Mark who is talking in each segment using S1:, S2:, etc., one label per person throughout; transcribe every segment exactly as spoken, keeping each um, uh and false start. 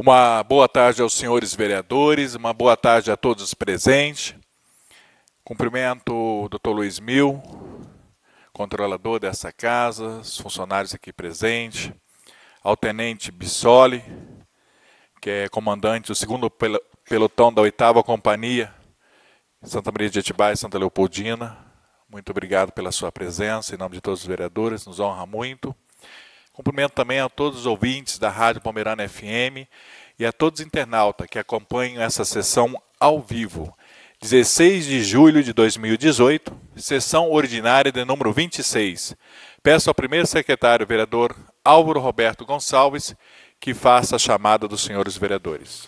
S1: Uma boa tarde aos senhores vereadores, uma boa tarde a todos os presentes. Cumprimento o doutor Luiz Mil, controlador dessa casa, os funcionários aqui presentes, ao tenente Bissoli, que é comandante do segundo pelotão da oitava companhia, Santa Maria de Atibaia e Santa Leopoldina. Muito obrigado pela sua presença, em nome de todos os vereadores, nos honra muito. Cumprimento também a todos os ouvintes da Rádio Pomerana F M e a todos os internautas que acompanham essa sessão ao vivo. dezesseis de julho de dois mil e dezoito, sessão ordinária de número vinte e seis. Peço ao primeiro secretário, vereador Álvaro Roberto Gonçalves, que faça a chamada dos senhores vereadores.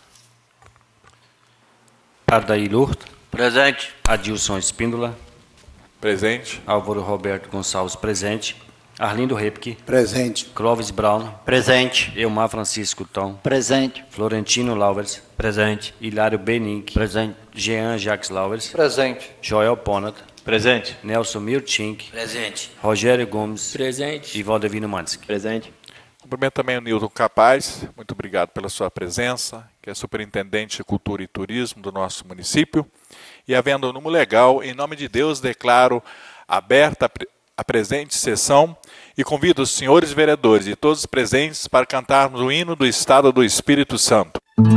S2: Ardaí Lurto.
S3: Presente.
S2: Adilson Espíndola.
S1: Presente.
S2: Álvaro Roberto Gonçalves, presente. Arlindo Repke.
S4: Presente.
S2: Clóvis Brown.
S3: Presente.
S2: Elmar Francisco Tom.
S3: Presente.
S2: Florentino Lauvers.
S3: Presente.
S2: Hilário Benink.
S3: Presente.
S2: Jean Jacques Lauvers.
S4: Presente.
S2: Joel Ponat.
S3: Presente.
S2: Nelson Miltink.
S3: Presente.
S2: Rogério Gomes.
S3: Presente.
S2: E Valdevino Mansky.
S3: Presente.
S1: Cumprimento também o Nilton Capaz, muito obrigado pela sua presença, que é superintendente de Cultura e Turismo do nosso município. E havendo um número legal, em nome de Deus, declaro aberta a presente sessão e convido os senhores vereadores e todos os presentes para cantarmos o hino do Estado do Espírito Santo.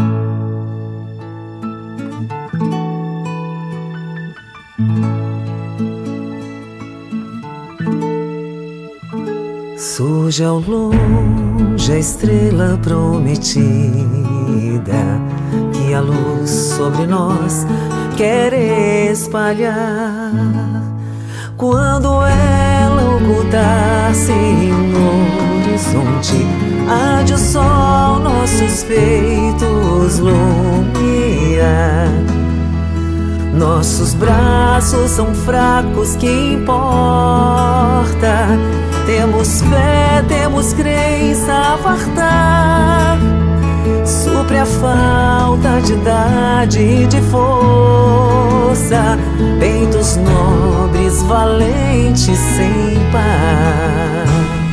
S5: Surge ao longe a estrela prometida, que a luz sobre nós quer espalhar. Quando ela ocultar-se no horizonte, há de o sol nossos peitos iluminar. Nossos braços são fracos, que importa? Temos fé, temos crença a fartar. Supre a falta de idade e de força, peitos nobres, valentes, sem par.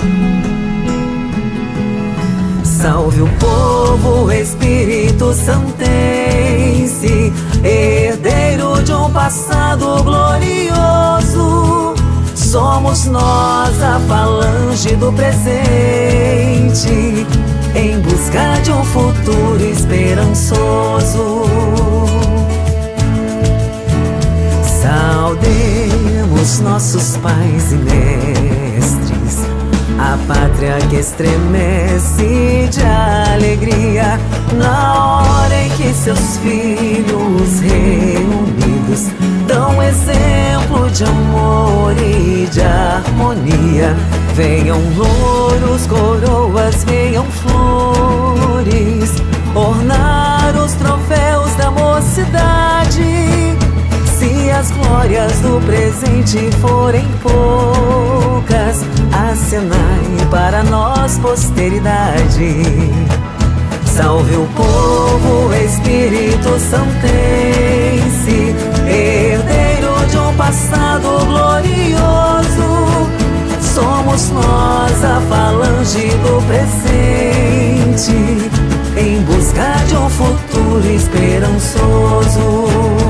S5: Salve o povo, Espírito Santense, herdeiro de um passado glorioso. Somos nós a falange do presente, em busca de um futuro esperançoso. Saudemos nossos pais e mestres, a pátria que estremece de alegria, na hora em que seus filhos reunidos dão exemplo de amor e de harmonia. Venham louros, coroas, venham flores, ornar os troféus da mocidade. Se as glórias do presente forem poucas, acenai para nós posteridade. Salve o povo, Espírito Santense, herdeiro de um passado glorioso. Somos nós a falange do presente, em busca de um futuro esperançoso.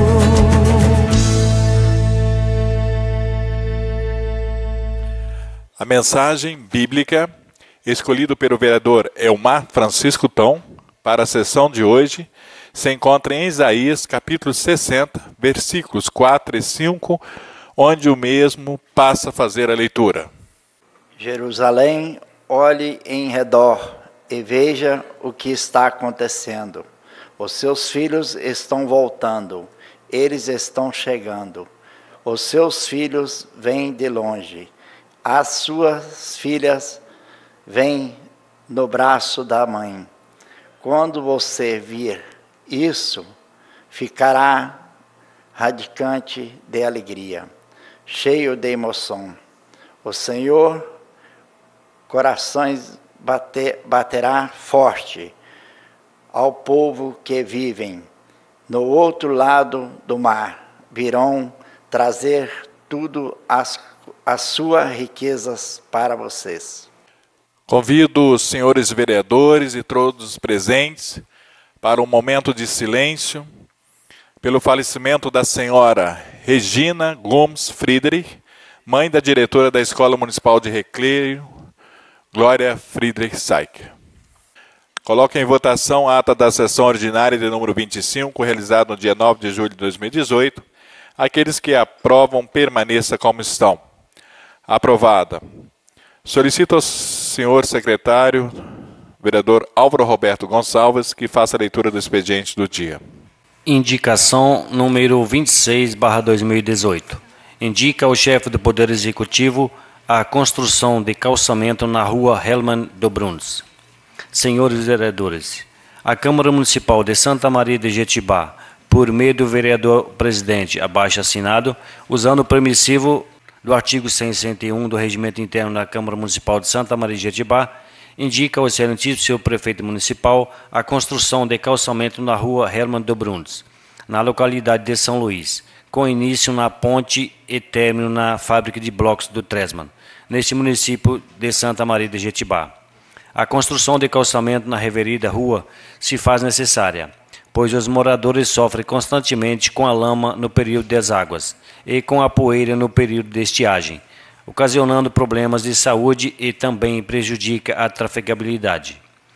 S1: A mensagem bíblica escolhida pelo vereador Elmar Francisco Tom para a sessão de hoje se encontra em Isaías capítulo sessenta, versículos quatro e cinco, onde o mesmo passa a fazer a leitura.
S6: Jerusalém, olhe em redor e veja o que está acontecendo. Os seus filhos estão voltando, eles estão chegando. Os seus filhos vêm de longe, as suas filhas vêm no braço da mãe. Quando você vir isso, ficará radicante de alegria, cheio de emoção. O Senhor, corações bater, baterá forte ao povo que vivem no outro lado do mar. Virão trazer tudo as, as suas riquezas para vocês.
S1: Convido os senhores vereadores e todos os presentes para um momento de silêncio pelo falecimento da senhora Regina Gomes Friedrich, mãe da diretora da Escola Municipal de Recreio, Glória Friedrich Seiker. Coloco em votação a ata da sessão ordinária de número vinte e cinco, realizada no dia nove de julho de dois mil e dezoito. Aqueles que aprovam, permaneça como estão. Aprovada. Solicito ao senhor secretário, vereador Álvaro Roberto Gonçalves, que faça a leitura do expediente do dia.
S2: Indicação número vinte e seis barra dois mil e dezoito. Indica ao chefe do Poder Executivo a construção de calçamento na rua Helman do Bruns. Senhores vereadores, a Câmara Municipal de Santa Maria de Jetibá, por meio do vereador-presidente abaixo assinado, usando o permissivo do artigo cento e sessenta e um do Regimento Interno da Câmara Municipal de Santa Maria de Jetibá, indica ao excelentíssimo senhor prefeito municipal a construção de calçamento na rua Herman do Bruns, na localidade de São Luís, com início na ponte e término na fábrica de blocos do Tresman, neste município de Santa Maria de Jetibá. A construção de calçamento na referida rua se faz necessária, pois os moradores sofrem constantemente com a lama no período das águas e com a poeira no período de estiagem, ocasionando problemas de saúde e também prejudica a trafegabilidade.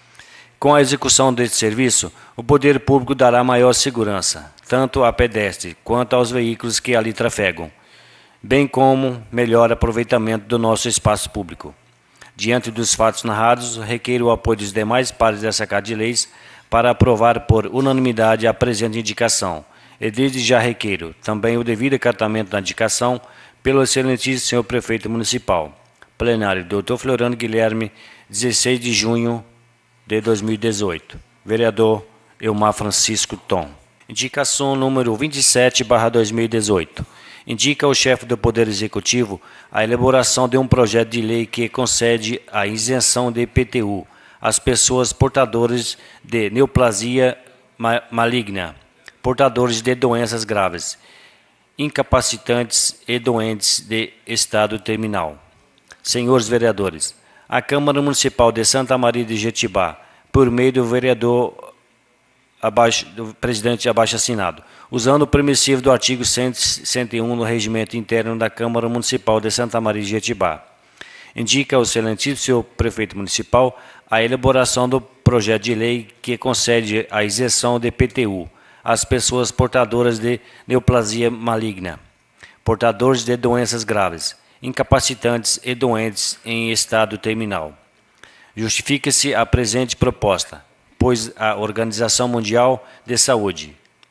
S2: Com a execução deste serviço, o poder público dará maior segurança, tanto a pedestres quanto aos veículos que ali trafegam, bem como melhor aproveitamento do nosso espaço público. Diante dos fatos narrados, requeiro o apoio dos demais pares dessa Casa de Leis para aprovar por unanimidade a presente indicação, e desde já requeiro também o devido acatamento da indicação pelo excelentíssimo senhor prefeito municipal. Plenário, doutor Floriano Guilherme, dezesseis de junho de dois mil e dezoito. Vereador Elmar Francisco Tom. Indicação número vinte e sete barra dois mil e dezoito. Indica ao chefe do Poder Executivo a elaboração de um projeto de lei que concede a isenção de I P T U às pessoas portadoras de neoplasia ma maligna, portadores de doenças graves, incapacitantes e doentes de estado terminal. Senhores vereadores, a Câmara Municipal de Santa Maria de Jetibá, por meio do vereador abaixo, do presidente abaixo assinado, usando o permissivo do artigo cento e sessenta e um do Regimento Interno da Câmara Municipal de Santa Maria de Jetibá, indica ao excelentíssimo senhor prefeito municipal a elaboração do projeto de lei que concede a isenção de I P T U às pessoas portadoras de neoplasia maligna, portadores de doenças graves, incapacitantes e doentes em estado terminal. Justifica-se a presente proposta, pois a Organização Mundial de Saúde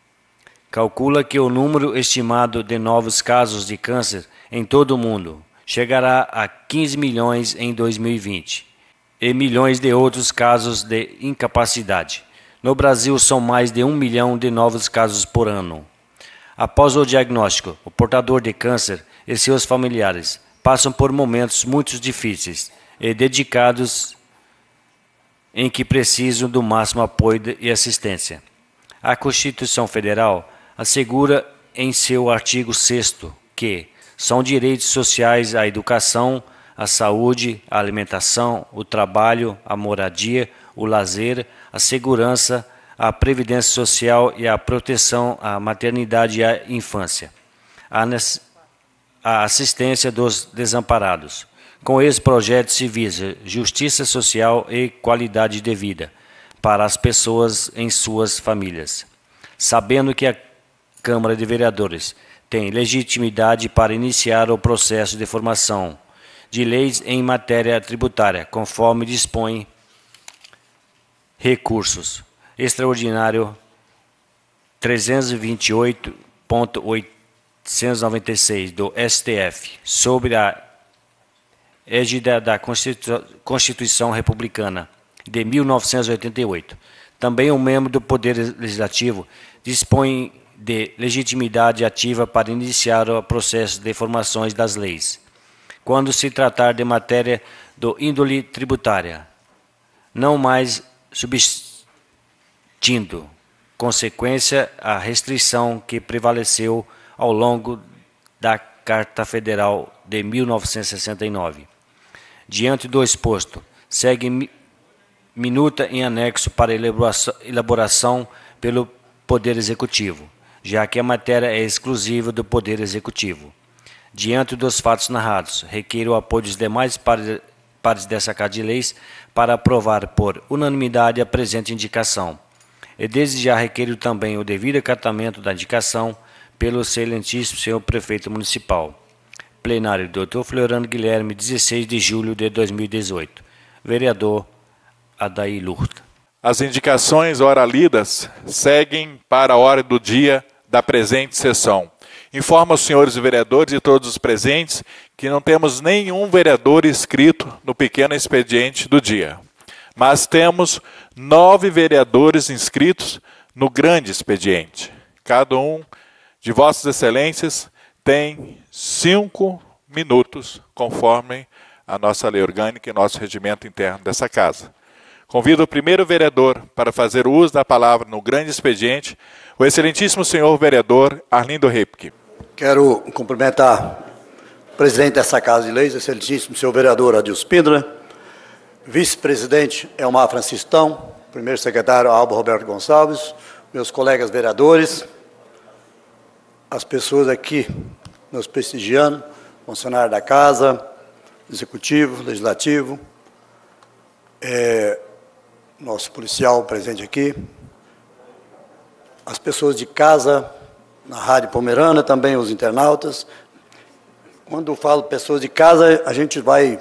S2: calcula que o número estimado de novos casos de câncer em todo o mundo chegará a quinze milhões em dois mil e vinte e milhões de outros casos de incapacidade. No Brasil, são mais de um milhão de novos casos por ano. Após o diagnóstico, o portador de câncer e seus familiares passam por momentos muito difíceis e dedicados em que precisam do máximo apoio e assistência. A Constituição Federal assegura em seu artigo sexto que são direitos sociais a educação, a saúde, a alimentação, o trabalho, a moradia, o lazer, a segurança, a previdência social e a proteção à maternidade e à infância, a assistência dos desamparados. Com esse projeto se visa justiça social e qualidade de vida para as pessoas em suas famílias. Sabendo que a Câmara de Vereadores tem legitimidade para iniciar o processo de formação de leis em matéria tributária, conforme dispõe recursos extraordinário trezentos e vinte e oito ponto oitocentos e noventa e seis do S T F, sobre a égide da Constituição Republicana de mil novecentos e oitenta e oito. Também um membro do Poder Legislativo dispõe de legitimidade ativa para iniciar o processo de formações das leis, quando se tratar de matéria do índole tributária, não mais substindo consequência a restrição que prevaleceu ao longo da Carta Federal de mil novecentos e sessenta e nove. Diante do exposto, segue minuta em anexo para elaboração, elaboração pelo Poder Executivo, já que a matéria é exclusiva do Poder Executivo. Diante dos fatos narrados, requer o apoio dos demais pares dessa Casa de Leis para aprovar por unanimidade a presente indicação. E desde já requer também o devido acatamento da indicação pelo excelentíssimo senhor Prefeito Municipal. Plenário, doutor Floriano Guilherme, dezesseis de julho de dois mil e dezoito. Vereador Adair Lurta.
S1: As indicações ora lidas seguem para a hora do dia da presente sessão. Informo aos senhores vereadores e todos os presentes que não temos nenhum vereador inscrito no pequeno expediente do dia, mas temos nove vereadores inscritos no grande expediente. Cada um de vossas excelências tem cinco minutos, conforme a nossa lei orgânica e nosso regimento interno dessa casa. Convido o primeiro vereador para fazer uso da palavra no grande expediente, o excelentíssimo senhor vereador Arlindo Repke.
S4: Quero cumprimentar o presidente dessa Casa de Leis, excelentíssimo senhor vereador Adilson Spindler, vice-presidente Elmar Franciscão, primeiro secretário Alba Roberto Gonçalves, meus colegas vereadores, as pessoas aqui nos prestigiando, funcionários da Casa, Executivo, Legislativo, é, nosso policial presente aqui, as pessoas de casa, na Rádio Pomerana, também os internautas. Quando eu falo pessoas de casa, a gente vai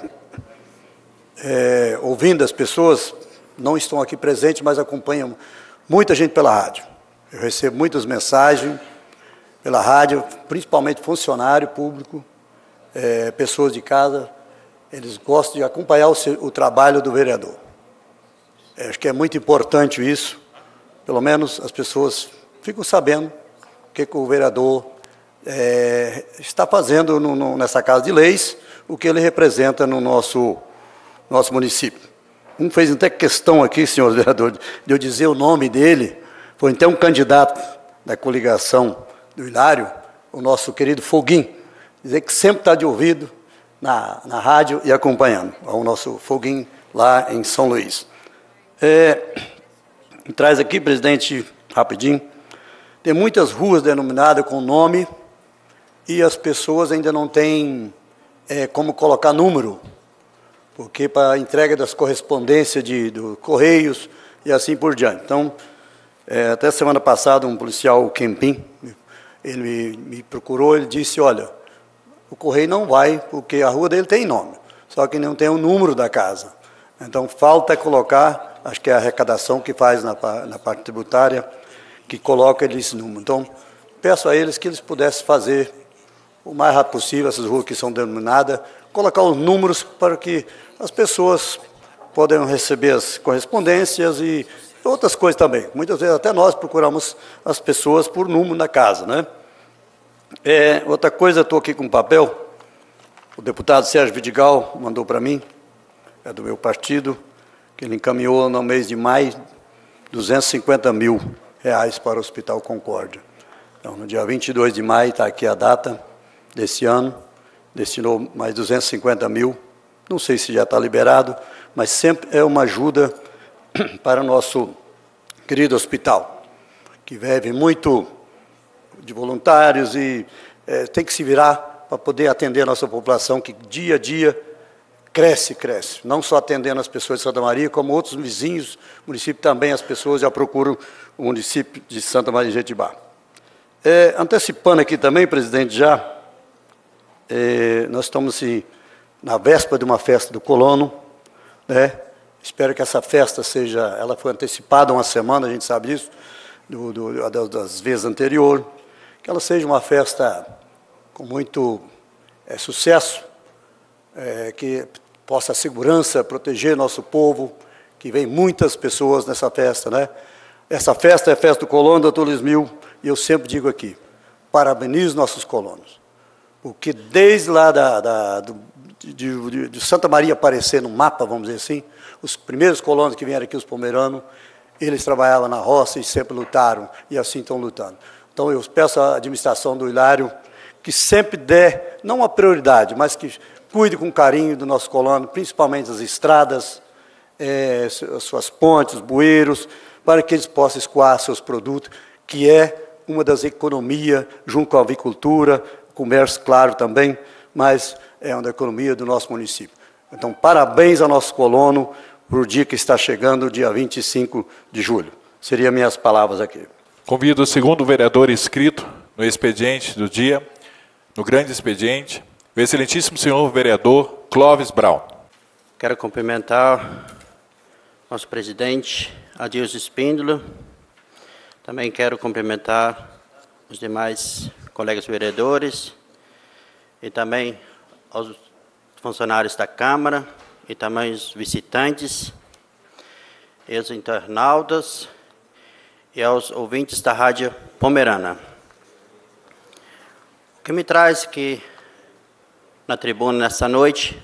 S4: é, ouvindo as pessoas, não estão aqui presentes, mas acompanham muita gente pela rádio. Eu recebo muitas mensagens pela rádio, principalmente funcionário público, é, pessoas de casa, eles gostam de acompanhar o, seu, o trabalho do vereador. É, acho que é muito importante isso, pelo menos as pessoas ficam sabendo o que, que o vereador é, está fazendo no, no, nessa Casa de Leis, o que ele representa no nosso, nosso município. Um fez até questão aqui, senhor vereador, de eu dizer o nome dele, foi até um candidato da coligação do Hilário, o nosso querido Foguinho, dizer que sempre está de ouvido na, na rádio e acompanhando, o nosso Foguinho lá em São Luís. É, traz aqui, presidente, rapidinho, tem muitas ruas denominadas com nome e as pessoas ainda não têm é, como colocar número, porque para a entrega das correspondências de, do Correios e assim por diante. Então, é, até semana passada, um policial, o Kempim, ele me, me procurou, ele disse, olha, o Correio não vai, porque a rua dele tem nome, só que não tem o número da casa. Então, falta colocar, acho que é a arrecadação que faz na, na parte tributária, que coloca esse número. Então, peço a eles que eles pudessem fazer o mais rápido possível, essas ruas que são denominadas, colocar os números para que as pessoas possam receber as correspondências e outras coisas também. Muitas vezes até nós procuramos as pessoas por número na casa, né? É, outra coisa, estou aqui com um papel, o deputado Sérgio Vidigal mandou para mim, é do meu partido, que ele encaminhou no mês de maio duzentos e cinquenta mil reais para o Hospital Concórdia. Então, no dia vinte e dois de maio, está aqui a data desse ano, destinou mais duzentos e cinquenta mil, não sei se já está liberado, mas sempre é uma ajuda para o nosso querido hospital, que vive muito de voluntários e é, tem que se virar para poder atender a nossa população, que dia a dia cresce, cresce. Não só atendendo as pessoas de Santa Maria, como outros vizinhos, município também, as pessoas já procuram o município de Santa Maria de Jetibá. É, antecipando aqui também, presidente, já, é, nós estamos assim, na véspera de uma festa do colono, né? Espero que essa festa seja, ela foi antecipada uma semana, a gente sabe disso, do, do, das vezes anteriores, que ela seja uma festa com muito é, sucesso, é, que possa a segurança proteger nosso povo, que vem muitas pessoas nessa festa, né? Essa festa é a festa do colono, doutor Luiz Mil, e eu sempre digo aqui, parabenizo nossos colonos, porque desde lá da, da, do, de, de, de Santa Maria aparecer no mapa, vamos dizer assim, os primeiros colonos que vieram aqui, os pomeranos, eles trabalhavam na roça e sempre lutaram, e assim estão lutando. Então, eu peço à administração do Hilário que sempre dê, não a prioridade, mas que cuide com carinho do nosso colono, principalmente as estradas, é, suas pontes, bueiros, para que eles possam escoar seus produtos, que é uma das economias, junto com a avicultura, comércio, claro, também, mas é uma da economia do nosso município. Então, parabéns ao nosso colono por o dia que está chegando, dia vinte e cinco de julho. Seriam minhas palavras aqui.
S1: Convido o segundo vereador inscrito no expediente do dia, no grande expediente, o excelentíssimo senhor vereador Clóvis Brown.
S7: Quero cumprimentar nosso presidente, Adilson Espíndola. Também quero cumprimentar os demais colegas vereadores e também aos funcionários da Câmara e também os visitantes, e os internautas e aos ouvintes da Rádio Pomerana. O que me traz aqui na tribuna nessa noite,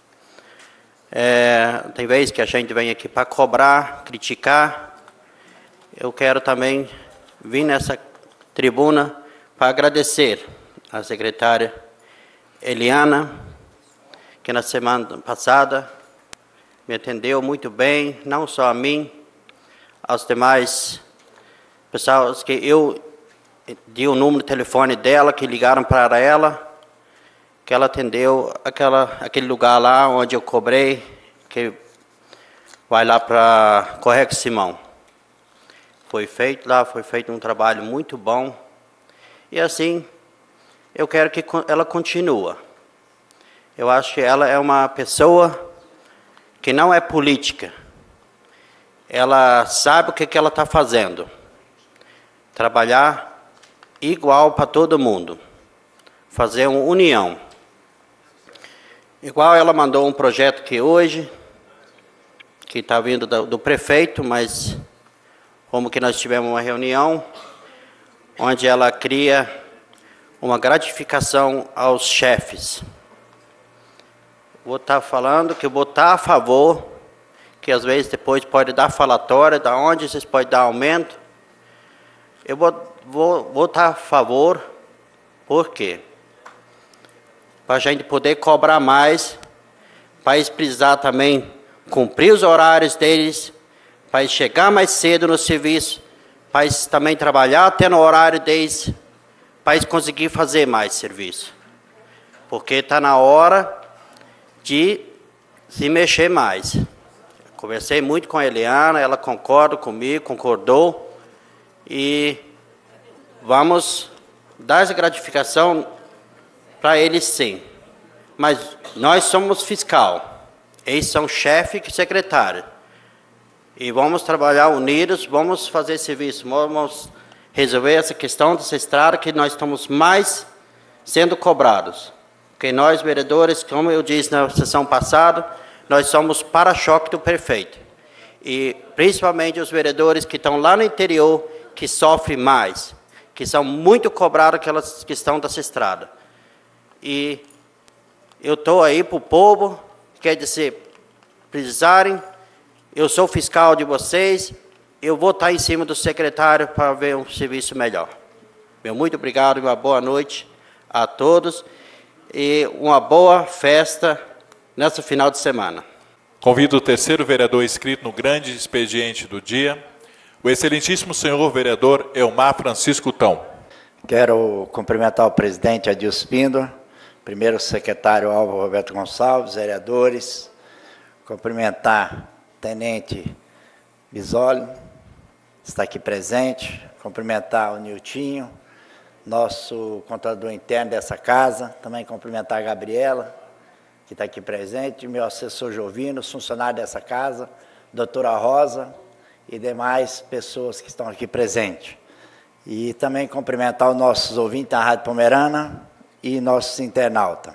S7: é, tem vezes que a gente vem aqui para cobrar, criticar. Eu quero também vir nessa tribuna para agradecer à secretária Eliana, que na semana passada me atendeu muito bem, não só a mim, aos demais pessoas que eu dei o número de telefone dela, que ligaram para ela, que ela atendeu aquela, aquele lugar lá onde eu cobrei, que vai lá para Correio Simão. Foi feito lá, foi feito um trabalho muito bom. E assim, eu quero que ela continue. Eu acho que ela é uma pessoa que não é política. Ela sabe o que, que ela está fazendo. Trabalhar igual para todo mundo. Fazer uma união. Igual ela mandou um projeto que hoje, que está vindo do, do prefeito, mas como que nós tivemos uma reunião, onde ela cria uma gratificação aos chefes. Vou estar falando que eu vou estar a favor, que às vezes depois pode dar falatória, da onde vocês podem dar aumento. Eu vou, vou, vou estar a favor, por quê? Para a gente poder cobrar mais, para eles precisar também cumprir os horários deles, para eles chegar mais cedo no serviço, para eles também trabalhar até no horário deles, para eles conseguir fazer mais serviço. Porque está na hora de se mexer mais. Conversei muito com a Eliana, ela concorda comigo, concordou, e vamos dar essa gratificação para eles sim. Mas nós somos fiscal, eles são chefe e secretário. E vamos trabalhar unidos, vamos fazer serviço, vamos resolver essa questão dessa estrada que nós estamos mais sendo cobrados. Porque nós, vereadores, como eu disse na sessão passada, nós somos para-choque do prefeito. E principalmente os vereadores que estão lá no interior, que sofrem mais, que são muito cobrados aquela questão dessa estrada. E eu estou aí para o povo, quer dizer, precisarem, eu sou fiscal de vocês, eu vou estar em cima do secretário para ver um serviço melhor. Meu muito obrigado e uma boa noite a todos e uma boa festa nessa final de semana.
S1: Convido o terceiro vereador inscrito no grande expediente do dia, o excelentíssimo senhor vereador Elmar Francisco Tão.
S6: Quero cumprimentar o presidente Adilson Espíndola, primeiro o secretário Álvaro Roberto Gonçalves, vereadores, cumprimentar o tenente Bisoli, está aqui presente, cumprimentar o Niltinho, nosso contador interno dessa casa, também cumprimentar a Gabriela, que está aqui presente, meu assessor Jovino, funcionário dessa casa, doutora Rosa e demais pessoas que estão aqui presentes. E também cumprimentar os nossos ouvintes da Rádio Pomerana e nossos internautas.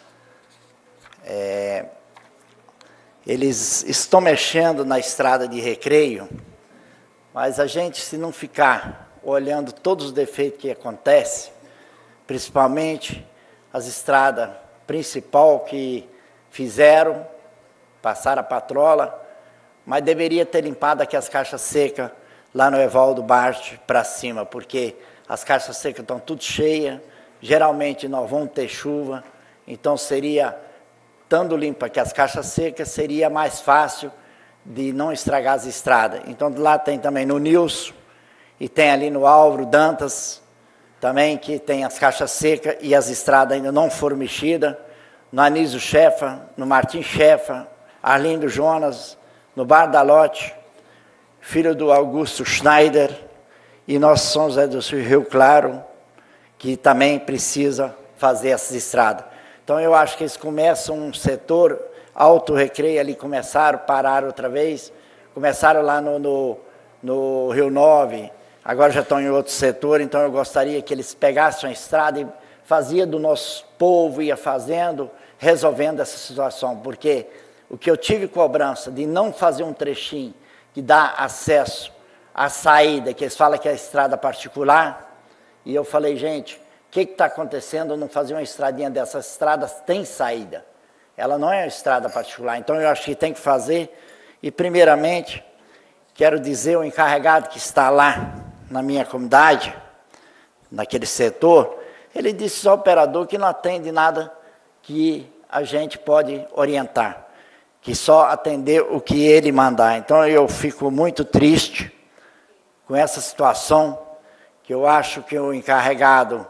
S6: É, eles estão mexendo na estrada de Recreio, mas a gente, se não ficar olhando todos os defeitos que acontecem, principalmente as estradas principal que fizeram, passaram a patrola, mas deveria ter limpado aqui as caixas secas lá no Evaldo Bart para cima, porque as caixas secas estão tudo cheias, geralmente nós vamos ter chuva, então seria, estando limpa aqui as caixas secas, seria mais fácil de não estragar as estradas. Então lá tem também no Nilson, e tem ali no Álvaro Dantas, também que tem as caixas secas e as estradas ainda não foram mexidas, no Anísio Chefa, no Martim Chefa, Arlindo Jonas, no Bar da Lote, filho do Augusto Schneider, e nós somos é do Rio Claro, que também precisa fazer essas estradas. Então eu acho que eles começam um setor, Alto Recreio ali começaram, pararam outra vez, começaram lá no, no, no Rio Nove, agora já estão em outro setor, então eu gostaria que eles pegassem a estrada e faziam do nosso povo, ia fazendo, resolvendo essa situação, porque o que eu tive cobrança de não fazer um trechinho que dá acesso à saída, que eles falam que é a estrada particular, e eu falei, gente, o que está acontecendo? Eu não fazer uma estradinha dessas estradas, tem saída. Ela não é uma estrada particular, então eu acho que tem que fazer, e primeiramente, quero dizer, o encarregado que está lá na minha comunidade, naquele setor, ele disse ao operador que não atende nada que a gente pode orientar, que só atender o que ele mandar. Então eu fico muito triste com essa situação, que eu acho que o encarregado,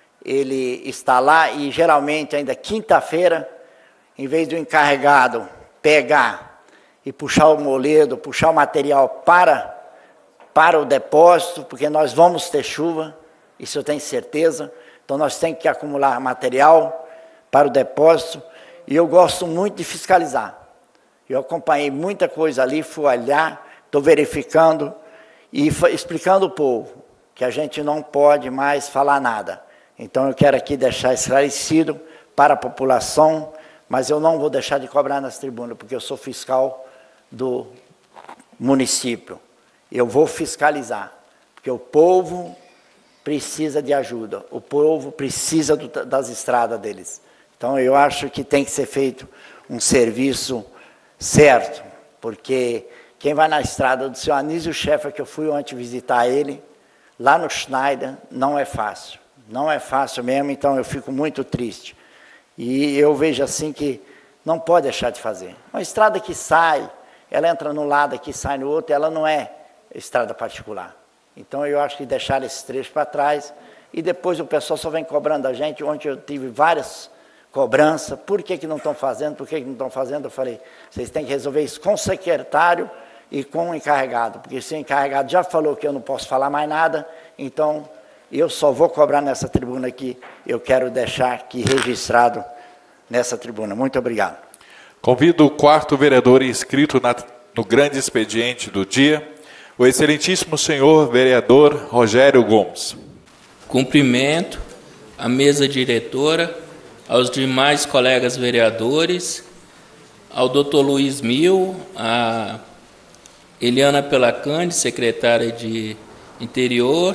S6: ele está lá e geralmente ainda quinta-feira, em vez do encarregado pegar e puxar o moledo, puxar o material para, para o depósito, porque nós vamos ter chuva, isso eu tenho certeza, então nós temos que acumular material para o depósito, e eu gosto muito de fiscalizar. Eu acompanhei muita coisa ali, fui olhar, estou verificando e explicando ao povo que a gente não pode mais falar nada. Então eu quero aqui deixar esclarecido para a população, mas eu não vou deixar de cobrar nas tribunas, porque eu sou fiscal do município. Eu vou fiscalizar, porque o povo precisa de ajuda, o povo precisa do, das estradas deles. Então eu acho que tem que ser feito um serviço certo, porque quem vai na estrada do seu Anísio Chefa, que eu fui ontem visitar ele, lá no Schneider, não é fácil. Não é fácil mesmo, então eu fico muito triste. E eu vejo assim que não pode deixar de fazer. Uma estrada que sai, ela entra num lado aqui, sai no outro, ela não é estrada particular. Então eu acho que deixar esse trecho para trás, e depois o pessoal só vem cobrando a gente. Ontem eu tive várias cobranças, por que que não estão fazendo, por que que não estão fazendo? Eu falei, vocês têm que resolver isso com o secretário e com o encarregado, porque se o encarregado já falou que eu não posso falar mais nada, então eu só vou cobrar nessa tribuna aqui, eu quero deixar aqui registrado nessa tribuna. Muito obrigado.
S1: Convido o quarto vereador inscrito na, no grande expediente do dia, o excelentíssimo senhor vereador Rogério Gomes.
S8: Cumprimento a mesa diretora, aos demais colegas vereadores, ao doutor Luiz Mil, a Eliana Pelacani, secretária de Interior,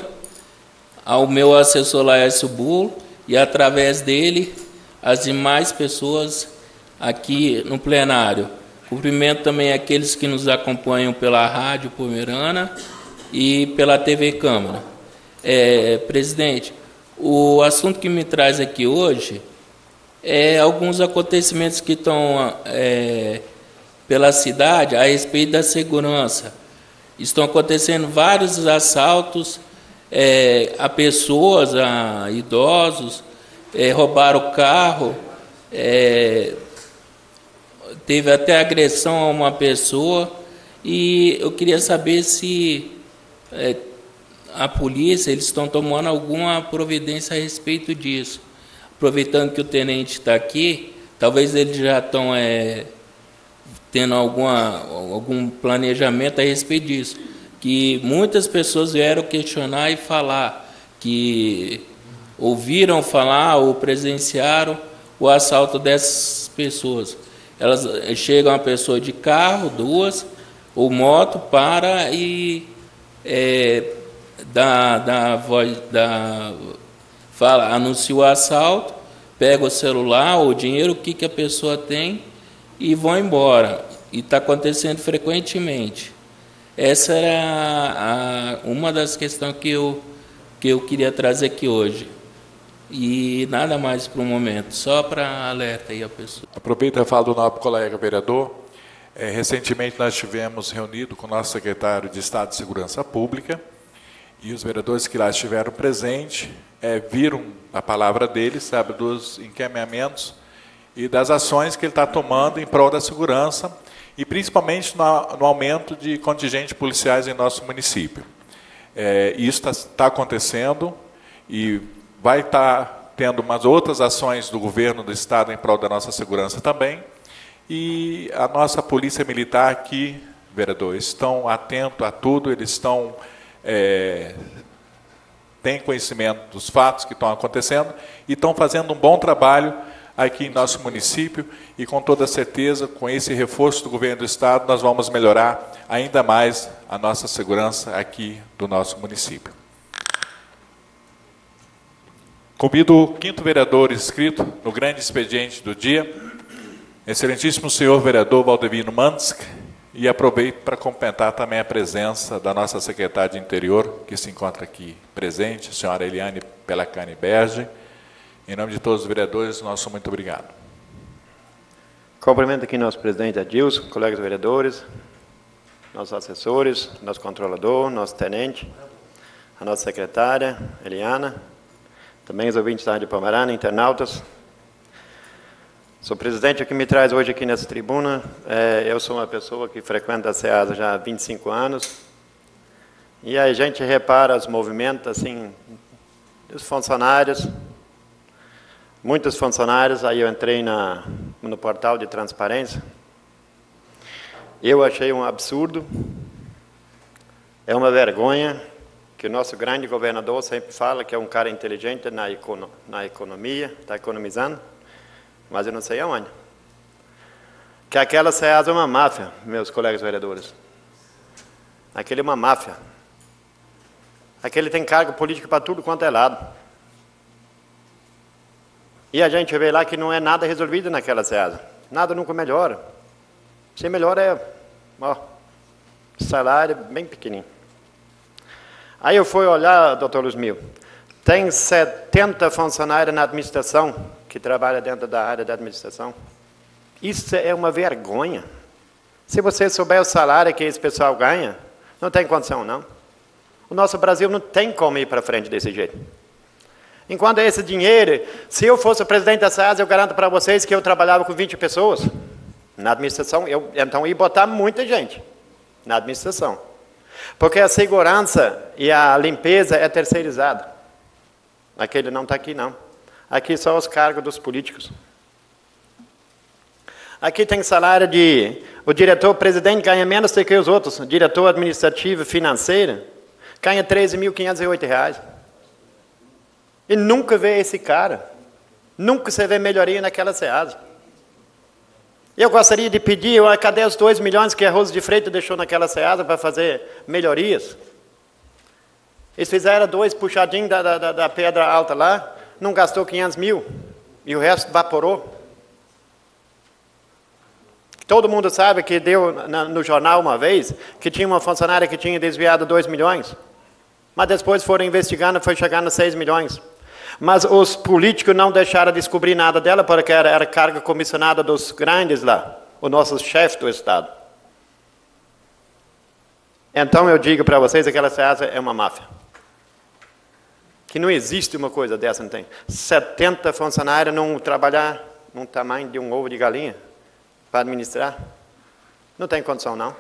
S8: ao meu assessor Laércio Bull, e através dele as demais pessoas aqui no plenário. Cumprimento também aqueles que nos acompanham pela Rádio Pomerana e pela T V Câmara. É, presidente, o assunto que me traz aqui hoje é alguns acontecimentos que estão é, pela cidade a respeito da segurança. Estão acontecendo vários assaltos é, a pessoas, a idosos, é, roubaram o carro, é, teve até agressão a uma pessoa, e eu queria saber se é, a polícia, eles estão tomando alguma providência a respeito disso. Aproveitando que o tenente está aqui, talvez eles já estão é, tendo alguma, algum planejamento a respeito disso, que muitas pessoas vieram questionar e falar que ouviram falar ou presenciaram o assalto dessas pessoas. Elas chegam a pessoa de carro, duas, ou moto, para e é, dá, dá voz, dá, fala, anuncia o assalto, pega o celular, o dinheiro, o que, que a pessoa tem, e vão embora. E está acontecendo frequentemente. Essa era a, a, uma das questões que eu, que eu queria trazer aqui hoje. E nada mais para o momento, só para alerta aí a pessoa.
S1: Aproveita a fala do nobre colega vereador. É, recentemente nós tivemos reunido com o nosso secretário de Estado de Segurança Pública e os vereadores que lá estiveram presentes é, viram a palavra dele, sabe, dos encaminhamentos e das ações que ele está tomando em prol da segurança e principalmente no, no aumento de contingentes policiais em nosso município. É, isso está tá acontecendo e vai estar tá tendo umas outras ações do governo do Estado em prol da nossa segurança também. E a nossa polícia militar aqui, vereador, estão atentos a tudo, eles estão, é, têm conhecimento dos fatos que estão acontecendo e estão fazendo um bom trabalho aqui em nosso município e com toda certeza, com esse reforço do governo do Estado, nós vamos melhorar ainda mais a nossa segurança aqui do nosso município. Convido o quinto vereador inscrito no grande expediente do dia, excelentíssimo senhor vereador Valdevino Mansk, e aproveito para cumprimentar também a presença da nossa secretária de Interior, que se encontra aqui presente, a senhora Eliane Pelacani Berge. Em nome de todos os vereadores, nosso muito obrigado.
S9: Cumprimento aqui nosso presidente Adilson, colegas vereadores, nossos assessores, nosso controlador, nosso tenente, a nossa secretária, Eliana, também os ouvintes da Rádio Pomerana, internautas. Sou presidente, o que me traz hoje aqui nessa tribuna, é, eu sou uma pessoa que frequenta a SEASA já há vinte e cinco anos, e aí a gente repara os movimentos, assim, dos funcionários, muitos funcionários, aí eu entrei na, no portal de transparência, eu achei um absurdo, é uma vergonha, que o nosso grande governador sempre fala que é um cara inteligente na, econo, na economia, está economizando, mas eu não sei aonde. Que aquela SEASA é uma máfia, meus colegas vereadores. Aquele é uma máfia. Aquele tem cargo político para tudo quanto é lado. E a gente vê lá que não é nada resolvido naquela SEASA. Nada nunca melhora. Se melhora é, ó, salário bem pequenininho. Aí eu fui olhar, doutor Luiz Mil, tem setenta funcionários na administração, que trabalha dentro da área da administração. Isso é uma vergonha. Se você souber o salário que esse pessoal ganha, não tem condição, não. O nosso Brasil não tem como ir para frente desse jeito. Enquanto esse dinheiro, se eu fosse o presidente da SEASA, eu garanto para vocês que eu trabalhava com vinte pessoas. Na administração, eu então ia botar muita gente na administração. Porque a segurança e a limpeza é terceirizada. Aquele não está aqui, não. Aqui são os cargos dos políticos. Aqui tem salário de... O diretor-presidente ganha menos do que os outros. O diretor administrativo financeiro ganha treze mil quinhentos e oito reais. E nunca vê esse cara. Nunca você vê melhoria naquela SEASA. Eu gostaria de pedir, cadê os dois milhões que a Rosa de Freitas deixou naquela SEASA para fazer melhorias? Eles fizeram dois puxadinhos da, da, da pedra alta lá, não gastou quinhentos mil, e o resto evaporou. Todo mundo sabe que deu na, no jornal uma vez, que tinha uma funcionária que tinha desviado dois milhões, mas depois foram investigando e foi chegando a seis milhões. Mas os políticos não deixaram descobrir nada dela, porque era, era carga comissionada dos grandes lá, o nosso chefe do Estado. Então eu digo para vocês, aquela SEASA é uma máfia. Que não existe uma coisa dessa, não tem. setenta funcionários não trabalhar num tamanho de um ovo de galinha para administrar. Não tem condição, não.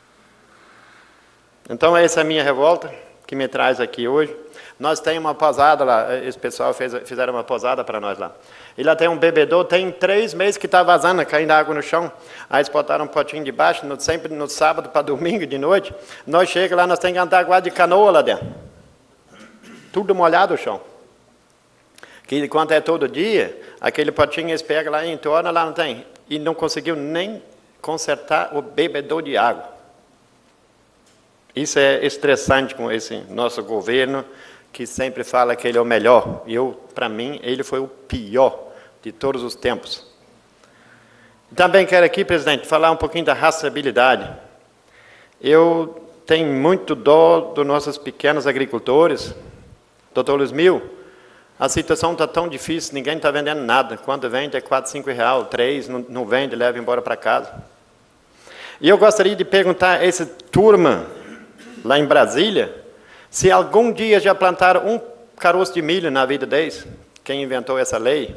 S9: Então essa é a minha revolta que me traz aqui hoje. Nós temos uma posada lá, esse pessoal fez, fizeram uma posada para nós lá. E lá tem um bebedouro, tem três meses que está vazando, caindo água no chão. Aí eles botaram um potinho de baixo, no, sempre no sábado para domingo de noite. Nós chegamos lá, nós temos que andar água de canoa lá dentro. Tudo molhado o chão. Que quando é todo dia, aquele potinho eles pegam lá e entornam, lá não tem. E não conseguiu nem consertar o bebedouro de água. Isso é estressante com esse nosso governo, que sempre fala que ele é o melhor. E eu, para mim, ele foi o pior de todos os tempos. Também quero aqui, presidente, falar um pouquinho da raçabilidade. Eu tenho muito dó dos nossos pequenos agricultores. Doutor Luiz Mil, a situação está tão difícil, ninguém está vendendo nada. Quando vende é quatro, cinco reais, três, não, não vende, leva embora para casa. E eu gostaria de perguntar a essa turma lá em Brasília, se algum dia já plantaram um caroço de milho na vida deles, quem inventou essa lei.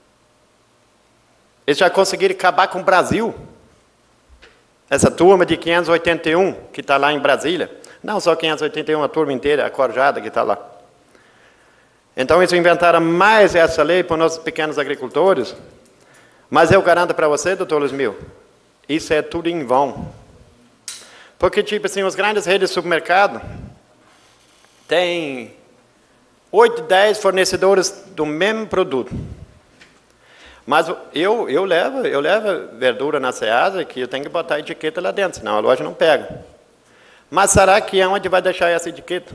S9: Eles já conseguiram acabar com o Brasil. Essa turma de quinhentos e oitenta e um, que está lá em Brasília. Não só quinhentos e oitenta e um, a turma inteira, a corjada que está lá. Então, eles inventaram mais essa lei para os nossos pequenos agricultores. Mas eu garanto para você, doutor Luiz Mil, isso é tudo em vão. Porque, tipo assim, as grandes redes de supermercado têm oito, dez fornecedores do mesmo produto. Mas eu, eu, levo, eu levo verdura na Ceasa que eu tenho que botar a etiqueta lá dentro, senão a loja não pega. Mas será que é onde vai deixar essa etiqueta?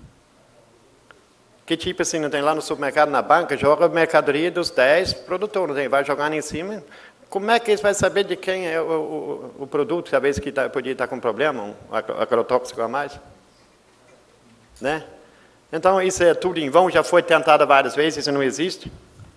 S9: Que tipo assim, não tem lá no supermercado, na banca, joga a mercadoria dos dez produtores, não tem, vai jogar em cima. Como é que eles vão saber de quem é o, o, o produto, talvez que tá, podia estar com problema, um agrotóxico a mais? Né? Então, isso é tudo em vão, já foi tentado várias vezes, isso não existe.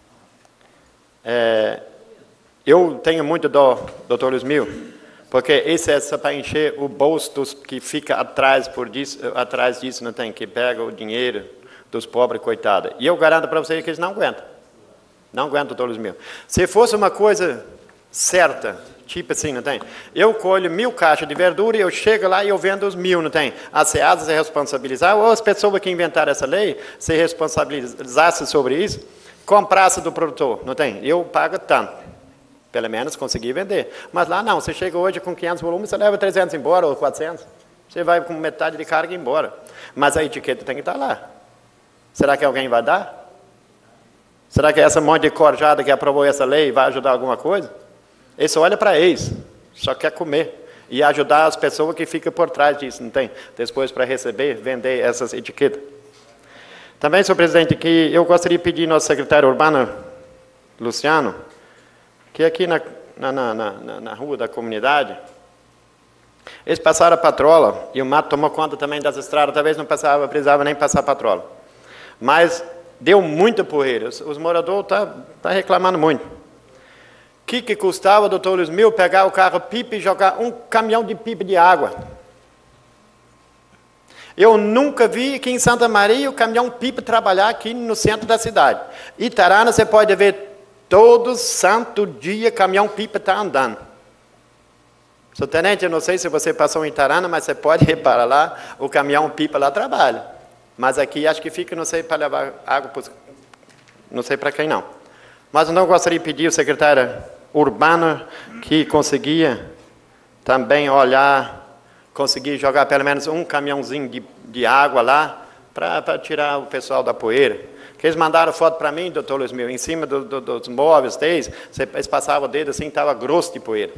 S9: É, eu tenho muito dó, doutor Luiz Mil, porque isso é só para encher o bolso dos que fica atrás, por disso, atrás disso, não tem, que pega o dinheiro dos pobres, coitados. E eu garanto para vocês que eles não aguentam. Não aguentam, doutor Luiz Mil. Se fosse uma coisa certa, tipo assim, não tem? Eu colho mil caixas de verdura e eu chego lá e eu vendo os mil, não tem? A Ceasa se responsabilizar, ou as pessoas que inventaram essa lei se responsabilizassem sobre isso, comprasse do produtor, não tem? Eu pago tanto. Pelo menos consegui vender. Mas lá não, você chega hoje com quinhentos volumes, você leva trezentos embora, ou quatrocentos. Você vai com metade de carga embora. Mas a etiqueta tem que estar lá. Será que alguém vai dar? Será que essa monte de corjada que aprovou essa lei vai ajudar alguma coisa? Ele só olha para eles, só quer comer. E ajudar as pessoas que ficam por trás disso, não tem? Depois para receber, vender essas etiquetas. Também, senhor presidente, que eu gostaria de pedir ao nosso secretário urbano, Luciano, que aqui na, na, na, na, na rua da comunidade, eles passaram a patrola, e o mato tomou conta também das estradas, talvez não passava, precisava nem passar a patrola. Mas deu muita poeira, os, os moradores estão tá, tá reclamando muito. O que, que custava, doutor Luiz Mil, pegar o carro pipa e jogar um caminhão de pipa de água? Eu nunca vi aqui em Santa Maria o caminhão pipa trabalhar aqui no centro da cidade. Itarana, você pode ver todo santo dia caminhão pipa está andando. Senhor tenente, eu não sei se você passou em Itarana, mas você pode reparar lá, o caminhão pipa lá trabalha. Mas aqui acho que fica, não sei, para levar água, para os... não sei para quem não. Mas eu não gostaria de pedir ao secretário urbano que conseguia também olhar, conseguir jogar pelo menos um caminhãozinho de, de água lá, para tirar o pessoal da poeira. Que eles mandaram foto para mim, doutor Luiz Mil, em cima do, do, dos móveis deles, eles passavam o dedo assim, estava grosso de poeira.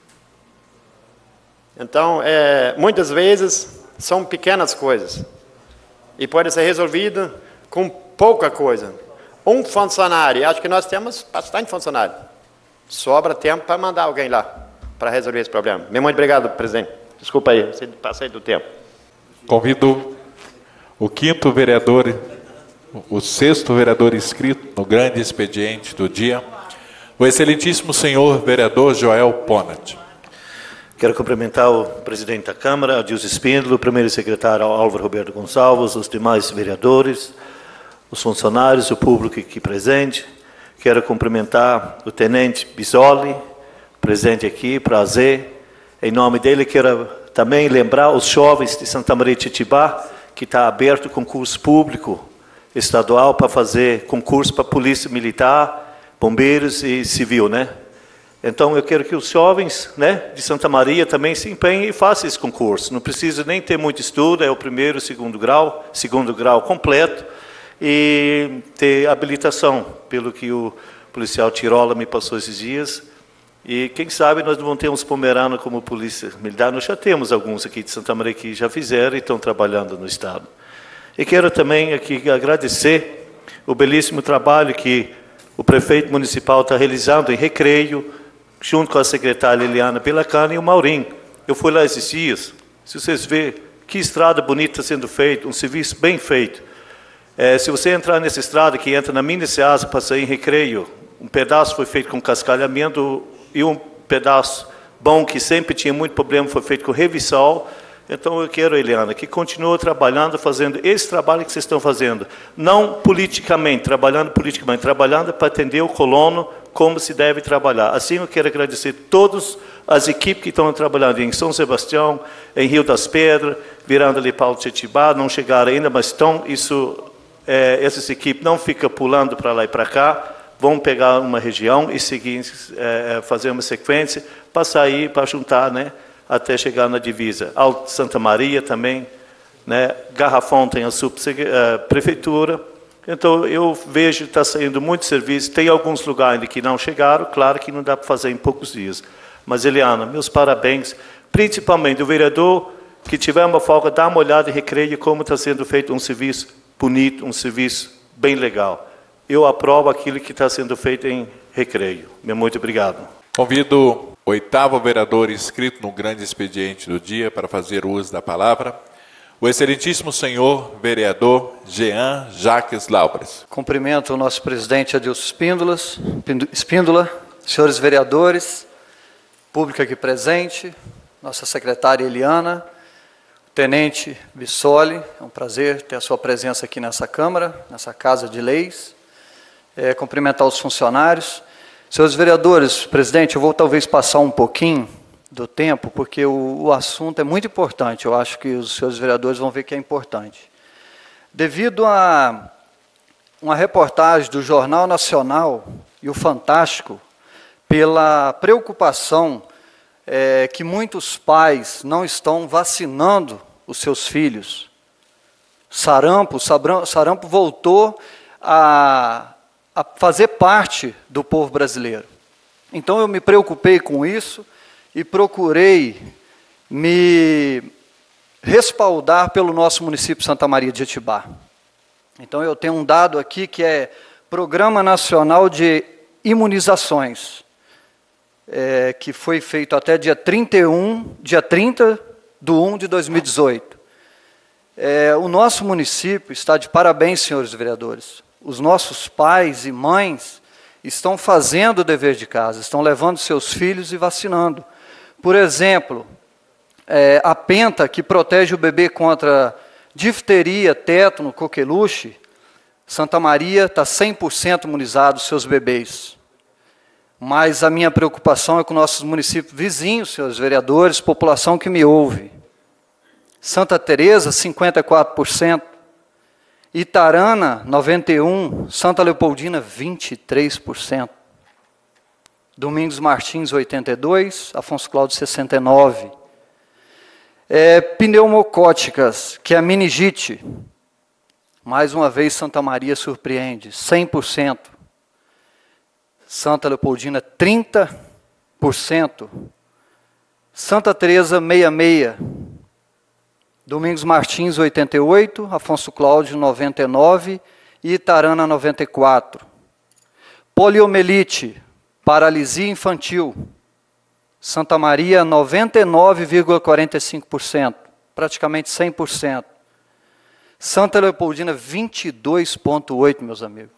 S9: Então, é, muitas vezes, são pequenas coisas. E pode ser resolvido com pouca coisa. Um funcionário, acho que nós temos bastante funcionário. Sobra tempo para mandar alguém lá, para resolver esse problema. Muito obrigado, presidente. Desculpa aí, passei do tempo.
S1: Convido o quinto vereador, o sexto vereador inscrito no grande expediente do dia, o excelentíssimo senhor vereador Joel Ponat.
S10: Quero cumprimentar o presidente da Câmara, Adilson Espíndola, o primeiro secretário Álvaro Roberto Gonçalves, os demais vereadores, os funcionários, o público aqui presente. Quero cumprimentar o tenente Bisoli, presente aqui, prazer. Em nome dele, quero também lembrar os jovens de Santa Maria de Itibá, que está aberto concurso público estadual para fazer concurso para polícia militar, bombeiros e civil, né? Então, eu quero que os jovens, né, de Santa Maria também se empenhem e façam esse concurso. Não precisa nem ter muito estudo, é o primeiro, segundo grau, segundo grau completo, e ter habilitação, pelo que o policial Tirola me passou esses dias. E quem sabe nós não vamos ter uns pomeranos como polícia militar. Nós já temos alguns aqui de Santa Maria que já fizeram e estão trabalhando no Estado. E quero também aqui agradecer o belíssimo trabalho que o prefeito municipal está realizando em Recreio, junto com a secretária Liliana Pelacana e o Maurinho. Eu fui lá esses dias, se vocês verem que estrada bonita sendo feita, um serviço bem feito. É, se você entrar nessa estrada que entra na mini Ceasa para sair em Recreio, um pedaço foi feito com cascalhamento e um pedaço bom, que sempre tinha muito problema, foi feito com Revisol. Então, eu quero, Eliana, que continue trabalhando, fazendo esse trabalho que vocês estão fazendo. Não politicamente, trabalhando politicamente, trabalhando para atender o colono como se deve trabalhar. Assim, eu quero agradecer todas as equipes que estão trabalhando em São Sebastião, em Rio das Pedras, virando ali Paulo Tietibá, não chegaram ainda, mas estão, isso, é, essas equipes não ficam pulando para lá e para cá, vão pegar uma região e seguir, é, fazer uma sequência para sair, para juntar, né? Até chegar na divisa. Alto Santa Maria também, né? Garrafão tem a subprefeitura. Então, eu vejo que está saindo muito serviço. Tem alguns lugares ainda que não chegaram, claro que não dá para fazer em poucos dias. Mas, Eliana, meus parabéns, principalmente o vereador que tiver uma folga, dá uma olhada e recreia como está sendo feito um serviço bonito, um serviço bem legal. Eu aprovo aquilo que está sendo feito em Recreio. Muito obrigado.
S1: Convido o oitavo vereador inscrito no grande expediente do dia para fazer uso da palavra, o excelentíssimo senhor vereador Jean Jacques Laubres.
S11: Cumprimento o nosso presidente Adilson Espíndolas, Espíndola, senhores vereadores, público aqui presente, nossa secretária Eliana, tenente Bissoli, é um prazer ter a sua presença aqui nessa Câmara, nessa Casa de Leis. É, cumprimentar os funcionários. Senhores vereadores, presidente, eu vou talvez passar um pouquinho do tempo, porque o, o assunto é muito importante, eu acho que os senhores vereadores vão ver que é importante. Devido a uma reportagem do Jornal Nacional e o Fantástico, pela preocupação é, que muitos pais não estão vacinando os seus filhos. Sarampo, sarampo voltou a... a fazer parte do povo brasileiro. Então, eu me preocupei com isso e procurei me respaldar pelo nosso município Santa Maria de Jetibá. Então, eu tenho um dado aqui que é Programa Nacional de Imunizações, é, que foi feito até dia trinta e um, dia trinta de um de dois mil e dezoito. É, o nosso município está de parabéns, senhores vereadores. Os nossos pais e mães estão fazendo o dever de casa, estão levando seus filhos e vacinando. Por exemplo, é, a Penta, que protege o bebê contra difteria, tétano, coqueluche, Santa Maria está cem por cento imunizado os seus bebês. Mas a minha preocupação é com nossos municípios vizinhos, senhores vereadores, população que me ouve. Santa Teresa, cinquenta e quatro por cento. Itarana, noventa e um por cento, Santa Leopoldina, vinte e três por cento. Domingos Martins, oitenta e dois por cento, Afonso Cláudio, sessenta e nove por cento. É, pneumocóticas, que é a meningite. Mais uma vez, Santa Maria surpreende, cem por cento. Santa Leopoldina, trinta por cento. Santa Teresa, sessenta e seis por cento. Domingos Martins, oitenta e oito por cento, Afonso Cláudio, noventa e nove por cento e Itarana, noventa e quatro por cento. Poliomielite, paralisia infantil, Santa Maria, noventa e nove vírgula quarenta e cinco por cento, praticamente cem por cento. Santa Leopoldina, vinte e dois vírgula oito por cento, meus amigos.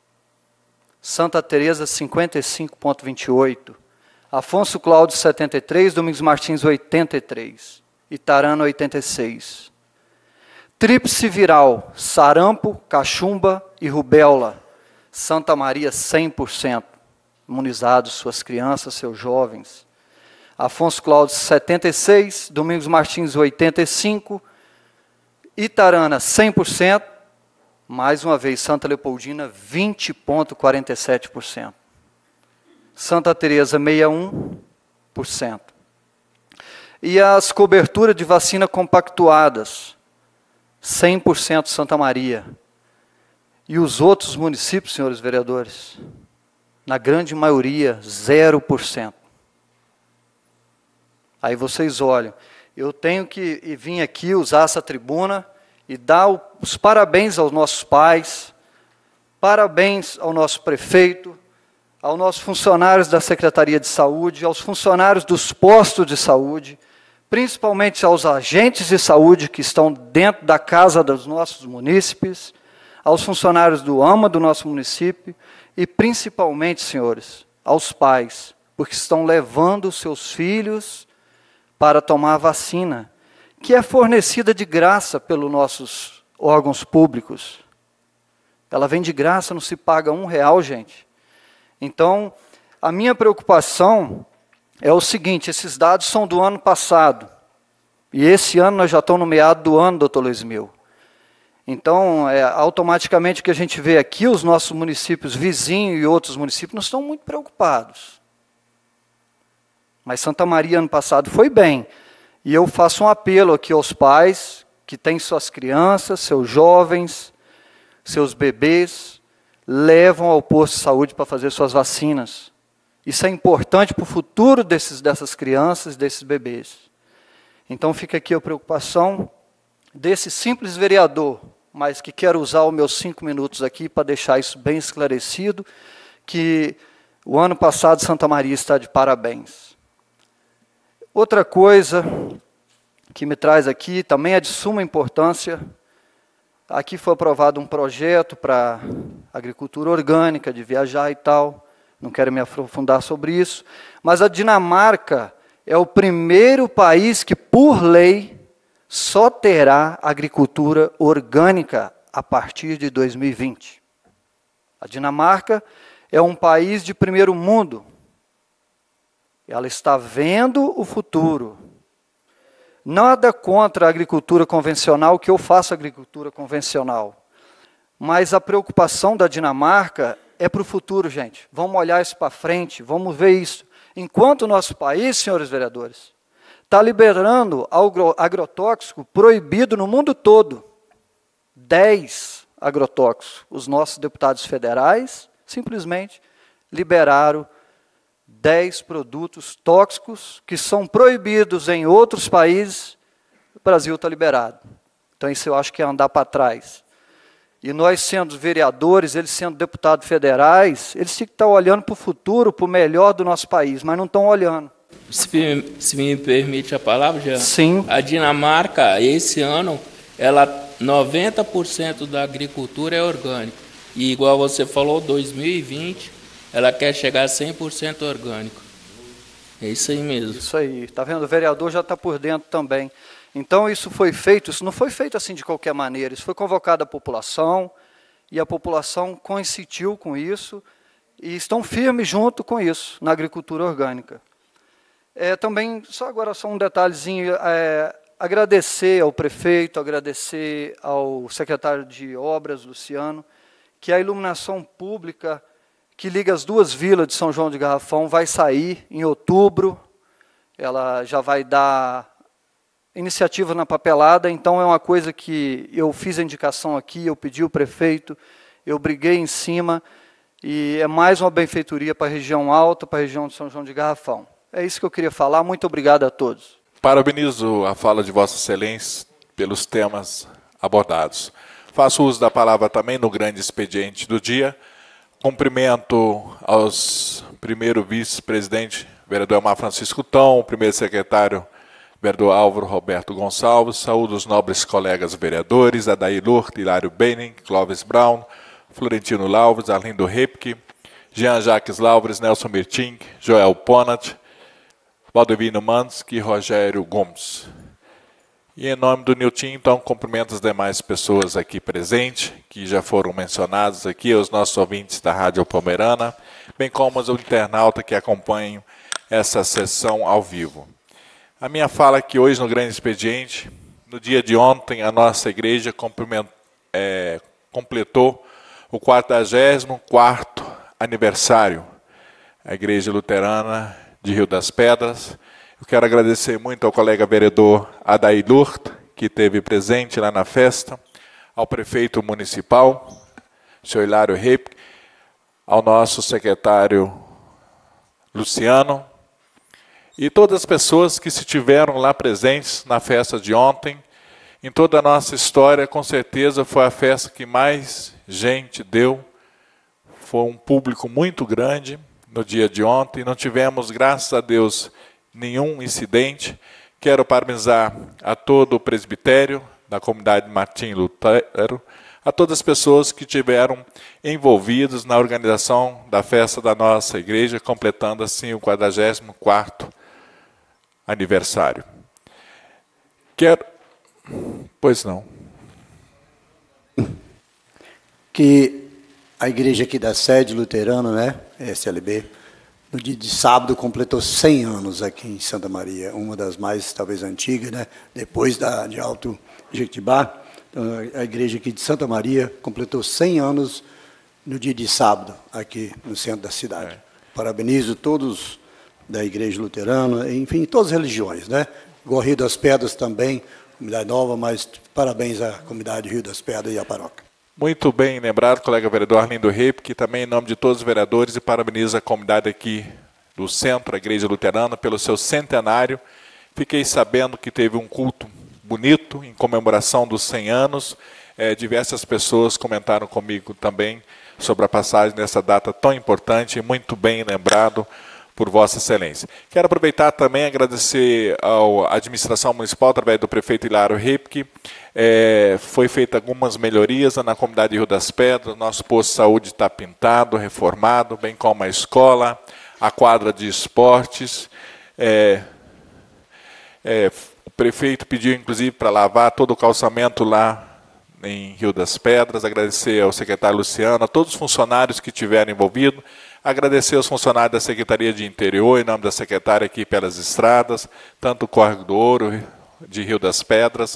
S11: Santa Teresa, cinquenta e cinco vírgula vinte e oito por cento. Afonso Cláudio, setenta e três por cento, Domingos Martins, oitenta e três por cento. Itarana, oitenta e seis por cento. Tríplice viral, sarampo, cachumba e rubéola. Santa Maria, cem por cento. Imunizados suas crianças, seus jovens. Afonso Cláudio, setenta e seis por cento. Domingos Martins, oitenta e cinco por cento. Itarana, cem por cento. Mais uma vez, Santa Leopoldina, vinte vírgula quarenta e sete por cento. Santa Teresa, sessenta e um por cento. E as coberturas de vacina compactuadas, cem por cento Santa Maria. E os outros municípios, senhores vereadores, na grande maioria, zero por cento. Aí vocês olham, eu tenho que vir aqui usar essa tribuna e dar os parabéns aos nossos pais, parabéns ao nosso prefeito, aos nossos funcionários da Secretaria de Saúde, aos funcionários dos postos de saúde, principalmente aos agentes de saúde que estão dentro da casa dos nossos munícipes, aos funcionários do AMA do nosso município e, principalmente, senhores, aos pais, porque estão levando os seus filhos para tomar a vacina, que é fornecida de graça pelos nossos órgãos públicos. Ela vem de graça, não se paga um real, gente. Então, a minha preocupação é o seguinte, esses dados são do ano passado, e esse ano nós já estamos no meado do ano, doutor Luiz Mil. Então, é, automaticamente o que a gente vê aqui, os nossos municípios vizinhos e outros municípios não estão muito preocupados. Mas Santa Maria, ano passado, foi bem. E eu faço um apelo aqui aos pais que têm suas crianças, seus jovens, seus bebês, levam ao posto de saúde para fazer suas vacinas. Isso é importante para o futuro desses, dessas crianças, desses bebês. Então fica aqui a preocupação desse simples vereador, mas que quero usar os meus cinco minutos aqui para deixar isso bem esclarecido, que o ano passado Santa Maria está de parabéns. Outra coisa que me traz aqui, também é de suma importância, aqui foi aprovado um projeto para agricultura orgânica, de viajar e tal, não quero me aprofundar sobre isso, mas a Dinamarca é o primeiro país que, por lei, só terá agricultura orgânica a partir de dois mil e vinte. A Dinamarca é um país de primeiro mundo. Ela está vendo o futuro. Nada contra a agricultura convencional, que eu faço agricultura convencional. Mas a preocupação da Dinamarca é para o futuro, gente. Vamos olhar isso para frente, vamos ver isso. Enquanto o nosso país, senhores vereadores, está liberando agro, agrotóxico proibido no mundo todo. Dez agrotóxicos. Os nossos deputados federais simplesmente liberaram dez produtos tóxicos que são proibidos em outros países. O Brasil está liberado. Então isso eu acho que é andar para trás. E nós sendo vereadores, eles sendo deputados federais, eles têm que estar olhando para o futuro, para o melhor do nosso país, mas não estão olhando.
S8: Se, se me permite a palavra, Jean.
S11: Sim.
S8: A Dinamarca, esse ano, ela, noventa por cento da agricultura é orgânica. E, igual você falou, dois mil e vinte, ela quer chegar a cem por cento orgânico. É isso aí mesmo.
S11: Isso aí. Está vendo? O vereador já está por dentro também. Então, isso foi feito, isso não foi feito assim de qualquer maneira. Isso foi convocado a população, e a população coincidiu com isso, e estão firmes junto com isso, na agricultura orgânica. É, também, só agora só um detalhezinho, é, agradecer ao prefeito, agradecer ao secretário de Obras, Luciano, que a iluminação pública que liga as duas vilas de São João de Garrafão vai sair em outubro, ela já vai dar iniciativa na papelada, então é uma coisa que eu fiz a indicação aqui, eu pedi o prefeito, eu briguei em cima, e é mais uma benfeitoria para a região alta, para a região de São João de Garrafão. É isso que eu queria falar. Muito obrigado a todos.
S1: Parabenizo a fala de Vossa Excelência pelos temas abordados. Faço uso da palavra também no grande expediente do dia. Cumprimento aos primeiro vice-presidente, vereador Elmar Francisco Tom, primeiro secretário, vereador Álvaro Roberto Gonçalves. Saúdo os nobres colegas vereadores, Adair Lourdes, Hilário Benning, Clóvis Brown, Florentino Lauves, Arlindo Repke, Jean Jacques Lauves, Nelson Mirting, Joel Ponat, Valdevino Mansky e Rogério Gomes. E em nome do Nilton, então, cumprimento as demais pessoas aqui presentes, que já foram mencionadas aqui, os nossos ouvintes da Rádio Palmeirana, bem como os internautas que acompanham essa sessão ao vivo. A minha fala aqui hoje no Grande Expediente, no dia de ontem, a nossa igreja é, completou o quadragésimo quarto aniversário, a Igreja Luterana de Rio das Pedras. Eu quero agradecer muito ao colega vereador Adair Lourdes, que esteve presente lá na festa, ao prefeito municipal, senhor Hilário Repke, ao nosso secretário Luciano, e todas as pessoas que se tiveram lá presentes na festa de ontem. Em toda a nossa história, com certeza, foi a festa que mais gente deu. Foi um público muito grande no dia de ontem. Não tivemos, graças a Deus, nenhum incidente. Quero parabenizar a todo o presbitério da comunidade Martim Lutero, a todas as pessoas que tiveram envolvidos na organização da festa da nossa igreja, completando assim o quadragésimo quarto aniversário. Quero... Pois não.
S4: Que a igreja aqui da sede luterana, né, S L B, no dia de sábado completou cem anos aqui em Santa Maria, uma das mais, talvez, antigas, né, depois da, de Alto Jequitibá. Então, a igreja aqui de Santa Maria completou cem anos no dia de sábado, aqui no centro da cidade. É. Parabenizo todos da igreja luterana, enfim, todas as religiões, né? Igual Rio das Pedras também, comunidade nova, mas parabéns à comunidade Rio das Pedras e à paróquia.
S1: Muito bem lembrado, colega vereador Arlindo Reip, que também em nome de todos os vereadores e parabenizo a comunidade aqui do centro, a igreja luterana, pelo seu centenário. Fiquei sabendo que teve um culto bonito em comemoração dos cem anos. É, diversas pessoas comentaram comigo também sobre a passagem dessa data tão importante e muito bem lembrado por Vossa Excelência. Quero aproveitar também e agradecer à administração municipal, através do prefeito Hilário Reip. É, foi feita algumas melhorias na comunidade de Rio das Pedras. Nosso posto de saúde está pintado, reformado, bem como a escola, a quadra de esportes. É, é, o prefeito pediu, inclusive, para lavar todo o calçamento lá em Rio das Pedras. Agradecer ao secretário Luciano, a todos os funcionários que tiveram envolvidos. Agradecer aos funcionários da Secretaria de Interior, em nome da secretária aqui pelas estradas, tanto o Córrego do Ouro, de Rio das Pedras.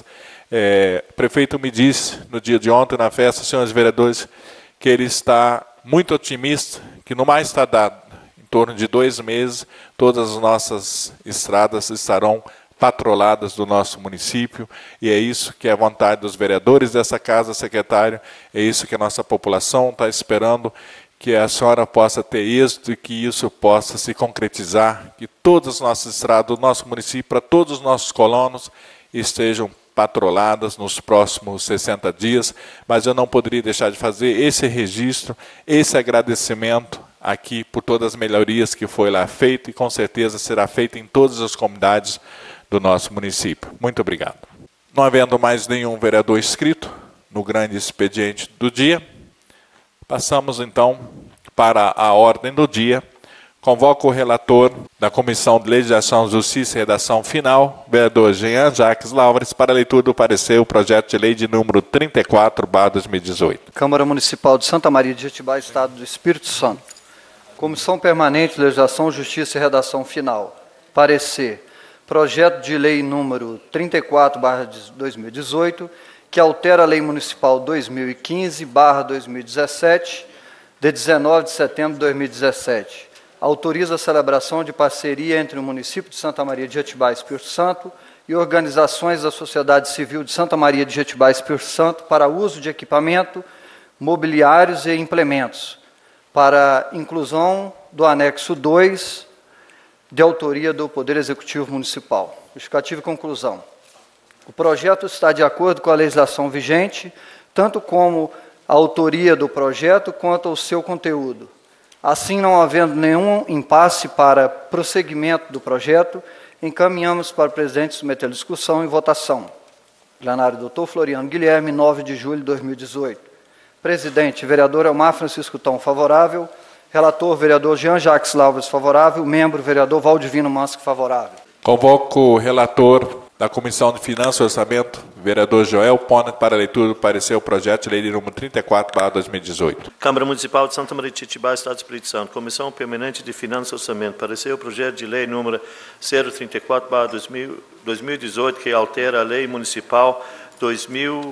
S1: É, o prefeito me disse, no dia de ontem, na festa, senhores vereadores, que ele está muito otimista, que no mais está dado, em torno de dois meses, todas as nossas estradas estarão patroladas do nosso município, e é isso que é a vontade dos vereadores dessa casa, secretário, é isso que a nossa população está esperando, que a senhora possa ter êxito e que isso possa se concretizar, que todas as nossas estradas do nosso município, para todos os nossos colonos, estejam patroladas nos próximos sessenta dias, mas eu não poderia deixar de fazer esse registro, esse agradecimento aqui por todas as melhorias que foi lá feito e com certeza será feito em todas as comunidades do nosso município. Muito obrigado. Não havendo mais nenhum vereador inscrito no grande expediente do dia, passamos então para a ordem do dia. Convoco o relator da Comissão de Legislação, Justiça e Redação Final, vereador Jean Jacques Laures, para a leitura do parecer o projeto de lei de número trinta e quatro barra dois mil e dezoito.
S11: Câmara Municipal de Santa Maria de Jequitibá, Estado do Espírito Santo. Comissão Permanente de Legislação, Justiça e Redação Final. Parecer. Projeto de lei número trinta e quatro barra dois mil e dezoito, que altera a Lei Municipal dois mil e quinze barra dois mil e dezessete, de dezenove de setembro de dois mil e dezessete. Autoriza a celebração de parceria entre o município de Santa Maria de Jequitibá, Espírito Santo, e organizações da sociedade civil de Santa Maria de Jequitibá, Espírito Santo, para uso de equipamento, mobiliários e implementos, para inclusão do anexo dois, de autoria do Poder Executivo Municipal. Justificativa e conclusão. O projeto está de acordo com a legislação vigente, tanto como a autoria do projeto quanto o seu conteúdo. Assim, não havendo nenhum impasse para prosseguimento do projeto, encaminhamos para o presidente submeter a discussão e votação. Plenário, doutor Floriano Guilherme, nove de julho de dois mil e dezoito. Presidente, vereador Elmar Francisco Tom, favorável. Relator, vereador Jean Jacques Laures, favorável. Membro, vereador Valdivino Mansco, favorável.
S1: Convoco o relator da Comissão de Finanças e Orçamento, vereador Joel Pona, para a leitura do parecer o projeto de lei de número trinta e quatro barra dois mil e dezoito.
S10: Câmara Municipal de Santa Maria de Jequitibá, Estado do Espírito Santo. Comissão Permanente de Finanças e Orçamento. Parecer o projeto de lei número zero trinta e quatro barra dois mil e dezoito, que altera a Lei Municipal dois mil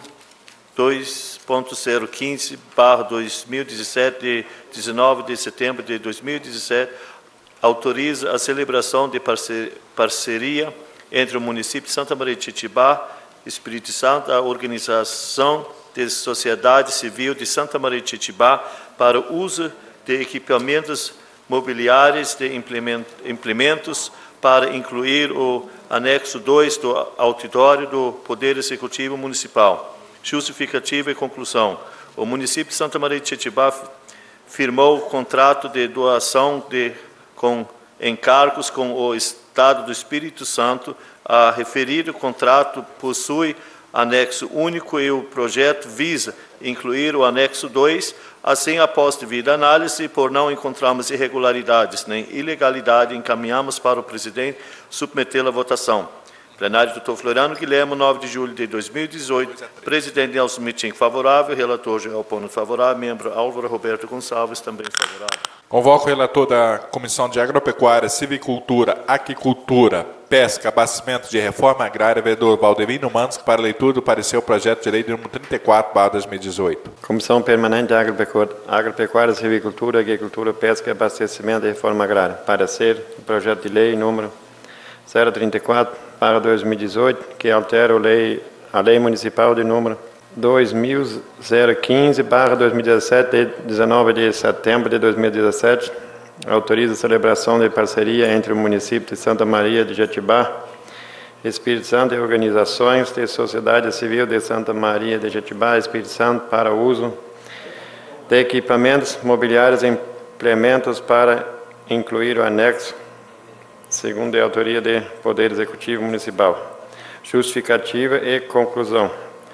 S10: dois ponto zero quinze barra dois mil e dezessete, de dezenove de setembro de dois mil e dezessete, autoriza a celebração de parceria entre o município de Santa Maria de Jequitibá, Espírito Santo, a Organização de Sociedade Civil de Santa Maria de Jequitibá para o uso de equipamentos mobiliários de implementos para incluir o anexo dois do auditório do Poder Executivo Municipal. Justificativa e conclusão. O município de Santa Maria de Jequitibá firmou o contrato de doação de, com encargos com o Estado do Espírito Santo. A referido contrato possui anexo único e o projeto visa incluir o anexo dois, assim, após devida análise, por não encontrarmos irregularidades nem ilegalidade, encaminhamos para o presidente submetê-la à votação. Plenário, doutor Floriano Guilherme, nove de julho de dois mil e dezoito. Presidente Nelson Miting, favorável. Relator Joel Pono, favorável. Membro Álvaro Roberto Gonçalves, também favorável.
S1: Convoco o relator da Comissão de Agropecuária, Silvicultura, Aquicultura, Pesca, Abastecimento de Reforma Agrária, vereador Valdemiro Mandes, para leitura do parecer o projeto de lei de número trinta e quatro barra dois mil e dezoito.
S9: Comissão Permanente de Agropecuária, Agropecuária, Silvicultura, Agricultura, Pesca, Abastecimento e Reforma Agrária. Parecer o projeto de lei número zero trinta e quatro barra dois mil e dezoito, que altera a lei, a lei municipal de número dois mil zero quinze barra dois mil e dezessete, de dezenove de setembro de dois mil e dezessete, autoriza a celebração de parceria entre o município de Santa Maria de Jetibá, Espírito Santo e organizações de sociedade civil de Santa Maria de Jetibá, Espírito Santo, para uso de equipamentos mobiliários e implementos para incluir o anexo, segundo a autoria do Poder Executivo Municipal. Justificativa e conclusão.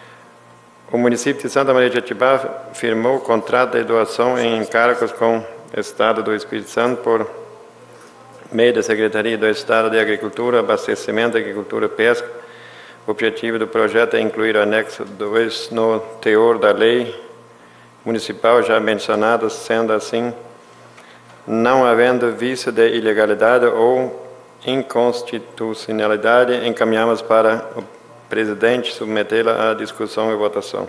S9: O município de Santa Maria de Jetibá firmou o contrato de doação em encargos com o Estado do Espírito Santo por meio da Secretaria do Estado de Agricultura, Abastecimento, Agricultura e Pesca. O objetivo do projeto é incluir o anexo dois no teor da lei municipal já mencionada, sendo assim, não havendo vício de ilegalidade ou inconstitucionalidade, encaminhamos para o presidente submetê-la à discussão e votação.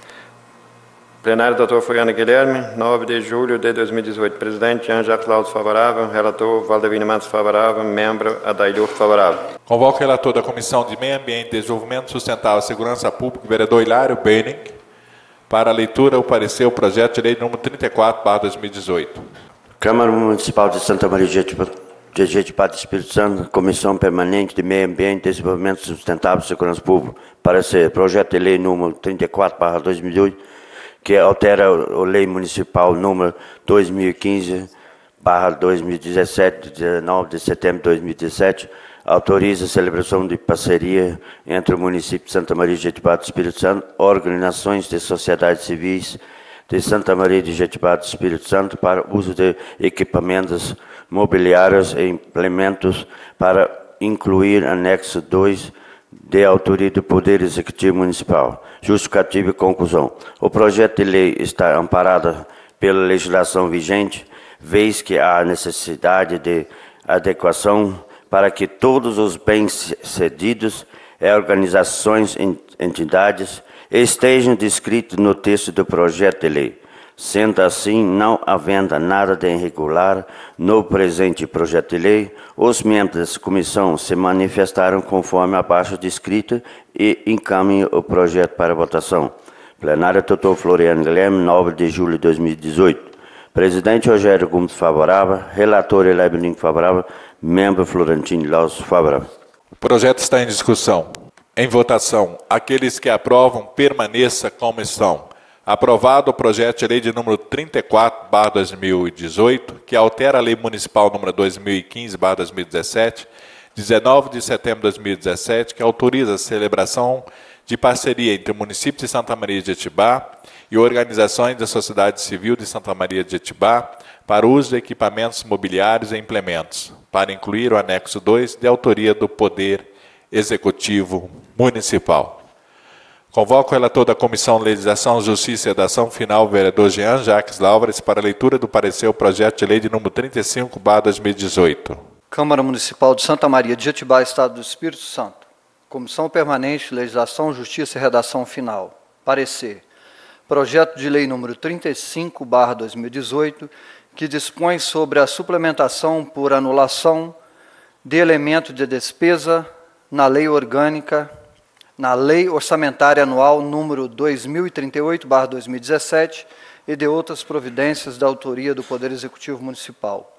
S9: Plenário, doutor Floriano Guilherme, nove de julho de dois mil e dezoito. Presidente, Jean Jacques Laudo, favorável. Relator, Valdemiro Mandes, favorável. Membro, Adailur, favorável.
S1: Convoco o relator da Comissão de Meio Ambiente, Desenvolvimento Sustentável e Segurança Pública, vereador Hilário Benning, para a leitura o parecer o projeto de lei número trinta e quatro barra dois mil e dezoito.
S12: Câmara Municipal de Santa Maria de Jetibá, de Jetibá do Espírito Santo, Comissão Permanente de Meio Ambiente, Desenvolvimento Sustentável e Segurança Pública, parecer projeto de lei número trinta e quatro barra dois mil e dezoito, que altera a lei municipal número dois mil e quinze barra dois mil e dezessete, de dezenove de setembro de dois mil e dezessete, autoriza a celebração de parceria entre o município de Santa Maria de Jetibá do Espírito Santo, organizações de sociedades civis de Santa Maria de Jetibá do Espírito Santo para uso de equipamentos mobiliários e implementos para incluir anexo dois de autoria do Poder Executivo Municipal. Justificativa e conclusão. O projeto de lei está amparado pela legislação vigente, vez que há necessidade de adequação para que todos os bens cedidos e organizações e entidades estejam descritos no texto do projeto de lei. Sendo assim, não havendo nada de irregular no presente projeto de lei, os membros dessa comissão se manifestaram conforme abaixo descrito e encaminham o projeto para votação. Plenário, doutor Floriano Guilherme, nove de julho de dois mil e dezoito. Presidente Rogério Gomes, favorável. Relator Eliabelim, favorável. Membro Florentino Laus, favorável.
S1: O projeto está em discussão. Em votação, aqueles que aprovam, permaneça como estão. Aprovado o projeto de lei de número trinta e quatro barra dois mil e dezoito, que altera a lei municipal número dois mil e quinze barra dois mil e dezessete, dezenove de setembro de dois mil e dezessete, que autoriza a celebração de parceria entre o município de Santa Maria de Jetibá e organizações da sociedade civil de Santa Maria de Jetibá para o uso de equipamentos mobiliários e implementos, para incluir o anexo dois de autoria do Poder Executivo Municipal. Convoco o relator da Comissão de Legislação, Justiça e Redação Final, vereador Jean Jacques Laudo, para a leitura do parecer o projeto de lei de número trinta e cinco barra dois mil e dezoito.
S11: Câmara Municipal de Santa Maria de Jetibá, Estado do Espírito Santo. Comissão Permanente de Legislação, Justiça e Redação Final. Parecer. Projeto de lei número trinta e cinco barra dois mil e dezoito, que dispõe sobre a suplementação por anulação de elemento de despesa na Lei Orgânica, na Lei Orçamentária Anual número dois mil e trinta e oito barra dois mil e dezessete e de outras providências da autoria do Poder Executivo Municipal.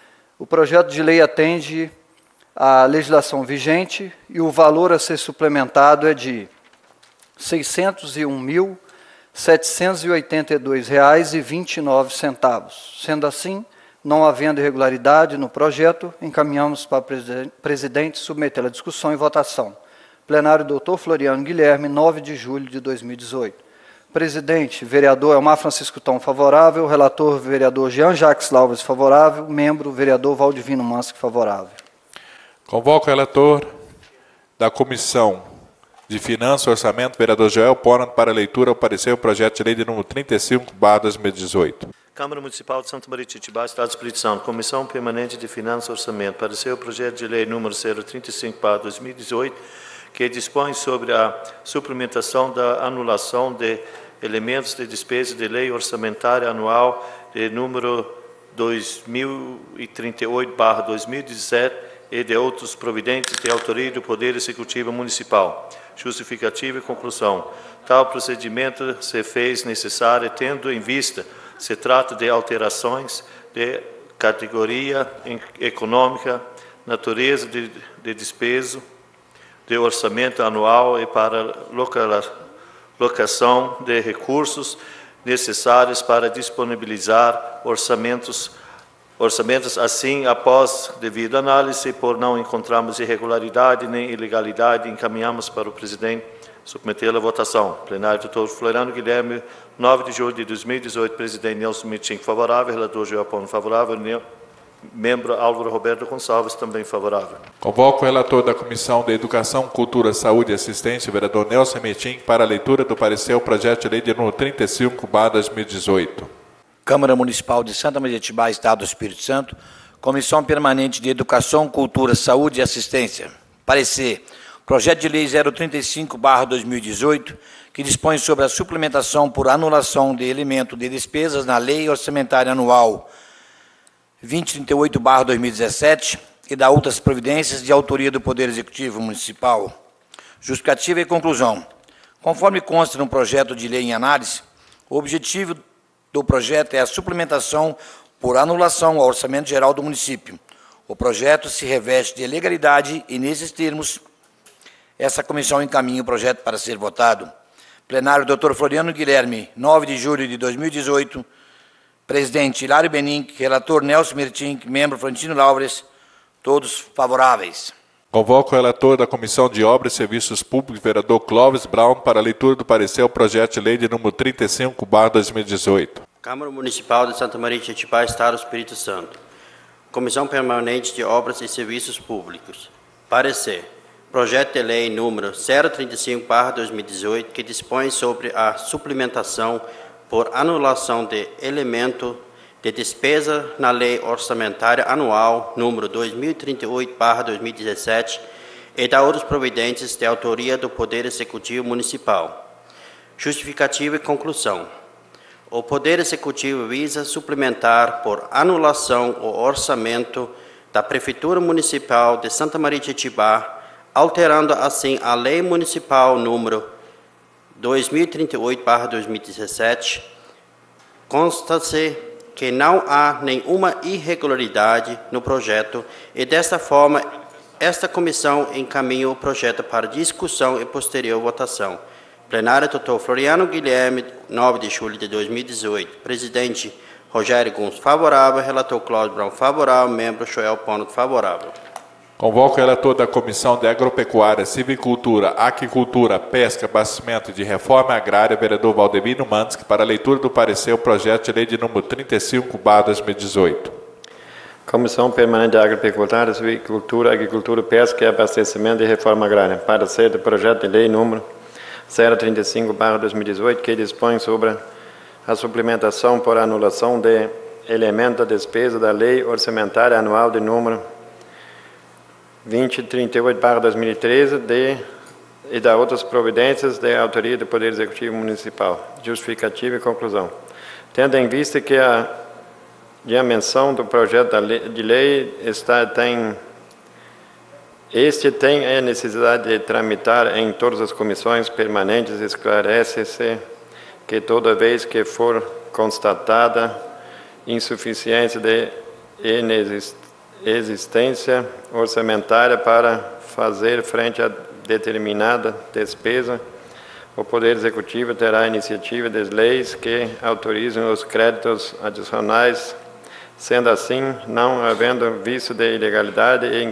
S11: O projeto de lei atende à legislação vigente e o valor a ser suplementado é de seiscentos e um mil, setecentos e oitenta e dois reais e vinte e nove centavos. Sendo assim, não havendo irregularidade no projeto, encaminhamos para o presidente submeter a discussão e votação. Plenário, doutor Floriano Guilherme, nove de julho de dois mil e dezoito. Presidente, vereador Elmar Francisco Tom, favorável. Relator, vereador Jean Jacques Lauves, favorável. Membro, vereador Valdivino Mansky, favorável.
S1: Convoco o relator da Comissão de Finanças e Orçamento, vereador Joel Ponan, para leitura ao parecer o projeto de lei de número trinta e cinco barra dois mil e dezoito.
S10: Câmara Municipal de Santa Maria de Itibá, Estado do Espírito Santo, Comissão Permanente de Finanças e Orçamento, parecer o projeto de lei número zero trinta e cinco barra dois mil e dezoito, que dispõe sobre a suplementação da anulação de elementos de despesa de lei orçamentária anual de número dois mil e trinta e oito barra dois mil e dezessete e de outros providentes de autoria do Poder Executivo Municipal. Justificativa e conclusão. Tal procedimento se fez necessário tendo em vista se trata de alterações de categoria econômica, natureza de, de despesa, de orçamento anual e para locação de recursos necessários para disponibilizar orçamentos, orçamentos assim, após devida análise, por não encontrarmos irregularidade nem ilegalidade, encaminhamos para o presidente submetê-la à votação. Plenário, doutor Floriano Guilherme, nove de julho de dois mil e dezoito, presidente Nelson Mitinho, favorável, relator Joel Ponan, favorável, membro Álvaro Roberto Gonçalves, também favorável.
S1: Convoco o relator da Comissão de Educação, Cultura, Saúde e Assistência, vereador Nelson Mitinho, para a leitura do parecer ao projeto de lei de número trinta e cinco barra dois mil e dezoito.
S13: Câmara Municipal de Santa Maria de Itibá, Estado do Espírito Santo, Comissão Permanente de Educação, Cultura, Saúde e Assistência. Parecer. Projeto de Lei zero trinta e cinco barra dois mil e dezoito, que dispõe sobre a suplementação por anulação de elemento de despesas na Lei Orçamentária Anual vinte e trinta e oito barra dois mil e dezessete e da outras providências de autoria do Poder Executivo Municipal. Justificativa e conclusão. Conforme consta no projeto de lei em análise, o objetivo do projeto é a suplementação por anulação ao Orçamento Geral do município. O projeto se reveste de legalidade e, nesses termos, essa comissão encaminha o projeto para ser votado. Plenário, doutor Floriano Guilherme, nove de julho de dois mil e dezoito. Presidente Hilário Benink, relator Nelson Mirtink, membro Frantino Lauves, todos favoráveis.
S1: Convoco o relator da Comissão de Obras e Serviços Públicos, vereador Clóvis Brown, para a leitura do parecer ao projeto de lei de número trinta e cinco barra dois mil e dezoito.
S7: Câmara Municipal de Santa Maria de Itibá, Estado do Espírito Santo. Comissão Permanente de Obras e Serviços Públicos. Parecer. Projeto de lei número zero trinta e cinco barra dois mil e dezoito, que dispõe sobre a suplementação por anulação de elemento de despesa na Lei Orçamentária Anual número dois mil e trinta e oito barra dois mil e dezessete e da outros providentes de autoria do Poder Executivo Municipal. Justificativa e conclusão. O Poder Executivo visa suplementar por anulação o orçamento da Prefeitura Municipal de Santa Maria de Itibá, alterando assim a Lei Municipal número dois mil e trinta e oito barra dois mil e dezessete. Consta-se que não há nenhuma irregularidade no projeto e, desta forma, esta comissão encaminha o projeto para discussão e posterior votação. Plenário, doutor Floriano Guilherme, nove de julho de dois mil e dezoito. Presidente Rogério Gomes, favorável. Relator Cláudio Brown, favorável. Membro Joel Ponan, favorável.
S1: Convoco o relator da Comissão de Agropecuária, Silvicultura, Aquicultura, Pesca, Abastecimento e de Reforma Agrária, vereador Valdemiro Mansky, para a leitura do parecer ao projeto de lei de número trinta e cinco barra dois mil e dezoito.
S9: Comissão Permanente de Agropecuária, Silvicultura, Agricultura, Pesca e Abastecimento e Reforma Agrária. Parecer do projeto de lei número zero trinta e cinco barra dois mil e dezoito, que dispõe sobre a suplementação por anulação de elemento da despesa da Lei Orçamentária Anual de número vinte e trinta e oito barra dois mil e treze de, e da outras providências de autoria do Poder Executivo Municipal. Justificativa e conclusão. Tendo em vista que a dimensão do projeto de lei está, tem, este tem a necessidade de tramitar em todas as comissões permanentes, esclarece-se que toda vez que for constatada insuficiência de inexistência existência orçamentária para fazer frente a determinada despesa, o Poder Executivo terá a iniciativa das leis que autorizam os créditos adicionais. Sendo assim, não havendo vício de ilegalidade e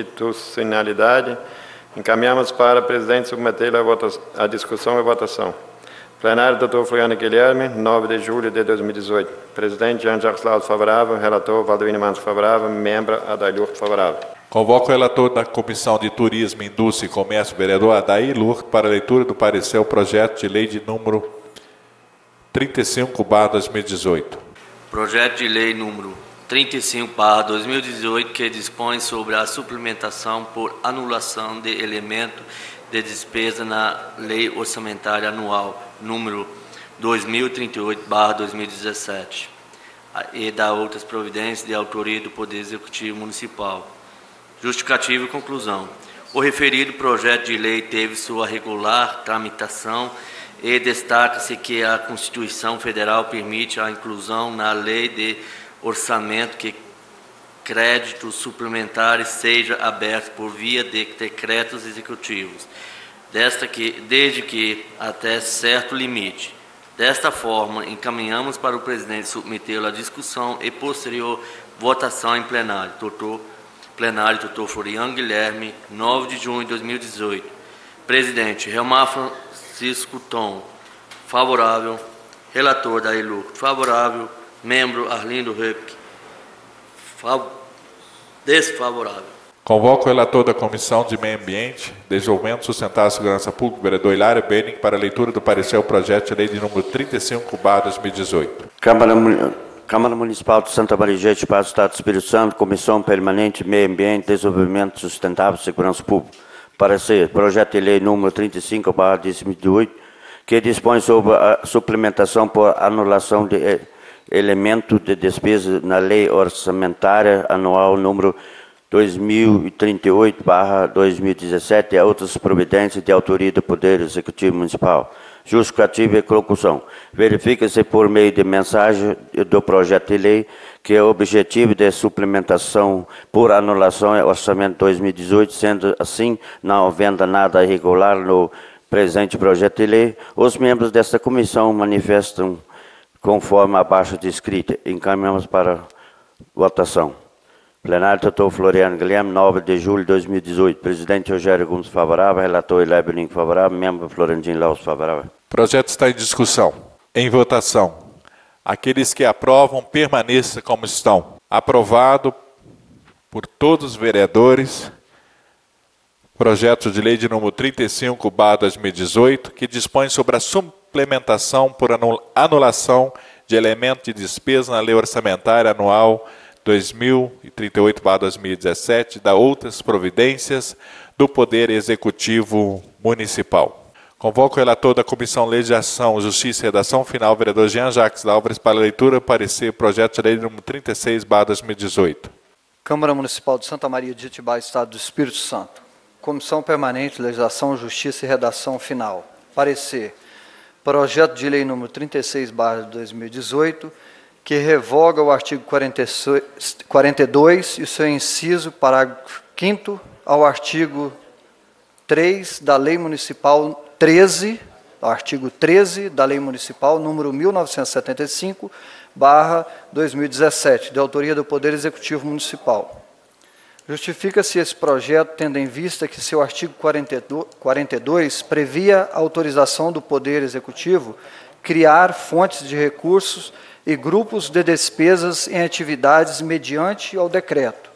S9: inconstitucionalidade, encaminhamos para o presidente submeter a, a discussão e votação. Plenário, doutor Floriano Guilherme, nove de julho de dois mil e dezoito. Presidente, Jean Jacques Laudo, favorável. Relator, Valdemiro Manso, favorável. Membro, Adair Lurto, favorável.
S1: Convoco o relator da Comissão de Turismo, Indústria e Comércio, vereador Adair Lurto, para a leitura do parecer ao projeto de lei de número trinta e cinco barra dois mil e dezoito.
S14: Projeto de lei número trinta e cinco barra dois mil e dezoito, que dispõe sobre a suplementação por anulação de elemento de despesa na Lei Orçamentária Anual número dois mil e trinta e oito barra dois mil e dezessete e da outras providências de autoria do Poder Executivo Municipal. Justificativa e conclusão. O referido projeto de lei teve sua regular tramitação e destaca-se que a Constituição Federal permite a inclusão na Lei de Orçamento que créditos suplementares seja aberto por via de decretos executivos, desta que, desde que até certo limite. Desta forma, encaminhamos para o presidente submetê-lo à discussão e posterior votação em plenário. Doutor, plenário, doutor Floriano Guilherme, nove de junho de dois mil e dezoito. Presidente, Relmar Francisco Tom, favorável. Relator, Adair Lurto, favorável. Membro, Arlindo Höpke, desfavorável.
S1: Convoco o relator da Comissão de Meio Ambiente, Desenvolvimento Sustentável e Segurança Pública, vereador Hilário Benning, para a leitura do parecer ao projeto de lei de número trinta e cinco barra dois mil e dezoito.
S12: Câmara, Câmara Municipal de Santa Maria de Jetibá, Estado do Espírito Santo, Comissão Permanente de Meio Ambiente, Desenvolvimento Sustentável e Segurança Pública. Parecer, projeto de lei número trinta e cinco barra dois mil e dezoito, que dispõe sobre a suplementação por anulação de elemento de despesa na Lei Orçamentária Anual número dois mil e trinta e oito barra dois mil e dezessete e a outras providências de autoria do Poder Executivo Municipal. Justificativa e conclusão. Verifica-se por meio de mensagem do projeto de lei que o objetivo de suplementação por anulação é o orçamento dois mil e dezoito, sendo assim, não havendo nada irregular no presente projeto de lei, os membros desta comissão manifestam conforme abaixo descrita. Encaminhamos para votação. Plenário, doutor Floriano Guilherme, nove de julho de dois mil e dezoito. Presidente Rogério Gomes, favorável. Relator Hilário Benning, favorável. Membro Florentino Laus, favorável.
S1: O projeto está em discussão. Em votação. Aqueles que aprovam, permaneçam como estão. Aprovado por todos os vereadores. Projeto de lei de número trinta e cinco barra dois mil e dezoito, que dispõe sobre a suplementação por anulação de elemento de despesa na Lei Orçamentária Anual dois mil e trinta e oito barra dois mil e dezessete, da outras providências do Poder Executivo Municipal. Convoco o relator da Comissão Legislação, Justiça e Redação Final, vereador Jean Jacques Álvares, para a leitura do parecer projeto de lei número trinta e seis barra dois mil e dezoito.
S11: Câmara Municipal de Santa Maria de Jetibá, Estado do Espírito Santo. Comissão Permanente, Legislação, Justiça e Redação Final. Parecer. Projeto de lei número trinta e seis barra dois mil e dezoito, que revoga o artigo quarenta e dois e o seu inciso, parágrafo quinto, ao artigo três da Lei Municipal treze, ao artigo treze da Lei Municipal número mil novecentos e setenta e cinco barra dois mil e dezessete, de autoria do Poder Executivo Municipal. Justifica-se esse projeto tendo em vista que seu artigo quarenta e dois previa a autorização do Poder Executivo criar fontes de recursos e grupos de despesas em atividades mediante ao decreto,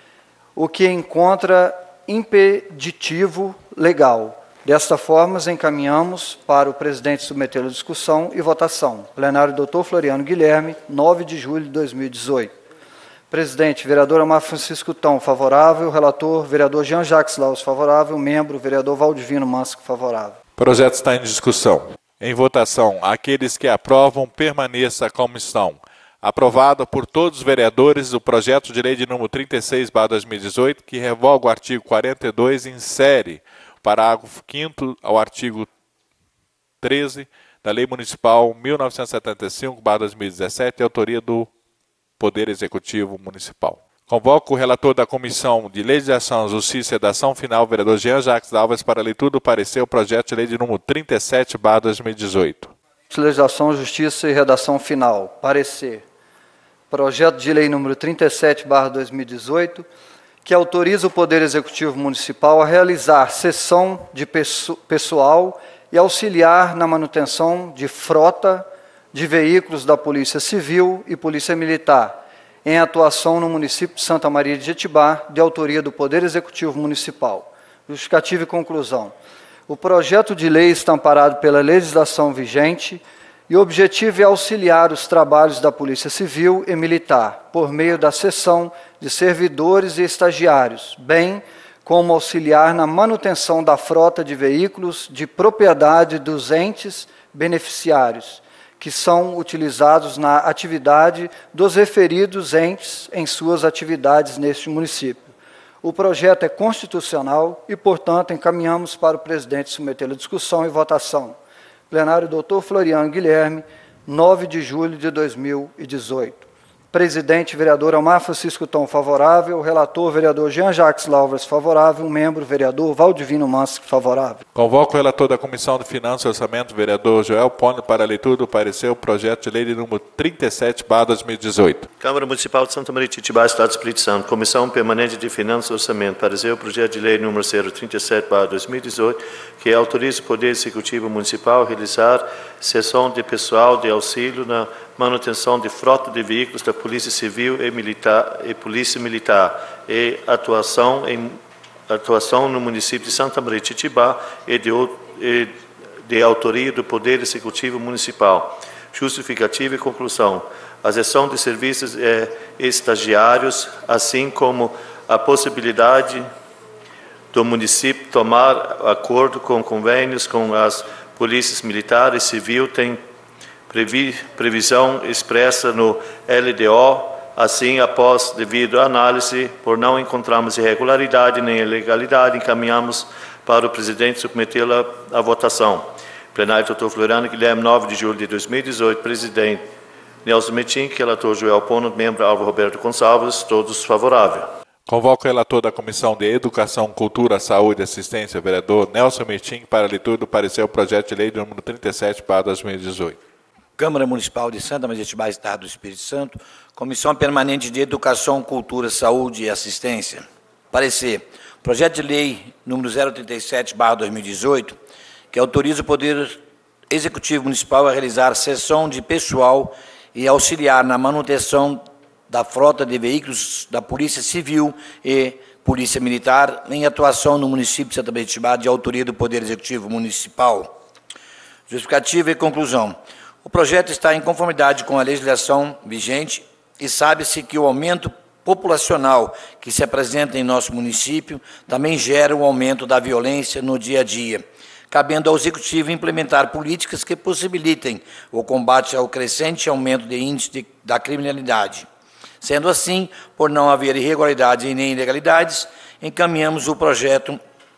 S11: o que encontra impeditivo legal. Desta forma, encaminhamos para o presidente submeter a discussão e votação. Plenário, doutor Floriano Guilherme, nove de julho de dois mil e dezoito. Presidente, vereador Amar Francisco Tom, favorável. Relator, vereador Jean Jacques Laus, favorável. Membro, vereador Valdivino Mansco, favorável.
S1: O projeto está em discussão. Em votação, aqueles que aprovam, permaneçam como estão. Aprovado por todos os vereadores o projeto de lei de número trinta e seis barra dois mil e dezoito, que revoga o artigo quarenta e dois e insere o parágrafo quinto ao artigo treze da Lei Municipal mil novecentos e setenta e cinco barra dois mil e dezessete, de autoria do Poder Executivo Municipal. Convoco o relator da Comissão de Legislação, Justiça e Redação Final, vereador Jean Jacques Álvares, para a leitura do parecer o projeto de lei de número trinta e sete barra dois mil e dezoito.
S11: Legislação, Justiça e Redação Final. Parecer. Projeto de lei número trinta e sete barra dois mil e dezoito, que autoriza o Poder Executivo Municipal a realizar cessão de pessoal e auxiliar na manutenção de frota de veículos da Polícia Civil e Polícia Militar, em atuação no município de Santa Maria de Jetibá, de autoria do Poder Executivo Municipal. Justificativa e conclusão. O projeto de lei está amparado pela legislação vigente e o objetivo é auxiliar os trabalhos da Polícia Civil e Militar, por meio da cessão de servidores e estagiários, bem como auxiliar na manutenção da frota de veículos de propriedade dos entes beneficiários, que são utilizados na atividade dos referidos entes em suas atividades neste município. O projeto é constitucional e, portanto, encaminhamos para o presidente submeter a discussão e votação. Plenário, doutor Floriano Guilherme, nove de julho de dois mil e dezoito. Presidente, vereador Omar Francisco Tom, favorável. Relator, vereador Jean-Jacques Lavras, favorável. Membro, vereador Valdivino Mansky, favorável.
S1: Convoco o relator da Comissão de Finanças e Orçamento, vereador Joel Pônio, para a leitura do parecer o projeto de lei de número trinta e sete barra dois mil e dezoito.
S10: Câmara Municipal de Santa Maria de Jetibá, Estado do Espírito Santo. Comissão Permanente de Finanças e Orçamento. Parecer o projeto de lei número zero trinta e sete barra dois mil e dezoito, que autoriza o Poder Executivo Municipal a realizar sessão de pessoal de auxílio na manutenção de frota de veículos da Polícia Civil e Militar e Polícia Militar e atuação em atuação no município de Santa Maria de Jetibá e de, e de autoria do Poder Executivo Municipal. Justificativa e conclusão. A gestão de serviços e estagiários, assim como a possibilidade do município tomar acordo com convênios com as polícias militar e civil, tem previ, previsão expressa no L D O. Assim, após devido análise, por não encontrarmos irregularidade nem ilegalidade, encaminhamos para o presidente submetê-la à votação. Plenário, doutor Floriano Guilherme, nove de julho de dois mil e dezoito. Presidente Nelson Metink, relator Joel Pônio, membro Álvaro Roberto Gonçalves, todos favoráveis.
S1: Convoco o relator da Comissão de Educação, Cultura, Saúde e Assistência, vereador Nelson Metink, para a leitura do parecer o projeto de lei número trinta e sete barra dois mil e dezoito.
S13: Câmara Municipal de Santa Maria de Jetibá, Estado do Espírito Santo, Comissão Permanente de Educação, Cultura, Saúde e Assistência. Parecer. Projeto de lei número zero trinta e sete barra dois mil e dezoito, que autoriza o Poder Executivo Municipal a realizar sessão de pessoal e auxiliar na manutenção da frota de veículos da Polícia Civil e Polícia Militar em atuação no município de Santa Maria de Jetibá, de autoria do Poder Executivo Municipal. Justificativa e conclusão. O projeto está em conformidade com a legislação vigente e sabe-se que o aumento populacional que se apresenta em nosso município também gera um aumento da violência no dia a dia, cabendo ao Executivo implementar políticas que possibilitem o combate ao crescente aumento de índice de, da criminalidade. Sendo assim, por não haver irregularidades e nem ilegalidades, encaminhamos o projeto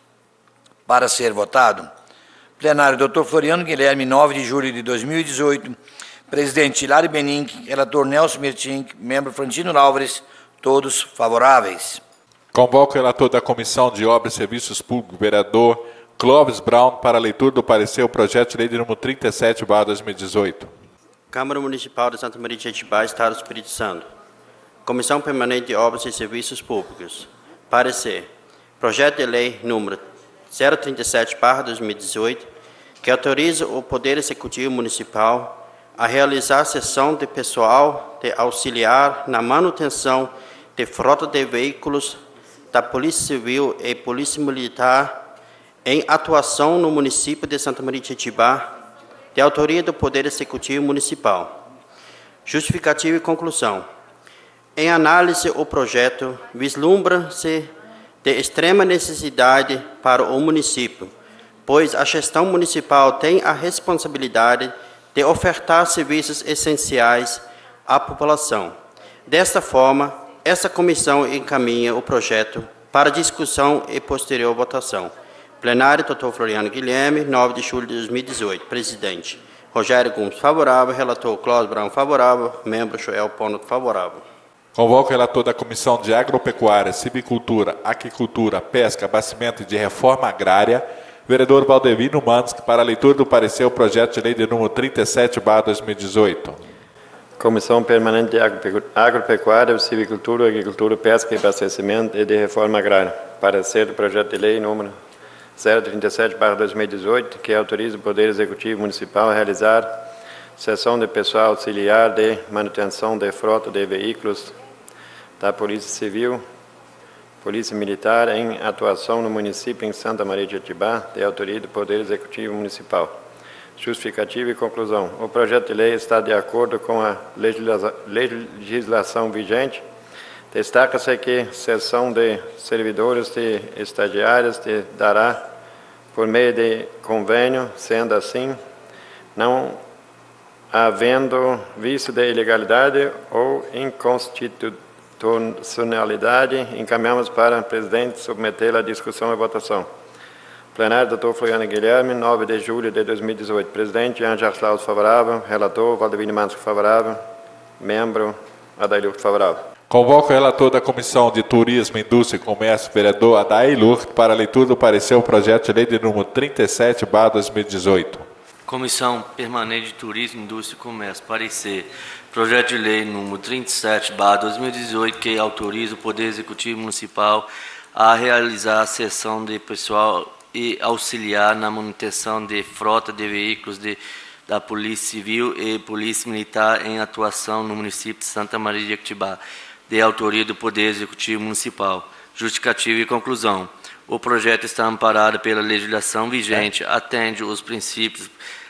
S13: para ser votado. Plenário, doutor Floriano Guilherme, nove de julho de dois mil e dezoito. Presidente Hilário Benink, relator Nelson Metink, membro Frantino Álvares, todos favoráveis.
S1: Convoco o relator da Comissão de Obras e Serviços Públicos, vereador Clóvis Brown, para a leitura do parecer o projeto de lei de número trinta e sete barra dois mil e dezoito.
S7: Câmara Municipal de Santa Maria de Jetibá, Estado do Espírito Santo. Comissão Permanente de Obras e Serviços Públicos. Parecer. Projeto de lei número zero trinta e sete barra dois mil e dezoito, que autoriza o Poder Executivo Municipal a realizar sessão de pessoal de auxiliar na manutenção de frota de veículos da Polícia Civil e Polícia Militar em atuação no município de Santa Maria de Jetibá, de autoria do Poder Executivo Municipal. Justificativa e conclusão. Em análise, o projeto vislumbra-se de extrema necessidade para o município, pois a gestão municipal tem a responsabilidade de ofertar serviços essenciais à população. Desta forma, essa comissão encaminha o projeto para discussão e posterior votação. Plenário, doutor Floriano Guilherme, nove de julho de dois mil e dezoito. Presidente Rogério Gomes, favorável. Relator Clóvis Brown, favorável. Membro Joel Pônio, favorável.
S1: Convoco o relator da Comissão de Agropecuária, Silvicultura, Aquicultura, Pesca, Abastecimento e de Reforma Agrária, vereador Valdivino Mansky, para a leitura do parecer o projeto de lei de número trinta e sete barra dois mil e dezoito.
S9: Comissão Permanente de Agropecuária, Silvicultura, Agricultura, Pesca e Abastecimento e de Reforma Agrária. Parecer do projeto de lei número zero trinta e sete barra dois mil e dezoito, que autoriza o Poder Executivo Municipal a realizar sessão de pessoal auxiliar de manutenção de frota de veículos da Polícia Civil, Polícia Militar em atuação no município em Santa Maria de Jetibá, de autoria do Poder Executivo Municipal. Justificativa e conclusão. O projeto de lei está de acordo com a legislação vigente. Destaca-se que cessão de servidores e estagiários se dará por meio de convênio, sendo assim, não havendo vício de ilegalidade ou inconstitucionalidade, encaminhamos para o presidente submeter a discussão e votação. Plenário, doutor Floriano Guilherme, nove de julho de dois mil e dezoito. Presidente, Ângelo Arslaus, favorável. Relator, Valdevino Mansco, favorável. Membro, Adailur, favorável.
S1: Convoco o relator da Comissão de Turismo, Indústria e Comércio, vereador Adailur, para a leitura do parecer o projeto de lei de número trinta e sete barra dois mil e dezoito.
S14: Comissão Permanente de Turismo, Indústria e Comércio, parecer. Projeto de lei número trinta e sete barra dois mil e dezoito, que autoriza o Poder Executivo Municipal a realizar a cessão de pessoal e auxiliar na manutenção de frota de veículos de, da Polícia Civil e Polícia Militar em atuação no município de Santa Maria de Jetibá, de autoria do Poder Executivo Municipal. Justificativa e conclusão. O projeto está amparado pela legislação vigente, atende os princípios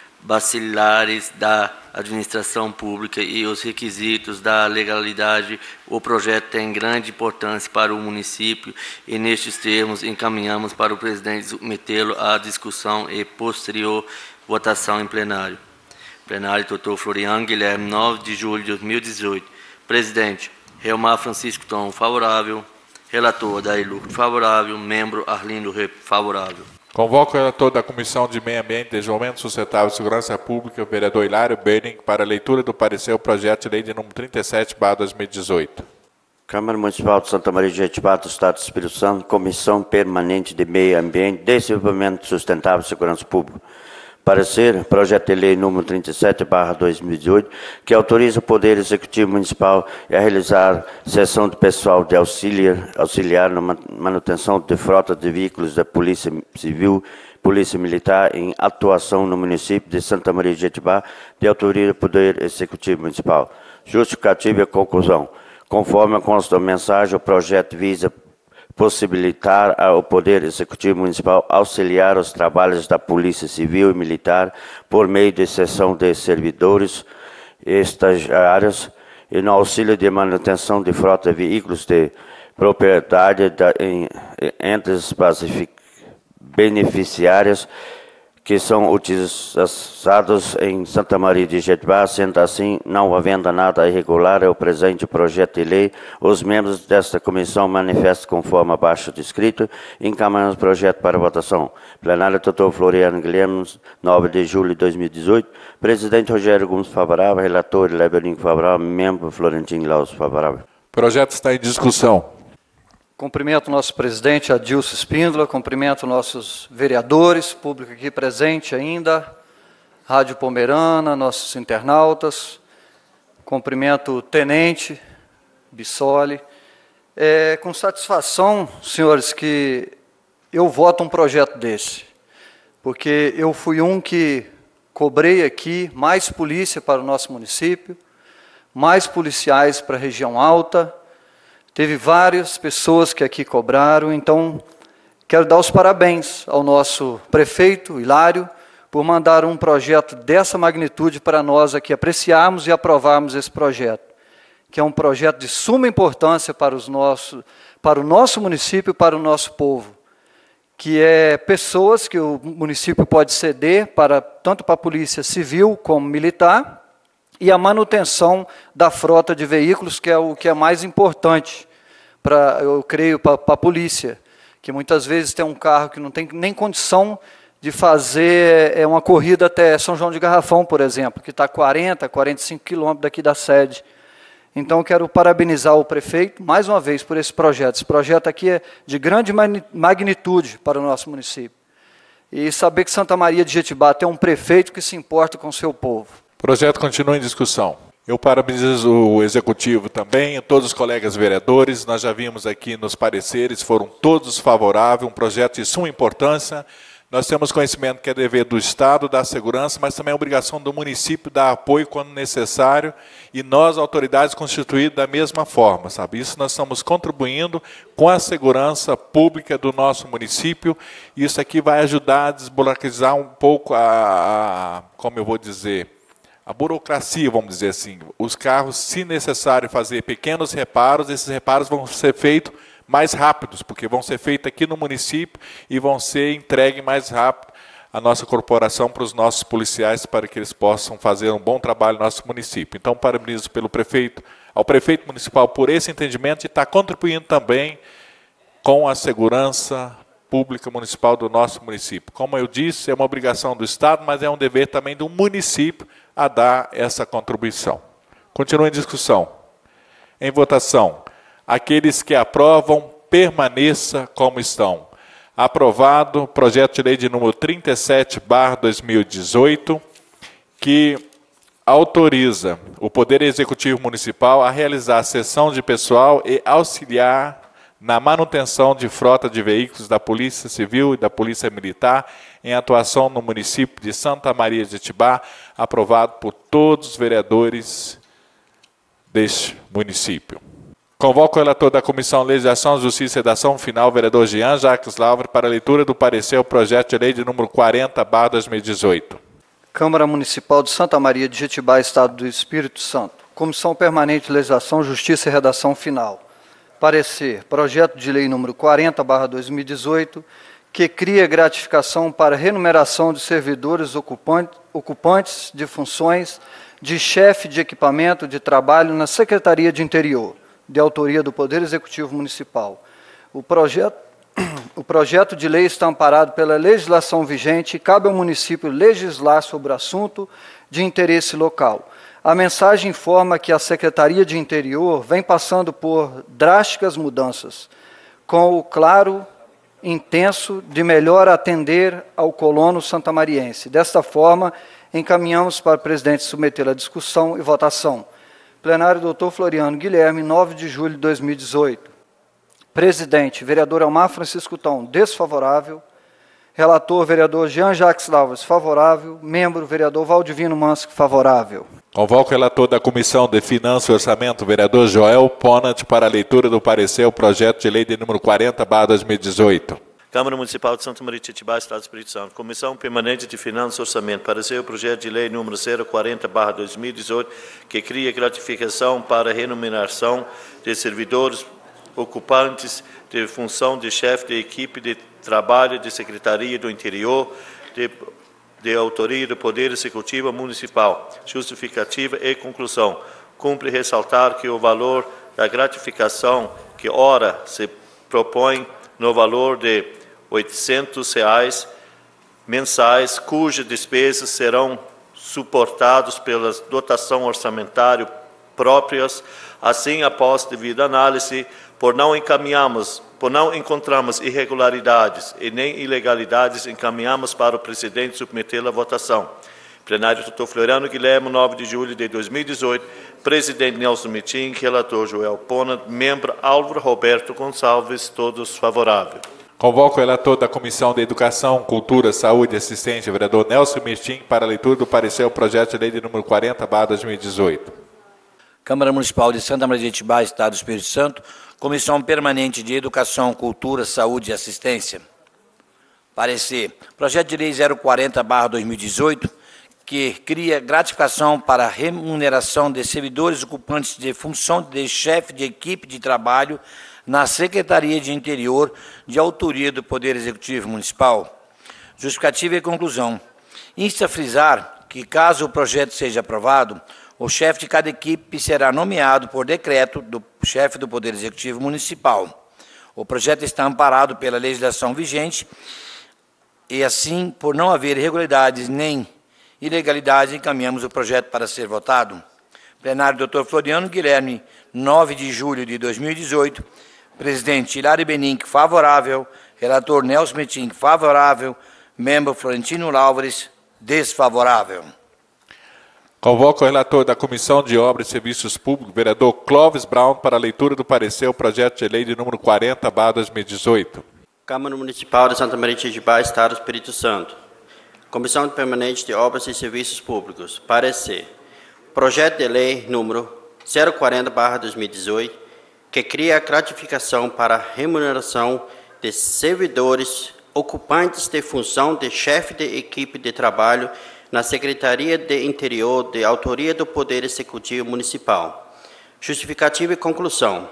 S14: basilares da administração pública e os requisitos da legalidade. O projeto tem grande importância para o município e, nestes termos, encaminhamos para o presidente submetê-lo à discussão e posterior votação em plenário. Plenário, doutor Floriano Guilherme, nove de julho de dois mil e dezoito. Presidente, Reumar Francisco Tom, favorável. Relator, Adailur, favorável. Membro, Arlindo Rep, favorável.
S1: Convoco o relator da Comissão de Meio Ambiente, Desenvolvimento Sustentável e Segurança Pública, o vereador Hilário Berning, para a leitura do parecer o projeto de lei de número trinta e sete barra dois mil e dezoito.
S12: Câmara Municipal de Santa Maria de Jetibá do Estado do Espírito Santo, Comissão Permanente de Meio Ambiente, Desenvolvimento Sustentável e Segurança Pública. Parecer, projeto de lei número trinta e sete barra dois mil e dezoito, que autoriza o Poder Executivo Municipal a realizar sessão de pessoal de auxiliar, auxiliar na manutenção de frota de veículos da Polícia Civil, Polícia Militar em atuação no município de Santa Maria de Jetibá, de autoria do Poder Executivo Municipal. Justificativa e conclusão. Conforme consta da mensagem, o projeto visa possibilitar ao Poder Executivo Municipal auxiliar os trabalhos da Polícia Civil e Militar por meio de cessão de servidores e estagiários e no auxílio de manutenção de frota de veículos de propriedade da, em, entre os beneficiários que são utilizados em Santa Maria de Jetibá, sendo assim, não havendo nada irregular ao presente projeto de lei, os membros desta comissão manifestam conforme abaixo descrito, encaminhando o projeto para votação. Plenário, doutor Floriano Guilherme, nove de julho de dois mil e dezoito. Presidente Rogério Gomes, favorável. Relator, Lebelinho, favorável. Membro, Florentino Laus, favorável.
S1: O projeto está em discussão.
S11: Cumprimento o nosso presidente, Adilson Espíndola, cumprimento nossos vereadores, público aqui presente ainda, Rádio Pomerana, nossos internautas, cumprimento o tenente Bissoli. É com satisfação, senhores, que eu voto um projeto desse, porque eu fui um que cobrei aqui mais polícia para o nosso município, mais policiais para a região alta. Teve várias pessoas que aqui cobraram, então quero dar os parabéns ao nosso prefeito, Hilário, por mandar um projeto dessa magnitude para nós aqui apreciarmos e aprovarmos esse projeto, que é um projeto de suma importância para, os nossos, para o nosso município e para o nosso povo, que é pessoas que o município pode ceder para, tanto para a polícia civil como militar, e a manutenção da frota de veículos, que é o que é mais importante, pra, eu creio, para a polícia, que muitas vezes tem um carro que não tem nem condição de fazer é, uma corrida até São João de Garrafão, por exemplo, que está a quarenta, quarenta e cinco quilômetros daqui da sede. Então, eu quero parabenizar o prefeito, mais uma vez, por esse projeto. Esse projeto aqui é de grande magnitude para o nosso município. E saber que Santa Maria de Jetibá tem um prefeito que se importa com o seu povo.
S1: O projeto continua em discussão. Eu parabenizo o Executivo também, todos os colegas vereadores, nós já vimos aqui nos pareceres, foram todos favoráveis, um projeto de suma importância. Nós temos conhecimento que é dever do Estado dar segurança, mas também é obrigação do município dar apoio quando necessário, e nós, autoridades constituídas, da mesma forma, sabe? Isso nós estamos contribuindo com a segurança pública do nosso município, e isso aqui vai ajudar a desburocratizar um pouco a, a como eu vou dizer, a burocracia, vamos dizer assim. Os carros, se necessário fazer pequenos reparos, esses reparos vão ser feitos mais rápidos, porque vão ser feitos aqui no município e vão ser entregues mais rápido à nossa corporação, para os nossos policiais, para que eles possam fazer um bom trabalho no nosso município. Então, parabenizo pelo prefeito, ao prefeito municipal por esse entendimento, e está contribuindo também com a segurança pública municipal do nosso município. Como eu disse, é uma obrigação do Estado, mas é um dever também do município a dar essa contribuição. Continua em discussão. Em votação. Aqueles que aprovam, permaneça como estão. Aprovado, projeto de lei de número trinta e sete barra dois mil e dezoito, que autoriza o Poder Executivo Municipal a realizar a cessão de pessoal e auxiliar na manutenção de frota de veículos da Polícia Civil e da Polícia Militar em atuação no município de Santa Maria de Jetibá, aprovado por todos os vereadores deste município. Convoco o relator da Comissão Legislação, Justiça e Redação Final, vereador Jean Jacques Lauro, para a leitura do parecer ao projeto de lei de número quarenta barra dois mil e dezoito.
S11: Câmara Municipal de Santa Maria de Jetibá, Estado do Espírito Santo. Comissão Permanente de Legislação, Justiça e Redação Final. Parecer, projeto de lei número quarenta barra dois mil e dezoito, que cria gratificação para remuneração de servidores ocupantes, ocupantes de funções de chefe de equipamento de trabalho na Secretaria de Interior, de autoria do Poder Executivo Municipal. O projeto, o projeto de lei está amparado pela legislação vigente e cabe ao município legislar sobre o assunto de interesse local. A mensagem informa que a Secretaria de Interior vem passando por drásticas mudanças, com o claro intenso de melhor atender ao colono santamariense. Desta forma, encaminhamos para o presidente submeter a discussão e votação. Plenário, doutor Floriano Guilherme, nove de julho de dois mil e dezoito. Presidente, vereador Elmar Francisco Tom, desfavorável. Relator, vereador Jean Jacques Lauro, favorável. Membro, vereador Valdivino Mansky, favorável.
S1: Convoco o relator da Comissão de Finanças e Orçamento, vereador Joel Ponant, para a leitura do parecer ao projeto de lei de número quarenta barra dois mil e dezoito.
S10: Câmara Municipal de Santa Maria de Jetibá, Estado do Espírito Santo. Comissão Permanente de Finanças e Orçamento. Parecer o projeto de lei número zero quarenta barra dois mil e dezoito, que cria gratificação para remuneração de servidores ocupantes de função de chefe de equipe de trabalho de Secretaria do Interior, de, de autoria do Poder Executivo Municipal. Justificativa e conclusão. Cumpre ressaltar que o valor da gratificação, que ora se propõe no valor de oitocentos reais mensais, cujas despesas serão suportadas pela dotação orçamentária próprias. Assim, após devida análise, por não encaminhamos, por não encontrarmos irregularidades e nem ilegalidades, encaminhamos para o presidente submeter a votação. Plenário, doutor Floriano Guilherme, nove de julho de dois mil e dezoito. Presidente Nelson Miting, relator Joel Ponant, membro Álvaro Roberto Gonçalves, todos favoráveis.
S1: Convoco o relator da Comissão de Educação, Cultura, Saúde e Assistência, vereador Nelson Miting, para a leitura do parecer ao projeto de lei de número quarenta barra dois mil e dezoito.
S13: Câmara Municipal de Santa Maria de Jetibá, Estado do Espírito Santo. Comissão Permanente de Educação, Cultura, Saúde e Assistência. Parecer. Projeto de lei zero quarenta barra dois mil e dezoito, que cria gratificação para remuneração de servidores ocupantes de função de chefe de equipe de trabalho na Secretaria de Interior, de autoria do Poder Executivo Municipal. Justificativa e conclusão. Insta a frisar que, caso o projeto seja aprovado, o chefe de cada equipe será nomeado por decreto do chefe do Poder Executivo Municipal. O projeto está amparado pela legislação vigente e, assim, por não haver irregularidades nem ilegalidades, encaminhamos o projeto para ser votado. Plenário, doutor Floriano Guilherme, nove de julho de dois mil e dezoito. Presidente Hilário Benink, favorável. Relator Nelson Miting, favorável. Membro Florentino Álvares, desfavorável.
S1: Convoco o relator da Comissão de Obras e Serviços Públicos, vereador Clóvis Brown, para a leitura do parecer ao projeto de lei de número quarenta barra dois mil e dezoito.
S7: Câmara Municipal de Santa Maria de Itibá, Estado do Espírito Santo. Comissão Permanente de Obras e Serviços Públicos. Parecer. Projeto de lei número zero quarenta barra dois mil e dezoito, que cria a gratificação para a remuneração de servidores ocupantes de função de chefe de equipe de trabalho na Secretaria de Interior, de autoria do Poder Executivo Municipal. Justificativa e conclusão.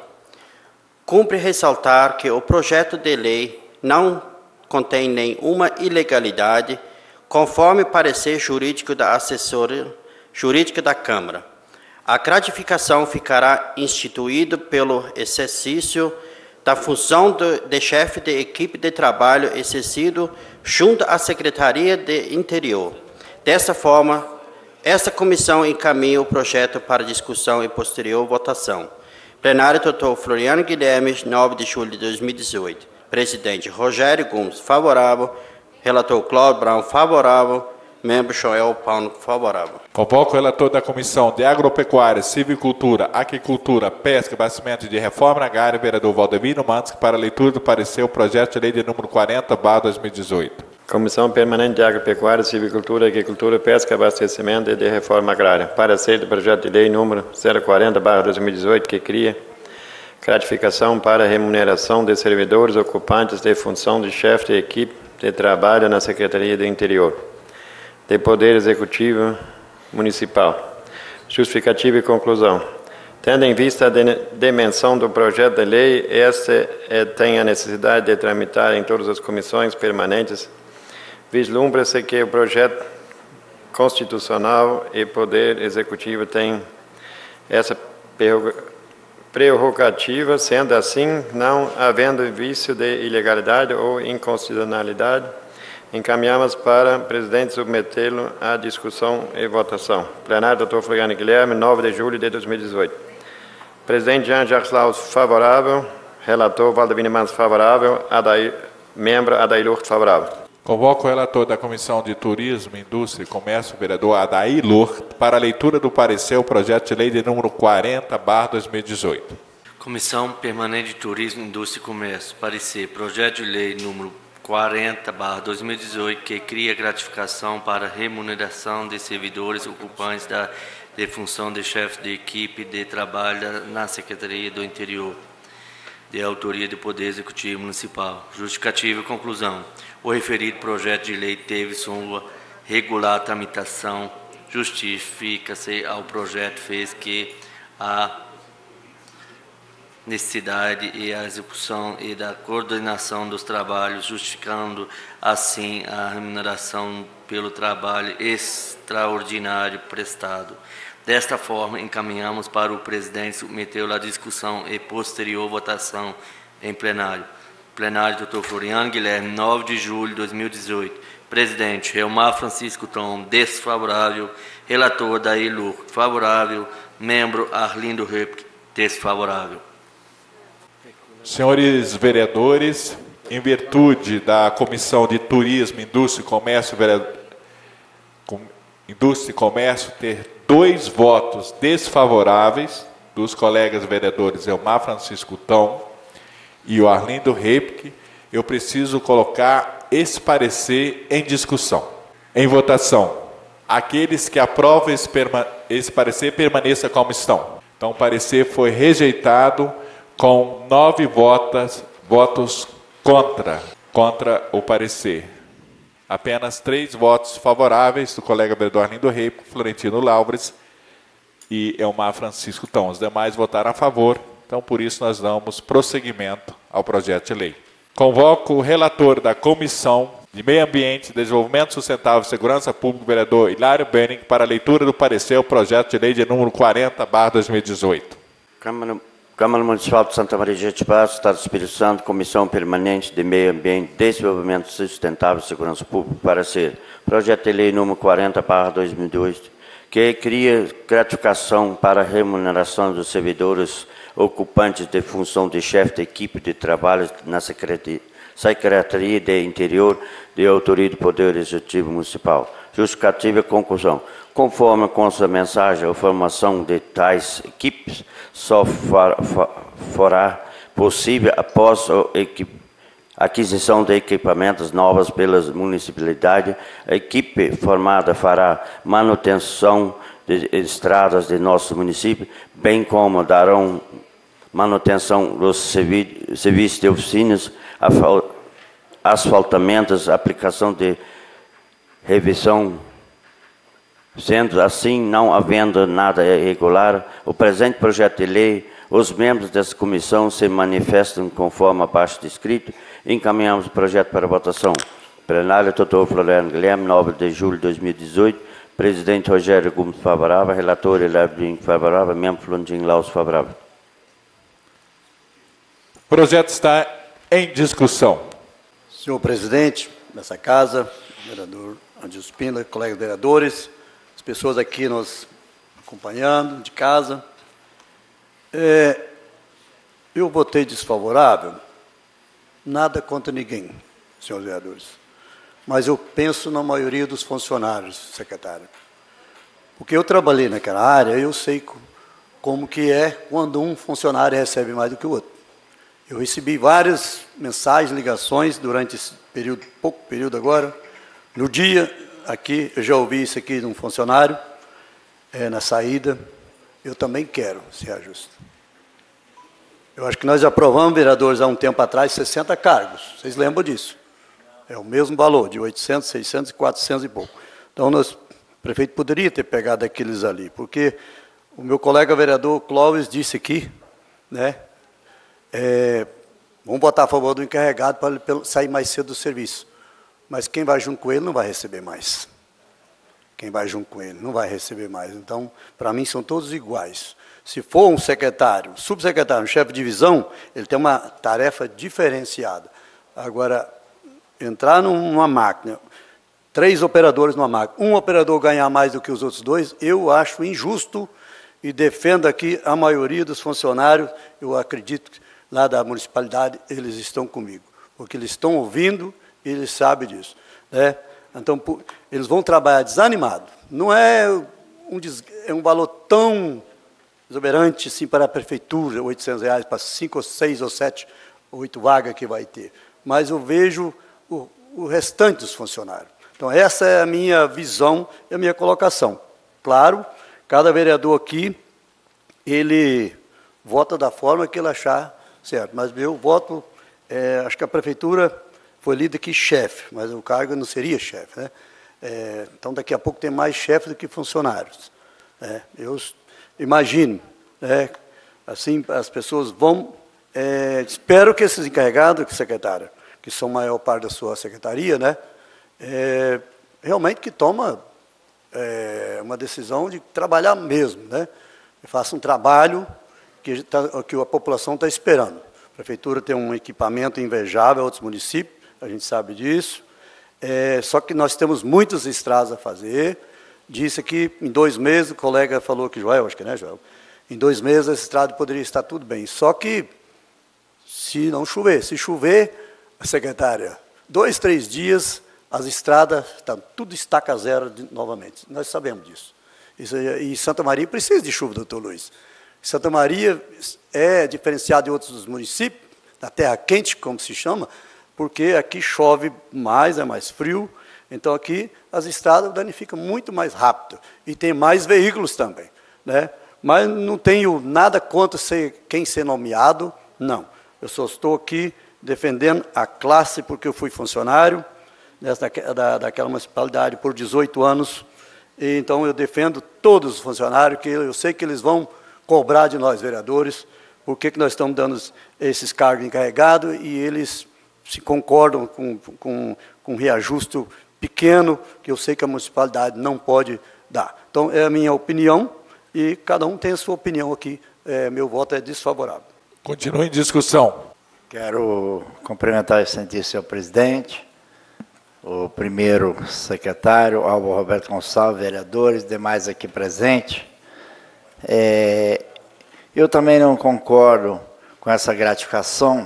S7: Cumpre ressaltar que o projeto de lei não contém nenhuma ilegalidade, conforme parecer jurídico da assessoria jurídica da Câmara. A gratificação ficará instituída pelo exercício da função de, de chefe de equipe de trabalho exercido junto à Secretaria de Interior. Dessa forma, esta comissão encaminha o projeto para discussão e posterior votação. Plenário, doutor Floriano Guilherme, nove de julho de dois mil e dezoito. Presidente Rogério Gomes, favorável. Relator Cláudio Brown, favorável. Membro Joel Paulo, favorável.
S1: Convoco o relator da Comissão de Agropecuária, Silvicultura, Aquicultura, Pesca, Abastecimento e de Reforma Agrária, vereador Valdemiro Mantes, para a leitura do parecer o projeto de lei de número quarenta barra dois mil e dezoito.
S9: Comissão Permanente de Agropecuária, Silvicultura, Agricultura, Pesca, Abastecimento e de Reforma Agrária. Parecer do projeto de lei número zero quarenta barra dois mil e dezoito, que cria gratificação para remuneração de servidores ocupantes de função de chefe de equipe de trabalho na Secretaria do Interior, de Poder Executivo Municipal. Justificativa e conclusão. Tendo em vista a dimensão do projeto de lei, este é, tem a necessidade de tramitar em todas as comissões permanentes. Vislumbra-se que o projeto constitucional e Poder Executivo têm essa prerrogativa, sendo assim, não havendo vício de ilegalidade ou inconstitucionalidade, encaminhamos para o presidente submetê-lo à discussão e votação. Plenário, doutor Floriano Guilherme, nove de julho de dois mil e dezoito. Presidente Jean Jacques Laus, favorável. Relator Valdemiro Mantes, favorável. Adair, membro Adair Lourdes, favorável.
S1: Convoco o relator da Comissão de Turismo, Indústria e Comércio, vereador Adair Lourdes, para a leitura do parecer o projeto de lei de número quarenta barra dois mil e dezoito.
S14: Comissão Permanente de Turismo, Indústria e Comércio. Parecer. Projeto de lei número quarenta barra dois mil e dezoito, que cria gratificação para remuneração de servidores ocupantes da de função de chefe de equipe de trabalho na Secretaria do Interior, de autoria do Poder Executivo Municipal. Justificativa e conclusão. O referido projeto de lei teve sua regular tramitação. Justifica-se ao projeto fez que a necessidade e a execução e da coordenação dos trabalhos, justificando assim a remuneração pelo trabalho extraordinário prestado. Desta forma, encaminhamos para o presidente submetê-lo à discussão e posterior votação em plenário. Plenário, doutor Floriano Guilherme, nove de julho de dois mil e dezoito. Presidente, Elmar Francisco Tom, desfavorável. Relator, Adair Lourdes, favorável. Membro, Arlindo Rep, desfavorável.
S1: Senhores vereadores, em virtude da Comissão de Turismo, Indústria e Comércio, vereador, Indústria e Comércio ter dois votos desfavoráveis dos colegas vereadores Elmar Francisco Tom e o Arlindo Repke, eu preciso colocar esse parecer em discussão, em votação. Aqueles que aprovam esse, esse parecer permaneça como estão. Então, o parecer foi rejeitado com nove votos, votos contra, contra o parecer. Apenas três votos favoráveis do colega vereador Arlindo Repke, Florentino Laubres e Elmar Francisco Tom. Os demais votaram a favor. Então, por isso, nós damos prosseguimento ao projeto de lei. Convoco o relator da Comissão de Meio Ambiente, Desenvolvimento Sustentável e Segurança Pública, vereador Hilário Benning, para a leitura do parecer ao projeto de lei de número quarenta barra dois mil e dezoito.
S12: Câmara, Câmara Municipal de Santa Maria de Itibá, Estado do Espírito Santo, Comissão Permanente de Meio Ambiente, Desenvolvimento Sustentável e Segurança Pública, para ser projeto de lei número quarenta barra dois mil e dezoito, que cria gratificação para a remuneração dos servidores ocupantes de função de chefe de equipe de trabalho na Secretaria, Secretaria de Interior de autoria do Poder Executivo Municipal. Justificativa e conclusão. Conforme com sua mensagem, a formação de tais equipes só fará possível após a aquisição de equipamentos novos pelas municipalidades. A equipe formada fará manutenção de estradas de nosso município, bem como darão manutenção dos serviços de oficinas, asfaltamentos, aplicação de revisão. Sendo assim, não havendo nada irregular, o presente projeto de lei, os membros dessa comissão se manifestam conforme abaixo descrito. Encaminhamos o projeto para votação. Plenário, doutor Floriano Guilherme, nove de julho de dois mil e dezoito. Presidente Rogério Gomes, favorável. Relator Elévio favorável. Membro Florentino Laus, favorável.
S1: O projeto está em discussão.
S4: Senhor presidente dessa casa, vereador Adilson Spínola, colegas vereadores, as pessoas aqui nos acompanhando de casa. É, eu votei desfavorável, nada contra ninguém, senhores vereadores, mas eu penso na maioria dos funcionários, secretário. Porque eu trabalhei naquela área, eu sei como que é quando um funcionário recebe mais do que o outro. Eu recebi várias mensagens, ligações durante esse período, pouco período agora. No dia, aqui, eu já ouvi isso aqui de um funcionário, é, na saída. Eu também quero ser justo. Eu acho que nós aprovamos, vereadores, há um tempo atrás, sessenta cargos. Vocês lembram disso? É o mesmo valor, de oitocentos, seiscentos e quatrocentos e pouco. Então, nós, o prefeito poderia ter pegado aqueles ali, porque o meu colega vereador Clóvis disse aqui, né, é, vamos votar a favor do encarregado para ele sair mais cedo do serviço. Mas quem vai junto com ele não vai receber mais. Quem vai junto com ele não vai receber mais. Então, para mim, são todos iguais. Se for um secretário, subsecretário, um chefe de divisão, ele tem uma tarefa diferenciada. Agora, entrar numa máquina, três operadores numa máquina, um operador ganhar mais do que os outros dois, eu acho injusto e defendo aqui a maioria dos funcionários, eu acredito que lá da municipalidade, eles estão comigo, porque eles estão ouvindo e eles sabem disso, né? Então, eles vão trabalhar desanimado. Não é um, é um valor tão exuberante assim, para a prefeitura, oitocentos reais para cinco, ou seis, ou sete, oito vagas que vai ter. Mas eu vejo o, o restante dos funcionários. Então, essa é a minha visão e a minha colocação. Claro, cada vereador aqui, ele vota da forma que ele achar certo. Mas meu voto, é, acho que a prefeitura foi lida aqui chefe, mas o cargo não seria chefe, né? É, então, daqui a pouco tem mais chefe do que funcionários. É, eu imagino, né, assim, as pessoas vão... É, espero que esses encarregados, que secretário, que são a maior parte da sua secretaria, né, é, realmente que toma é, uma decisão de trabalhar mesmo, né? Faça um trabalho que, tá, que a população está esperando. A prefeitura tem um equipamento invejável, outros municípios, a gente sabe disso. É, só que nós temos muitas estradas a fazer. Disse que em dois meses, o colega falou que, Joel, acho que né, Joel? Em dois meses a estrada poderia estar tudo bem. Só que, se não chover, se chover, a secretária, dois, três dias, as estradas estão tudo estaca zero de, novamente. Nós sabemos disso. Isso, e Santa Maria precisa de chuva, doutor Luiz. Santa Maria é diferenciado de outros municípios, da terra quente, como se chama, porque aqui chove mais, é mais frio, então aqui as estradas danificam muito mais rápido, e tem mais veículos também, né? Mas não tenho nada contra ser, quem ser nomeado, não. Eu só estou aqui defendendo a classe, porque eu fui funcionário dessa, da, daquela municipalidade por dezoito anos, e então eu defendo todos os funcionários, que eu sei que eles vão cobrar de nós, vereadores, por que nós estamos dando esses cargos encarregados, e eles se concordam com, com, com um reajuste pequeno, que eu sei que a municipalidade não pode dar. Então, é a minha opinião, e cada um tem a sua opinião aqui. É, meu voto é desfavorável.
S1: Continua em discussão.
S6: Quero cumprimentar o excelentíssimo presidente, o primeiro secretário, Álvaro Roberto Gonçalves, vereadores, demais aqui presentes. É, eu também não concordo com essa gratificação,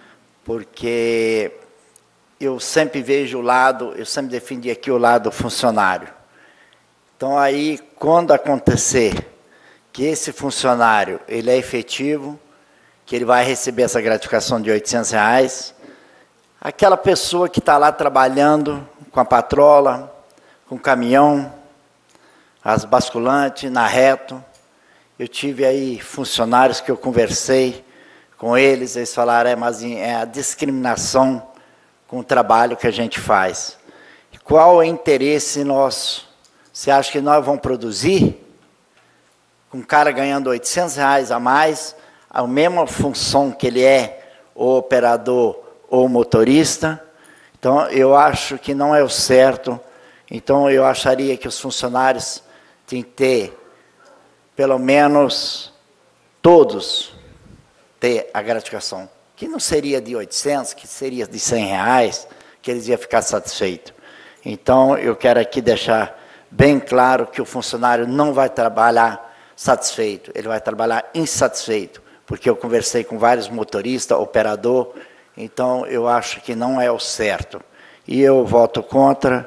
S6: porque eu sempre vejo o lado, eu sempre defendi aqui o lado funcionário. Então, aí, quando acontecer que esse funcionário ele é efetivo, que ele vai receber essa gratificação de oitocentos reais, aquela pessoa que está lá trabalhando com a patrola, com o caminhão, as basculantes, na reto, eu tive aí funcionários que eu conversei com eles, eles falaram, é, mas é a discriminação com o trabalho que a gente faz. E qual é o interesse nosso? Você acha que nós vamos produzir com um cara ganhando oitocentos reais a mais, a mesma função que ele é, o operador ou motorista? Então, eu acho que não é o certo. Então, eu acharia que os funcionários têm que ter, pelo menos, todos, ter a gratificação. Que não seria de oitocentos, que seria de cem reais, que eles iam ficar satisfeitos. Então, eu quero aqui deixar bem claro que o funcionário não vai trabalhar satisfeito, ele vai trabalhar insatisfeito, porque eu conversei com vários motoristas, operador, então eu acho que não é o certo. E eu voto contra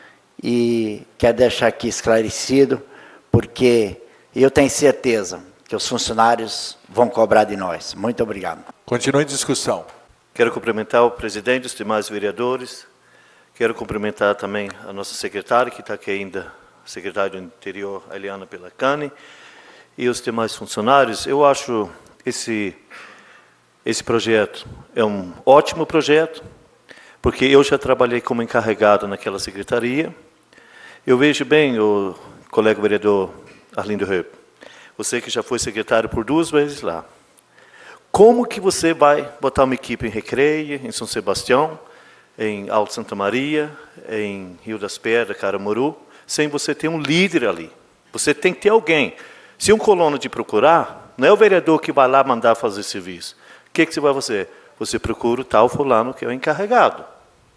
S6: e quero deixar aqui esclarecido, porque eu tenho certeza que os funcionários vão cobrar de nós. Muito obrigado.
S1: Continue em discussão.
S10: Quero cumprimentar o presidente e os demais vereadores. Quero cumprimentar também a nossa secretária, que está aqui ainda, secretária do Interior, a Eliana Pelacani, e os demais funcionários. Eu acho esse, esse projeto é um ótimo projeto, porque eu já trabalhei como encarregado naquela secretaria. Eu vejo bem o colega vereador Arlindo Reup, você que já foi secretário por duas vezes lá. Como que você vai botar uma equipe em Recreia, em São Sebastião, em Alto Santa Maria, em Rio das Pedras, Caramuru, sem você ter um líder ali? Você tem que ter alguém. Se um colono te procurar, não é o vereador que vai lá mandar fazer serviço. O que, que você vai fazer? Você procura o tal fulano que é o encarregado.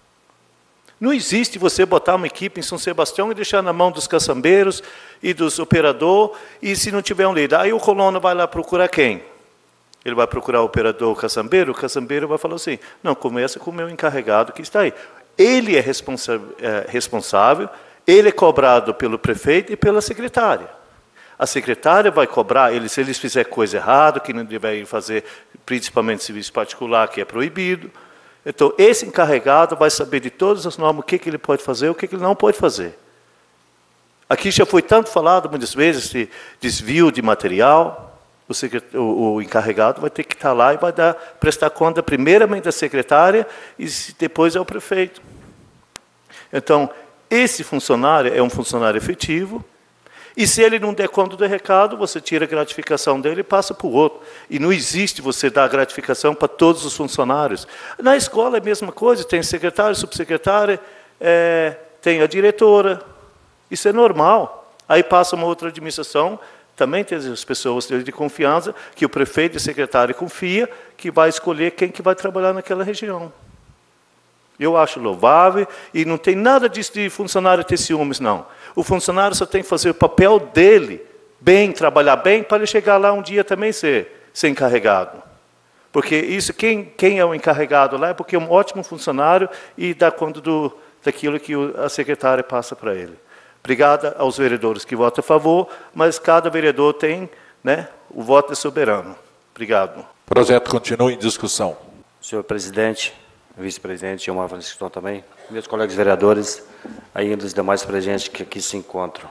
S10: Não existe você botar uma equipe em São Sebastião e deixar na mão dos caçambeiros e dos operadores, e se não tiver um líder. Aí o colono vai lá procurar quem? Ele vai procurar o operador, o caçambeiro, o caçambeiro vai falar assim, não, começa com o meu encarregado que está aí. Ele é, responsa é responsável, ele é cobrado pelo prefeito e pela secretária. A secretária vai cobrar, ele, se eles fizerem coisa errada, que não devem fazer, principalmente serviço particular, que é proibido. Então, esse encarregado vai saber de todas as normas, o que, que ele pode fazer, o que, que ele não pode fazer. Aqui já foi tanto falado, muitas vezes, de desvio de material. O, o, o encarregado vai ter que estar lá e vai dar, prestar conta primeiramente da secretária e depois ao prefeito. Então, esse funcionário é um funcionário efetivo, e se ele não der conta do recado, você tira a gratificação dele e passa para o outro. E não existe você dar gratificação para todos os funcionários. Na escola é a mesma coisa, tem secretário, subsecretária, é, tem a diretora, isso é normal. Aí passa uma outra administração, também tem as pessoas de confiança, que o prefeito e o secretário confia, que vai escolher quem que vai trabalhar naquela região. Eu acho louvável, e não tem nada disso de funcionário ter ciúmes, não. O funcionário só tem que fazer o papel dele, bem, trabalhar bem, para ele chegar lá um dia também ser, ser encarregado. Porque isso, quem, quem é o encarregado lá é porque é um ótimo funcionário e dá conta do, daquilo que a secretária passa para ele. Obrigada aos vereadores que votam a favor, mas cada vereador tem, né, o voto é soberano. Obrigado.
S1: O projeto continua em discussão.
S2: Senhor presidente, vice-presidente, Gilmar Francisco também, meus colegas vereadores, ainda os demais presentes que aqui se encontram.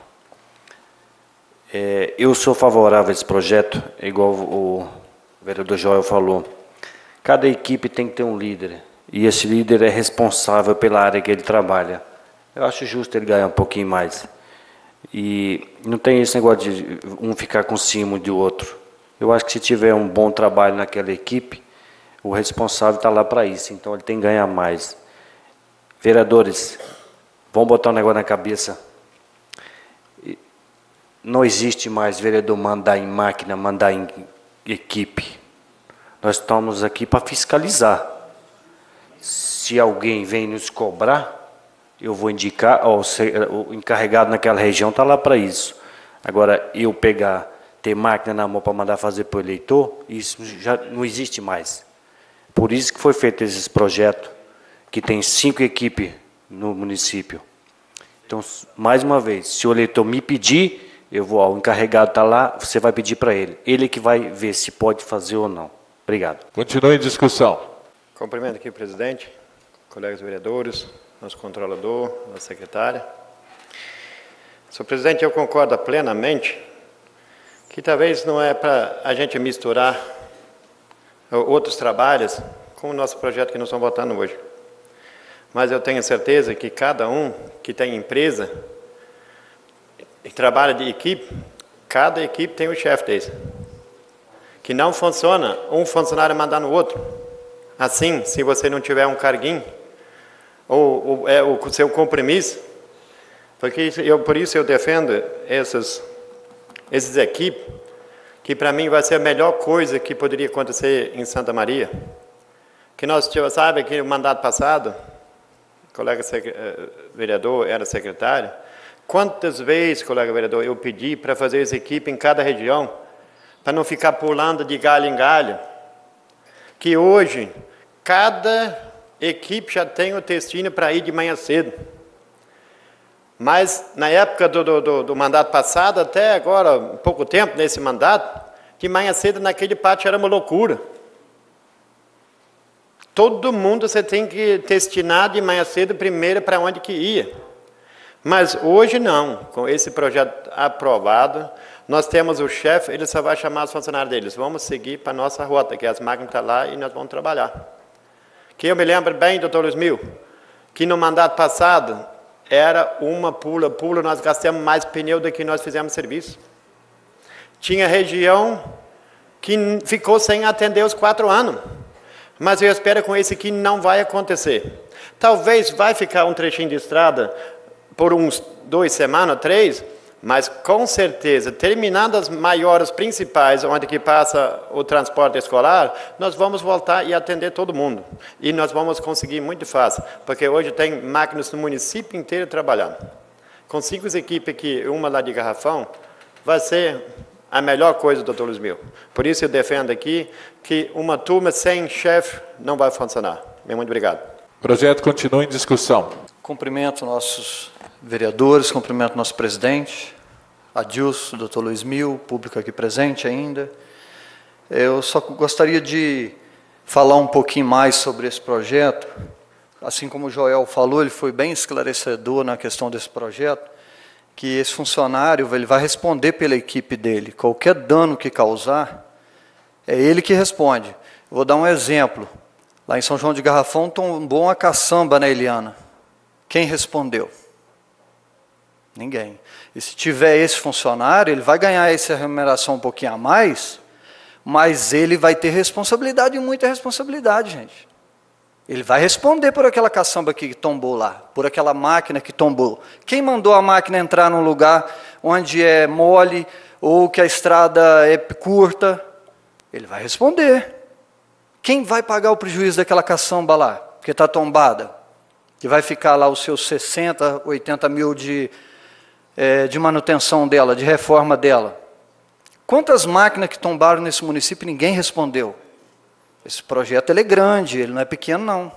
S2: É, eu sou favorável a esse projeto, igual o vereador Joel falou. Cada equipe tem que ter um líder, e esse líder é responsável pela área que ele trabalha. Eu acho justo ele ganhar um pouquinho mais. E não tem esse negócio de um ficar com cima do outro. Eu acho que se tiver um bom trabalho naquela equipe, o responsável está lá para isso, então ele tem que ganhar mais. Vereadores, vamos botar um negócio na cabeça. Não existe mais vereador mandar em máquina, mandar em equipe. Nós estamos aqui para fiscalizar. Se alguém vem nos cobrar, eu vou indicar, ó, o encarregado naquela região está lá para isso. Agora, eu pegar, ter máquina na mão para mandar fazer para o eleitor, isso já não existe mais. Por isso que foi feito esse projeto, que tem cinco equipes no município. Então, mais uma vez, se o eleitor me pedir, eu vou, ó, o encarregado está lá, você vai pedir para ele. Ele que vai ver se pode fazer ou não. Obrigado.
S1: Continue em discussão.
S9: Cumprimento aqui o presidente, colegas vereadores, nosso controlador, nossa secretária. Senhor presidente, eu concordo plenamente que talvez não é para a gente misturar outros trabalhos com o nosso projeto que nós estamos votando hoje. Mas eu tenho certeza que cada um que tem empresa e trabalha de equipe, cada equipe tem um chefe desse. Que não funciona um funcionário mandar no outro. Assim, se você não tiver um carguinho, ou, ou é o seu compromisso, porque eu, por isso eu defendo essas, esses equipes, que para mim vai ser a melhor coisa que poderia acontecer em Santa Maria. Que nós, sabe, que no mandato passado, o colega vereador era secretário, quantas vezes, colega vereador, eu pedi para fazer essa equipe em cada região, para não ficar pulando de galho em galho, que hoje, cada equipe já tem o destino para ir de manhã cedo. Mas, na época do, do, do mandato passado, até agora, pouco tempo nesse mandato, de manhã cedo naquele pátio era uma loucura. Todo mundo você tem que destinar de manhã cedo primeiro para onde que ia. Mas hoje não, com esse projeto aprovado, nós temos o chefe, ele só vai chamar os funcionários deles. Vamos seguir para a nossa rota, que as máquinas estão lá e nós vamos trabalhar. Que eu me lembro bem, doutor Luiz Mil, que no mandato passado, era uma pula-pula, nós gastamos mais pneu do que nós fizemos serviço. Tinha região que ficou sem atender os quatro anos. Mas eu espero com esse que não vai acontecer. Talvez vai ficar um trechinho de estrada por uns dois semanas, três, mas com certeza, terminando as maiores principais, onde que passa o transporte escolar, nós vamos voltar e atender todo mundo. E nós vamos conseguir muito fácil, porque hoje tem máquinas no município inteiro trabalhando. Com cinco equipes aqui, uma lá de Garrafão, vai ser a melhor coisa, doutor Luiz Mil. Por isso eu defendo aqui que uma turma sem chefe não vai funcionar. Muito obrigado.
S1: O projeto continua em discussão.
S11: Cumprimento nossos vereadores, cumprimento nosso presidente, Adilson, doutor Luiz Mil, público aqui presente ainda. Eu só gostaria de falar um pouquinho mais sobre esse projeto. Assim como o Joel falou, ele foi bem esclarecedor na questão desse projeto, que esse funcionário ele vai responder pela equipe dele. Qualquer dano que causar, é ele que responde. Vou dar um exemplo. Lá em São João de Garrafão tombou uma caçamba na Eliana. Quem respondeu? Ninguém. E se tiver esse funcionário, ele vai ganhar essa remuneração um pouquinho a mais, mas ele vai ter responsabilidade, e muita responsabilidade, gente. Ele vai responder por aquela caçamba que tombou lá, por aquela máquina que tombou. Quem mandou a máquina entrar num lugar onde é mole, ou que a estrada é curta? Ele vai responder. Quem vai pagar o prejuízo daquela caçamba lá, que está tombada? Que vai ficar lá os seus sessenta, oitenta mil de, é, de manutenção dela, de reforma dela. Quantas máquinas que tombaram nesse município e ninguém respondeu? Esse projeto ele é grande, ele não é pequeno não.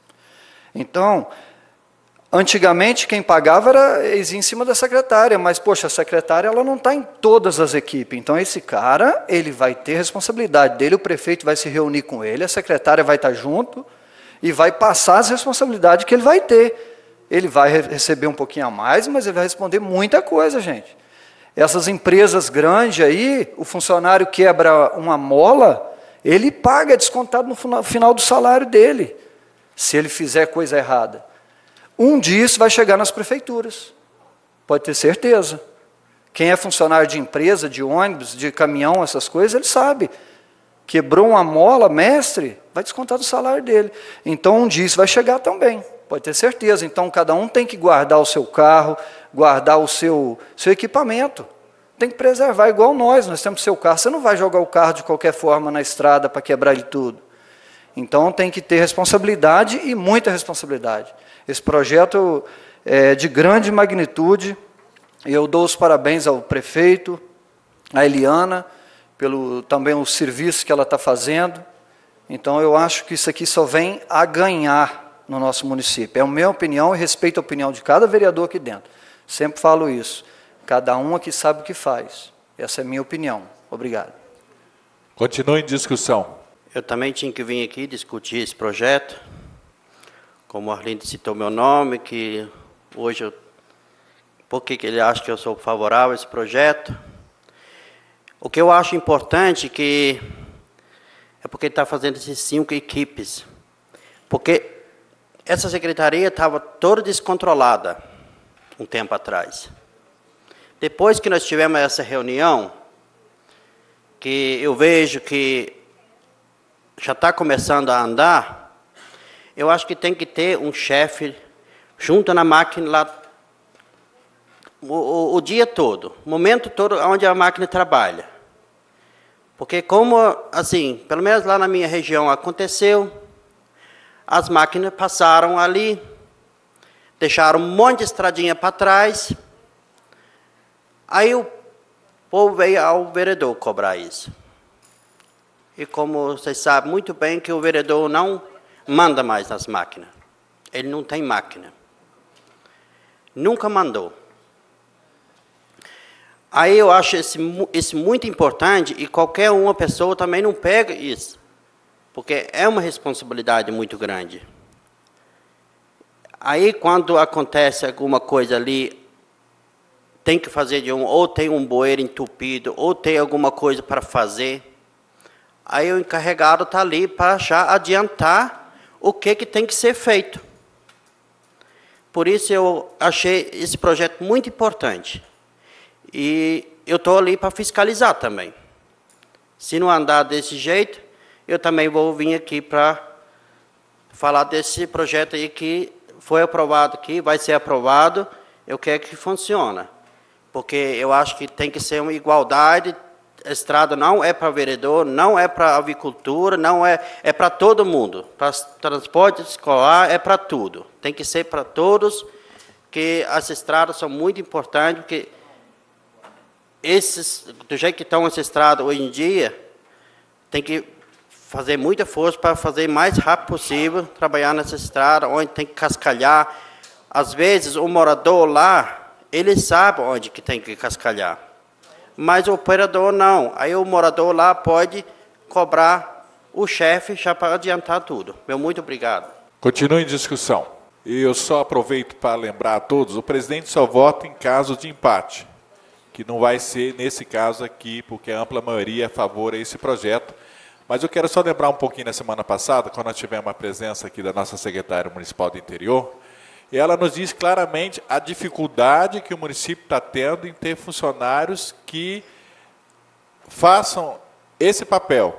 S11: Então, antigamente quem pagava era em cima da secretária, mas poxa, a secretária ela não está em todas as equipes. Então esse cara, ele vai ter responsabilidade dele, o prefeito vai se reunir com ele, a secretária vai estar junto e vai passar as responsabilidades que ele vai ter. Ele vai receber um pouquinho a mais, mas ele vai responder muita coisa, gente. Essas empresas grandes aí, o funcionário quebra uma mola, ele paga descontado no final do salário dele, se ele fizer coisa errada. Um dia isso vai chegar nas prefeituras, pode ter certeza. Quem é funcionário de empresa, de ônibus, de caminhão, essas coisas, ele sabe. Quebrou uma mola, mestre, vai descontar do salário dele. Então um dia isso vai chegar também, pode ter certeza. Então cada um tem que guardar o seu carro, guardar o seu, seu equipamento. Tem que preservar, igual nós, nós temos o seu carro. Você não vai jogar o carro de qualquer forma na estrada para quebrar ele tudo. Então tem que ter responsabilidade e muita responsabilidade. Esse projeto é de grande magnitude. Eu dou os parabéns ao prefeito, à Eliana, pelo também o serviço que ela está fazendo. Então eu acho que isso aqui só vem a ganhar no nosso município. É a minha opinião e respeito a opinião de cada vereador aqui dentro. Sempre falo isso. Cada um aqui sabe o que faz. Essa é a minha opinião. Obrigado.
S1: Continue em discussão.
S7: Eu também tinha que vir aqui discutir esse projeto. Como o Arlindo citou meu nome, que hoje eu... Por que que ele acha que eu sou favorável a esse projeto? O que eu acho importante que é porque ele está fazendo essas cinco equipes. Porque essa secretaria estava toda descontrolada um tempo atrás. Depois que nós tivemos essa reunião, que eu vejo que já está começando a andar, eu acho que tem que ter um chefe junto na máquina lá o, o, o dia todo, o momento todo onde a máquina trabalha. Porque como, assim, pelo menos lá na minha região aconteceu, as máquinas passaram ali, deixaram um monte de estradinha para trás, aí o povo veio ao vereador cobrar isso. E como vocês sabem muito bem que o vereador não manda mais nas máquinas. Ele não tem máquina. Nunca mandou. Aí eu acho isso, isso muito importante e qualquer uma pessoa também não pega isso. Porque é uma responsabilidade muito grande. Aí quando acontece alguma coisa ali, tem que fazer de um, ou tem um bueiro entupido, ou tem alguma coisa para fazer, aí o encarregado está ali para já adiantar o que, que tem que ser feito. Por isso eu achei esse projeto muito importante. E eu estou ali para fiscalizar também. Se não andar desse jeito, eu também vou vir aqui para falar desse projeto aí que foi aprovado aqui, vai ser aprovado, eu quero que funcione. Porque eu acho que tem que ser uma igualdade. A estrada não é para vereador, não é para avicultura, não é, é para todo mundo. Para transporte escolar, é para tudo. Tem que ser para todos, que as estradas são muito importantes, porque esses, do jeito que estão as estradas hoje em dia, tem que fazer muita força para fazer o mais rápido possível, trabalhar nessa estrada, onde tem que cascalhar. Às vezes, o morador lá, ele sabe onde que tem que cascalhar. Mas o operador não. Aí o morador lá pode cobrar o chefe já para adiantar tudo. Meu muito obrigado.
S1: Continue em discussão. E eu só aproveito para lembrar a todos, o presidente só vota em caso de empate, que não vai ser nesse caso aqui, porque a ampla maioria é a favor a esse projeto. Mas eu quero só lembrar um pouquinho, na semana passada, quando nós tivemos a presença aqui da nossa secretária municipal do interior, e ela nos diz claramente a dificuldade que o município está tendo em ter funcionários que façam esse papel,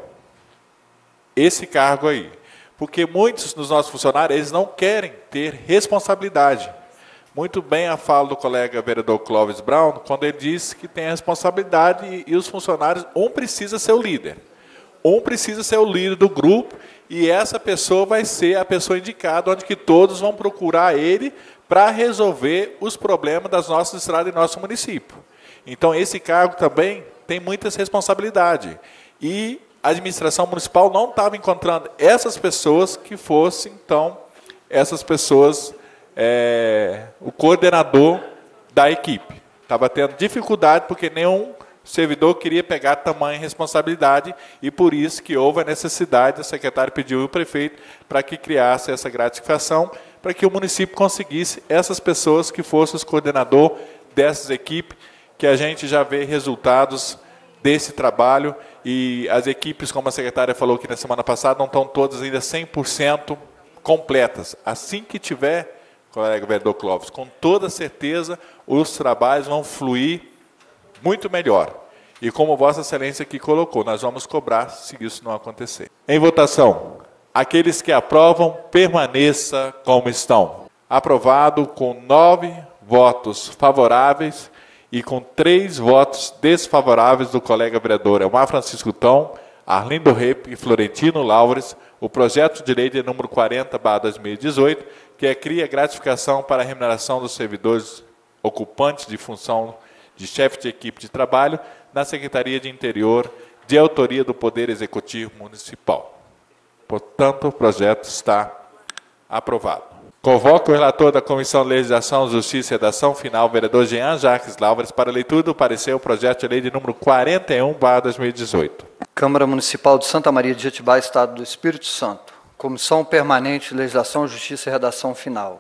S1: esse cargo aí. Porque muitos dos nossos funcionários, eles não querem ter responsabilidade. Muito bem a fala do colega vereador Clóvis Brown, quando ele diz que tem a responsabilidade e, e os funcionários, um precisa ser o líder. Um precisa ser o líder do grupo e essa pessoa vai ser a pessoa indicada, onde que todos vão procurar ele para resolver os problemas das nossas estradas em nosso município. Então, esse cargo também tem muitas responsabilidades. E a administração municipal não estava encontrando essas pessoas que fossem, então, essas pessoas, é, o coordenador da equipe. Estava tendo dificuldade porque nenhum o servidor queria pegar tamanha responsabilidade e por isso que houve a necessidade, o secretário pediu ao prefeito para que criasse essa gratificação, para que o município conseguisse essas pessoas que fossem os coordenador dessas equipes, que a gente já vê resultados desse trabalho e as equipes, como a secretária falou aqui na semana passada, não estão todas ainda cem por cento completas. Assim que tiver, colega vereador Clóvis, com toda certeza os trabalhos vão fluir muito melhor. E como Vossa Excelência aqui colocou, nós vamos cobrar se isso não acontecer. Em votação, aqueles que aprovam, permaneça como estão. Aprovado com nove votos favoráveis e com três votos desfavoráveis do colega vereador Elmar Francisco Tom, Arlindo Repp e Florentino Laures, o projeto de lei de número quarenta barra dois mil e dezoito, que cria gratificação para a remuneração dos servidores ocupantes de função de chefe de equipe de trabalho na Secretaria de Interior, de autoria do Poder Executivo Municipal. Portanto, o projeto está aprovado. Convoco o relator da Comissão de Legislação, Justiça e Redação Final, vereador Jean Jacques Álvares, para leitura do parecer o projeto de lei de número quarenta e um barra dois mil e dezoito.
S11: Câmara Municipal de Santa Maria de Jetibá, Estado do Espírito Santo. Comissão Permanente de Legislação, Justiça e Redação Final.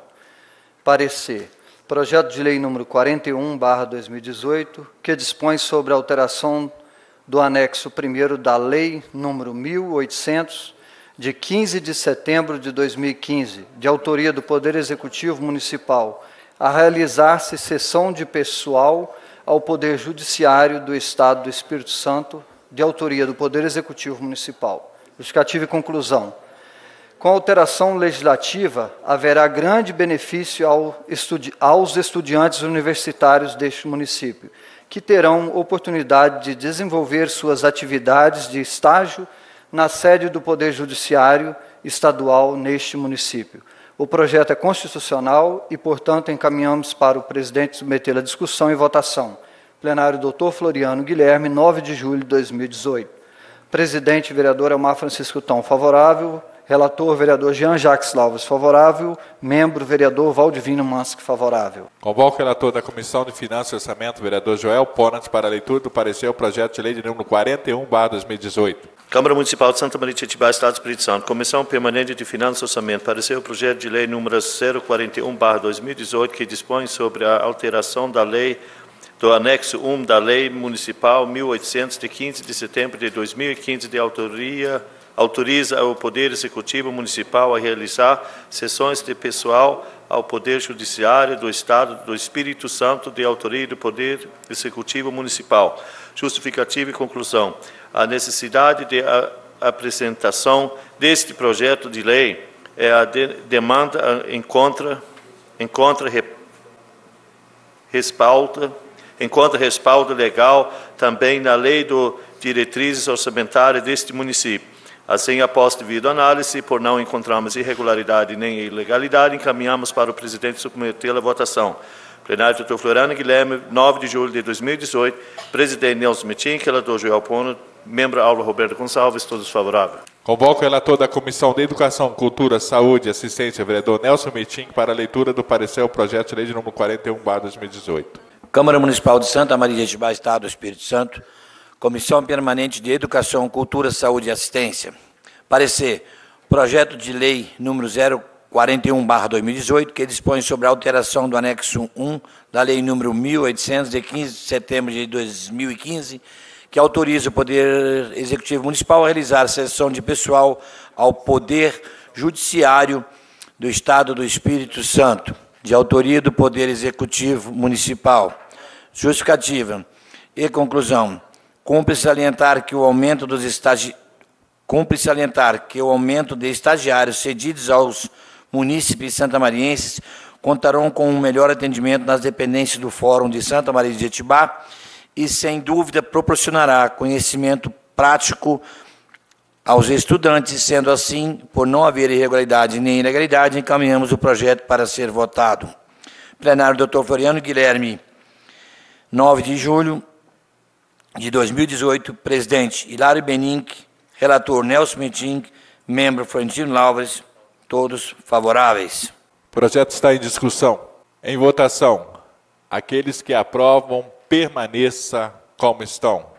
S11: Parecer. Projeto de lei número quarenta e um barra dois mil e dezoito, que dispõe sobre a alteração do anexo primeiro da Lei número mil e oitocentos, de quinze de setembro de dois mil e quinze, de autoria do Poder Executivo Municipal, a realizar-se cessão de pessoal ao Poder Judiciário do Estado do Espírito Santo, de autoria do Poder Executivo Municipal. Justificativa e conclusão. Com a alteração legislativa, haverá grande benefício ao estudi- aos estudantes universitários deste município, que terão oportunidade de desenvolver suas atividades de estágio na sede do Poder Judiciário Estadual neste município. O projeto é constitucional e, portanto, encaminhamos para o presidente submeter a discussão e votação. Plenário doutor Floriano Guilherme, nove de julho de dois mil e dezoito. Presidente, vereador Elmar Francisco Tão, favorável. Relator, vereador Jean Jacques Álvares, favorável. Membro, vereador Valdivino Mansky, favorável.
S1: Convoco o relator da Comissão de Finanças e Orçamento, vereador Joel Ponant, para a leitura do parecer o projeto de lei de número quarenta e um barra dois mil e dezoito.
S10: Câmara Municipal de Santa Maria de Jetibá, Estado do Espírito Santo. Comissão Permanente de Finanças e Orçamento. Parecer o projeto de lei número zero quarenta e um barra dois mil e dezoito, que dispõe sobre a alteração da lei do anexo um da Lei Municipal mil e oitocentos, de quinze de setembro de dois mil e quinze, de autoria, autoriza o Poder Executivo Municipal a realizar sessões de pessoal ao Poder Judiciário do Estado do Espírito Santo, de autoria do Poder Executivo Municipal. Justificativa e conclusão. A necessidade de a, apresentação deste projeto de lei é a de, demanda encontra, encontra re, respaldo, encontra respaldo legal também na Lei do Diretrizes Orçamentárias deste município. Assim, após devido análise, por não encontrarmos irregularidade nem ilegalidade, encaminhamos para o presidente submeter a votação. Plenário doutor Floriano Guilherme, nove de julho de dois mil e dezoito. Presidente Nelson Metin, relator Joel Ponant, membro Álvaro Roberto Gonçalves, todos favoráveis.
S1: Convoco o relator da Comissão de Educação, Cultura, Saúde e Assistência, vereador Nelson Metin, para a leitura do parecer o projeto de lei de número quarenta e um barra dois mil e dezoito.
S13: Câmara Municipal de Santa Maria de Jetibá, Estado do Espírito Santo. Comissão Permanente de Educação, Cultura, Saúde e Assistência. Parecer. Projeto de lei número zero quarenta e um barra dois mil e dezoito, que dispõe sobre a alteração do anexo um da Lei número mil e oitocentos, de quinze de setembro de dois mil e quinze, que autoriza o Poder Executivo Municipal a realizar sessão de pessoal ao Poder Judiciário do Estado do Espírito Santo, de autoria do Poder Executivo Municipal. Justificativa e conclusão. Cumpre salientar que o aumento dos estagi... Cumpre salientar que o aumento de estagiários cedidos aos munícipes santamarienses contarão com um melhor atendimento nas dependências do Fórum de Santa Maria de Jetibá e, sem dúvida, proporcionará conhecimento prático aos estudantes. Sendo assim, por não haver irregularidade nem ilegalidade, encaminhamos o projeto para ser votado. Plenário doutor Floriano Guilherme, nove de julho de dois mil e dezoito. Presidente Hilário Benink, relator Nelson Metin, membro Florentino Álvares, todos favoráveis.
S1: O projeto está em discussão. Em votação, aqueles que aprovam, permaneça como estão.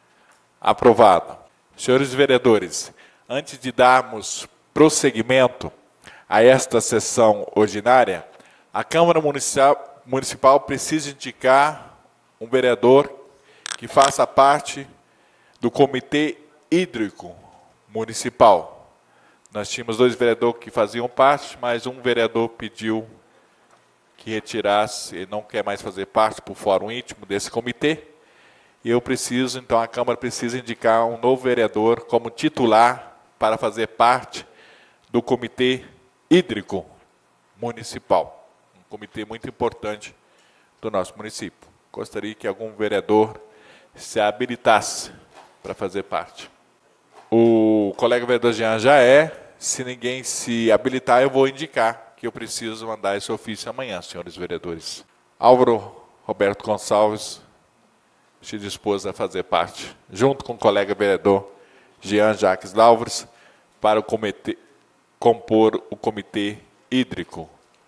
S1: Aprovado. Senhores vereadores, antes de darmos prosseguimento a esta sessão ordinária, a Câmara Municipal, Municipal precisa indicar um vereador que faça parte do Comitê Hídrico Municipal. Nós tínhamos dois vereadores que faziam parte, mas um vereador pediu que retirasse, ele não quer mais fazer parte por fórum íntimo desse comitê. E eu preciso, então a Câmara precisa indicar um novo vereador como titular para fazer parte do Comitê Hídrico Municipal. Um comitê muito importante do nosso município. Gostaria que algum vereador se habilitasse para fazer parte. O colega vereador Jean já é. Se ninguém se habilitar, eu vou indicar que eu preciso mandar esse ofício amanhã, senhores vereadores. Álvaro Roberto Gonçalves se dispôs a fazer parte, junto com o colega vereador Jean Jacques Álvares, para o comitê, compor o Comitê Hídrico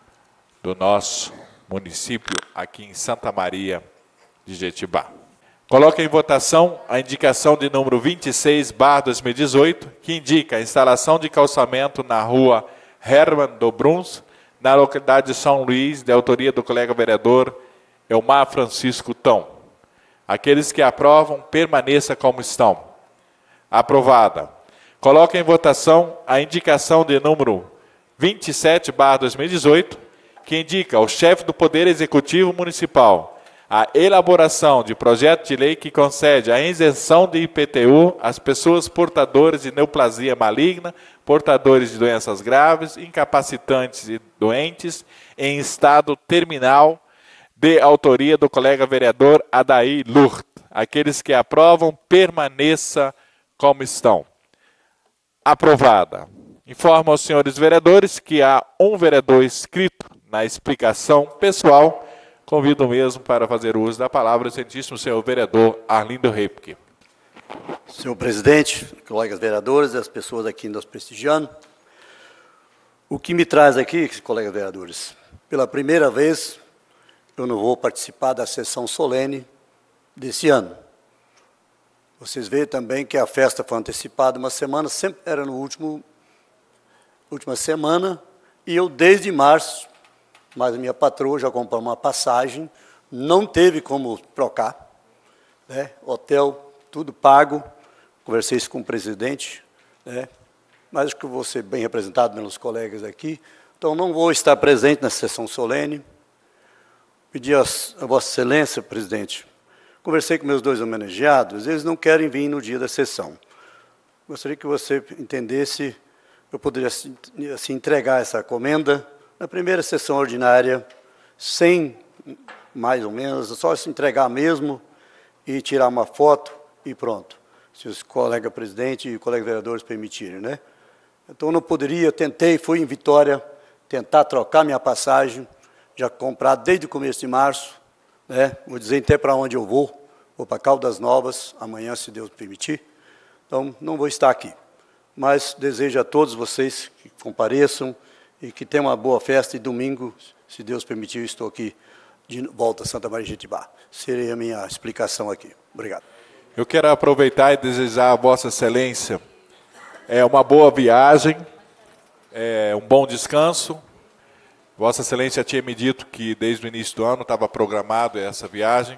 S1: do nosso município aqui em Santa Maria de Jetibá. Coloco em votação a indicação de número vinte e seis barra dois mil e dezoito, que indica a instalação de calçamento na rua Herman Dobruns, na localidade de São Luís, de autoria do colega vereador Elmar Francisco Tão. Aqueles que aprovam, permaneça como estão. Aprovada. Coloco em votação a indicação de número vinte e sete barra dois mil e dezoito, que indica ao chefe do Poder Executivo Municipal a elaboração de projeto de lei que concede a isenção de I P T U às pessoas portadoras de neoplasia maligna, portadores de doenças graves, incapacitantes e doentes em estado terminal, de autoria do colega vereador Adair Lurt. Aqueles que aprovam, permaneça como estão. Aprovada. Informo aos senhores vereadores que há um vereador inscrito na explicação pessoal. Convido mesmo para fazer uso da palavra o excelentíssimo senhor vereador Arlindo Reipke.
S4: Senhor presidente, colegas vereadores, as pessoas aqui nos prestigiando, o que me traz aqui, colegas vereadores, pela primeira vez eu não vou participar da sessão solene desse ano. Vocês veem também que a festa foi antecipada uma semana, sempre era no último, última semana, e eu desde março, mas a minha patroa já comprou uma passagem, não teve como trocar, né? Hotel, tudo pago, conversei isso com o presidente, né? Mas acho que eu vou ser bem representado pelos colegas aqui, então não vou estar presente na sessão solene. Pedi a, a Vossa Excelência, presidente, conversei com meus dois homenageados, eles não querem vir no dia da sessão. Gostaria que você entendesse, eu poderia assim, assim entregar essa comenda na primeira sessão ordinária, sem, mais ou menos, só se entregar mesmo e tirar uma foto e pronto, se os colegas presidente e colegas vereadores permitirem, né? Então, não poderia, tentei, fui em Vitória, tentar trocar minha passagem, já comprar desde o começo de março, né? Vou dizer até para onde eu vou, vou para Caldas Novas, amanhã, se Deus permitir, então, não vou estar aqui. Mas desejo a todos vocês que compareçam, e que tenha uma boa festa, e domingo, se Deus permitir, eu estou aqui de volta a Santa Maria de Jetibá. Seria a minha explicação aqui. Obrigado.
S1: Eu quero aproveitar e desejar a Vossa Excelência é, uma boa viagem, é, um bom descanso. Vossa Excelência tinha me dito que desde o início do ano estava programado essa viagem,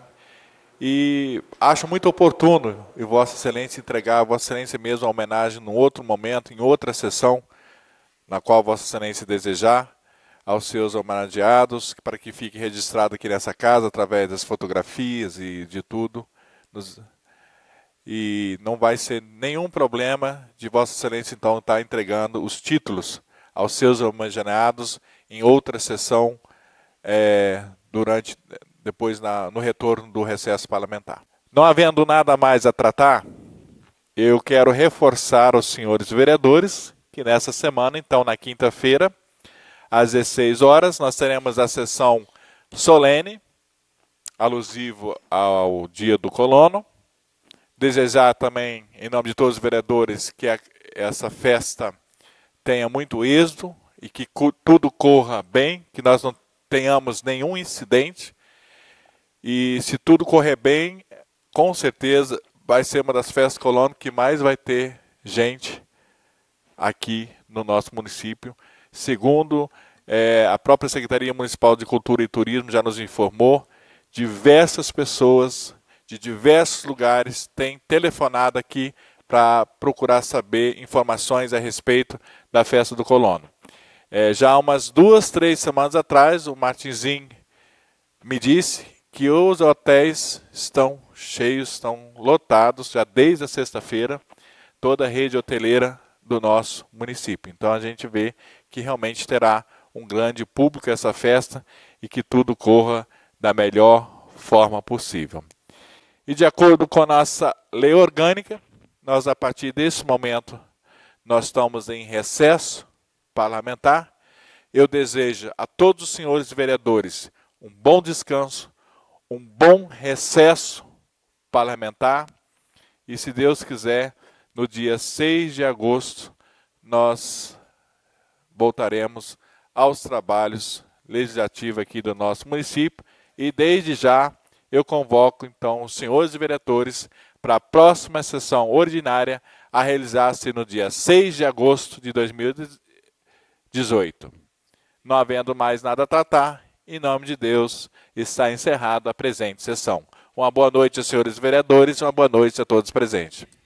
S1: e acho muito oportuno e Vossa Excelência entregar a Vossa Excelência mesmo a homenagem num outro momento, em outra sessão, na qual Vossa Excelência desejar, aos seus homenageados, para que fique registrado aqui nessa casa, através das fotografias e de tudo. Nos... E não vai ser nenhum problema de Vossa Excelência, então, estar entregando os títulos aos seus homenageados em outra sessão, é, durante, depois na, no retorno do recesso parlamentar. Não havendo nada mais a tratar, eu quero reforçar aos senhores vereadores que nessa semana, então, na quinta-feira, às dezesseis horas, nós teremos a sessão solene, alusivo ao Dia do Colono. Desejar também, em nome de todos os vereadores, que a, essa festa tenha muito êxito e que tudo corra bem, que nós não tenhamos nenhum incidente. E se tudo correr bem, com certeza vai ser uma das festas Colono que mais vai ter gente aqui no nosso município. Segundo é, a própria Secretaria Municipal de Cultura e Turismo já nos informou, diversas pessoas de diversos lugares têm telefonado aqui para procurar saber informações a respeito da festa do Colono. É, já há umas duas, três semanas atrás, o Martinzinho me disse que os hotéis estão cheios, estão lotados, já desde a sexta-feira, toda a rede hoteleira do nosso município. Então a gente vê que realmente terá um grande público essa festa e que tudo corra da melhor forma possível. E de acordo com a nossa lei orgânica, nós a partir desse momento, nós estamos em recesso parlamentar. Eu desejo a todos os senhores vereadores um bom descanso, um bom recesso parlamentar e, se Deus quiser, no dia seis de agosto, nós voltaremos aos trabalhos legislativa aqui do nosso município. E desde já eu convoco então os senhores vereadores para a próxima sessão ordinária a realizar-se no dia seis de agosto de dois mil e dezoito. Não havendo mais nada a tratar, em nome de Deus, está encerrada a presente sessão. Uma boa noite aos senhores vereadores e uma boa noite a todos presentes.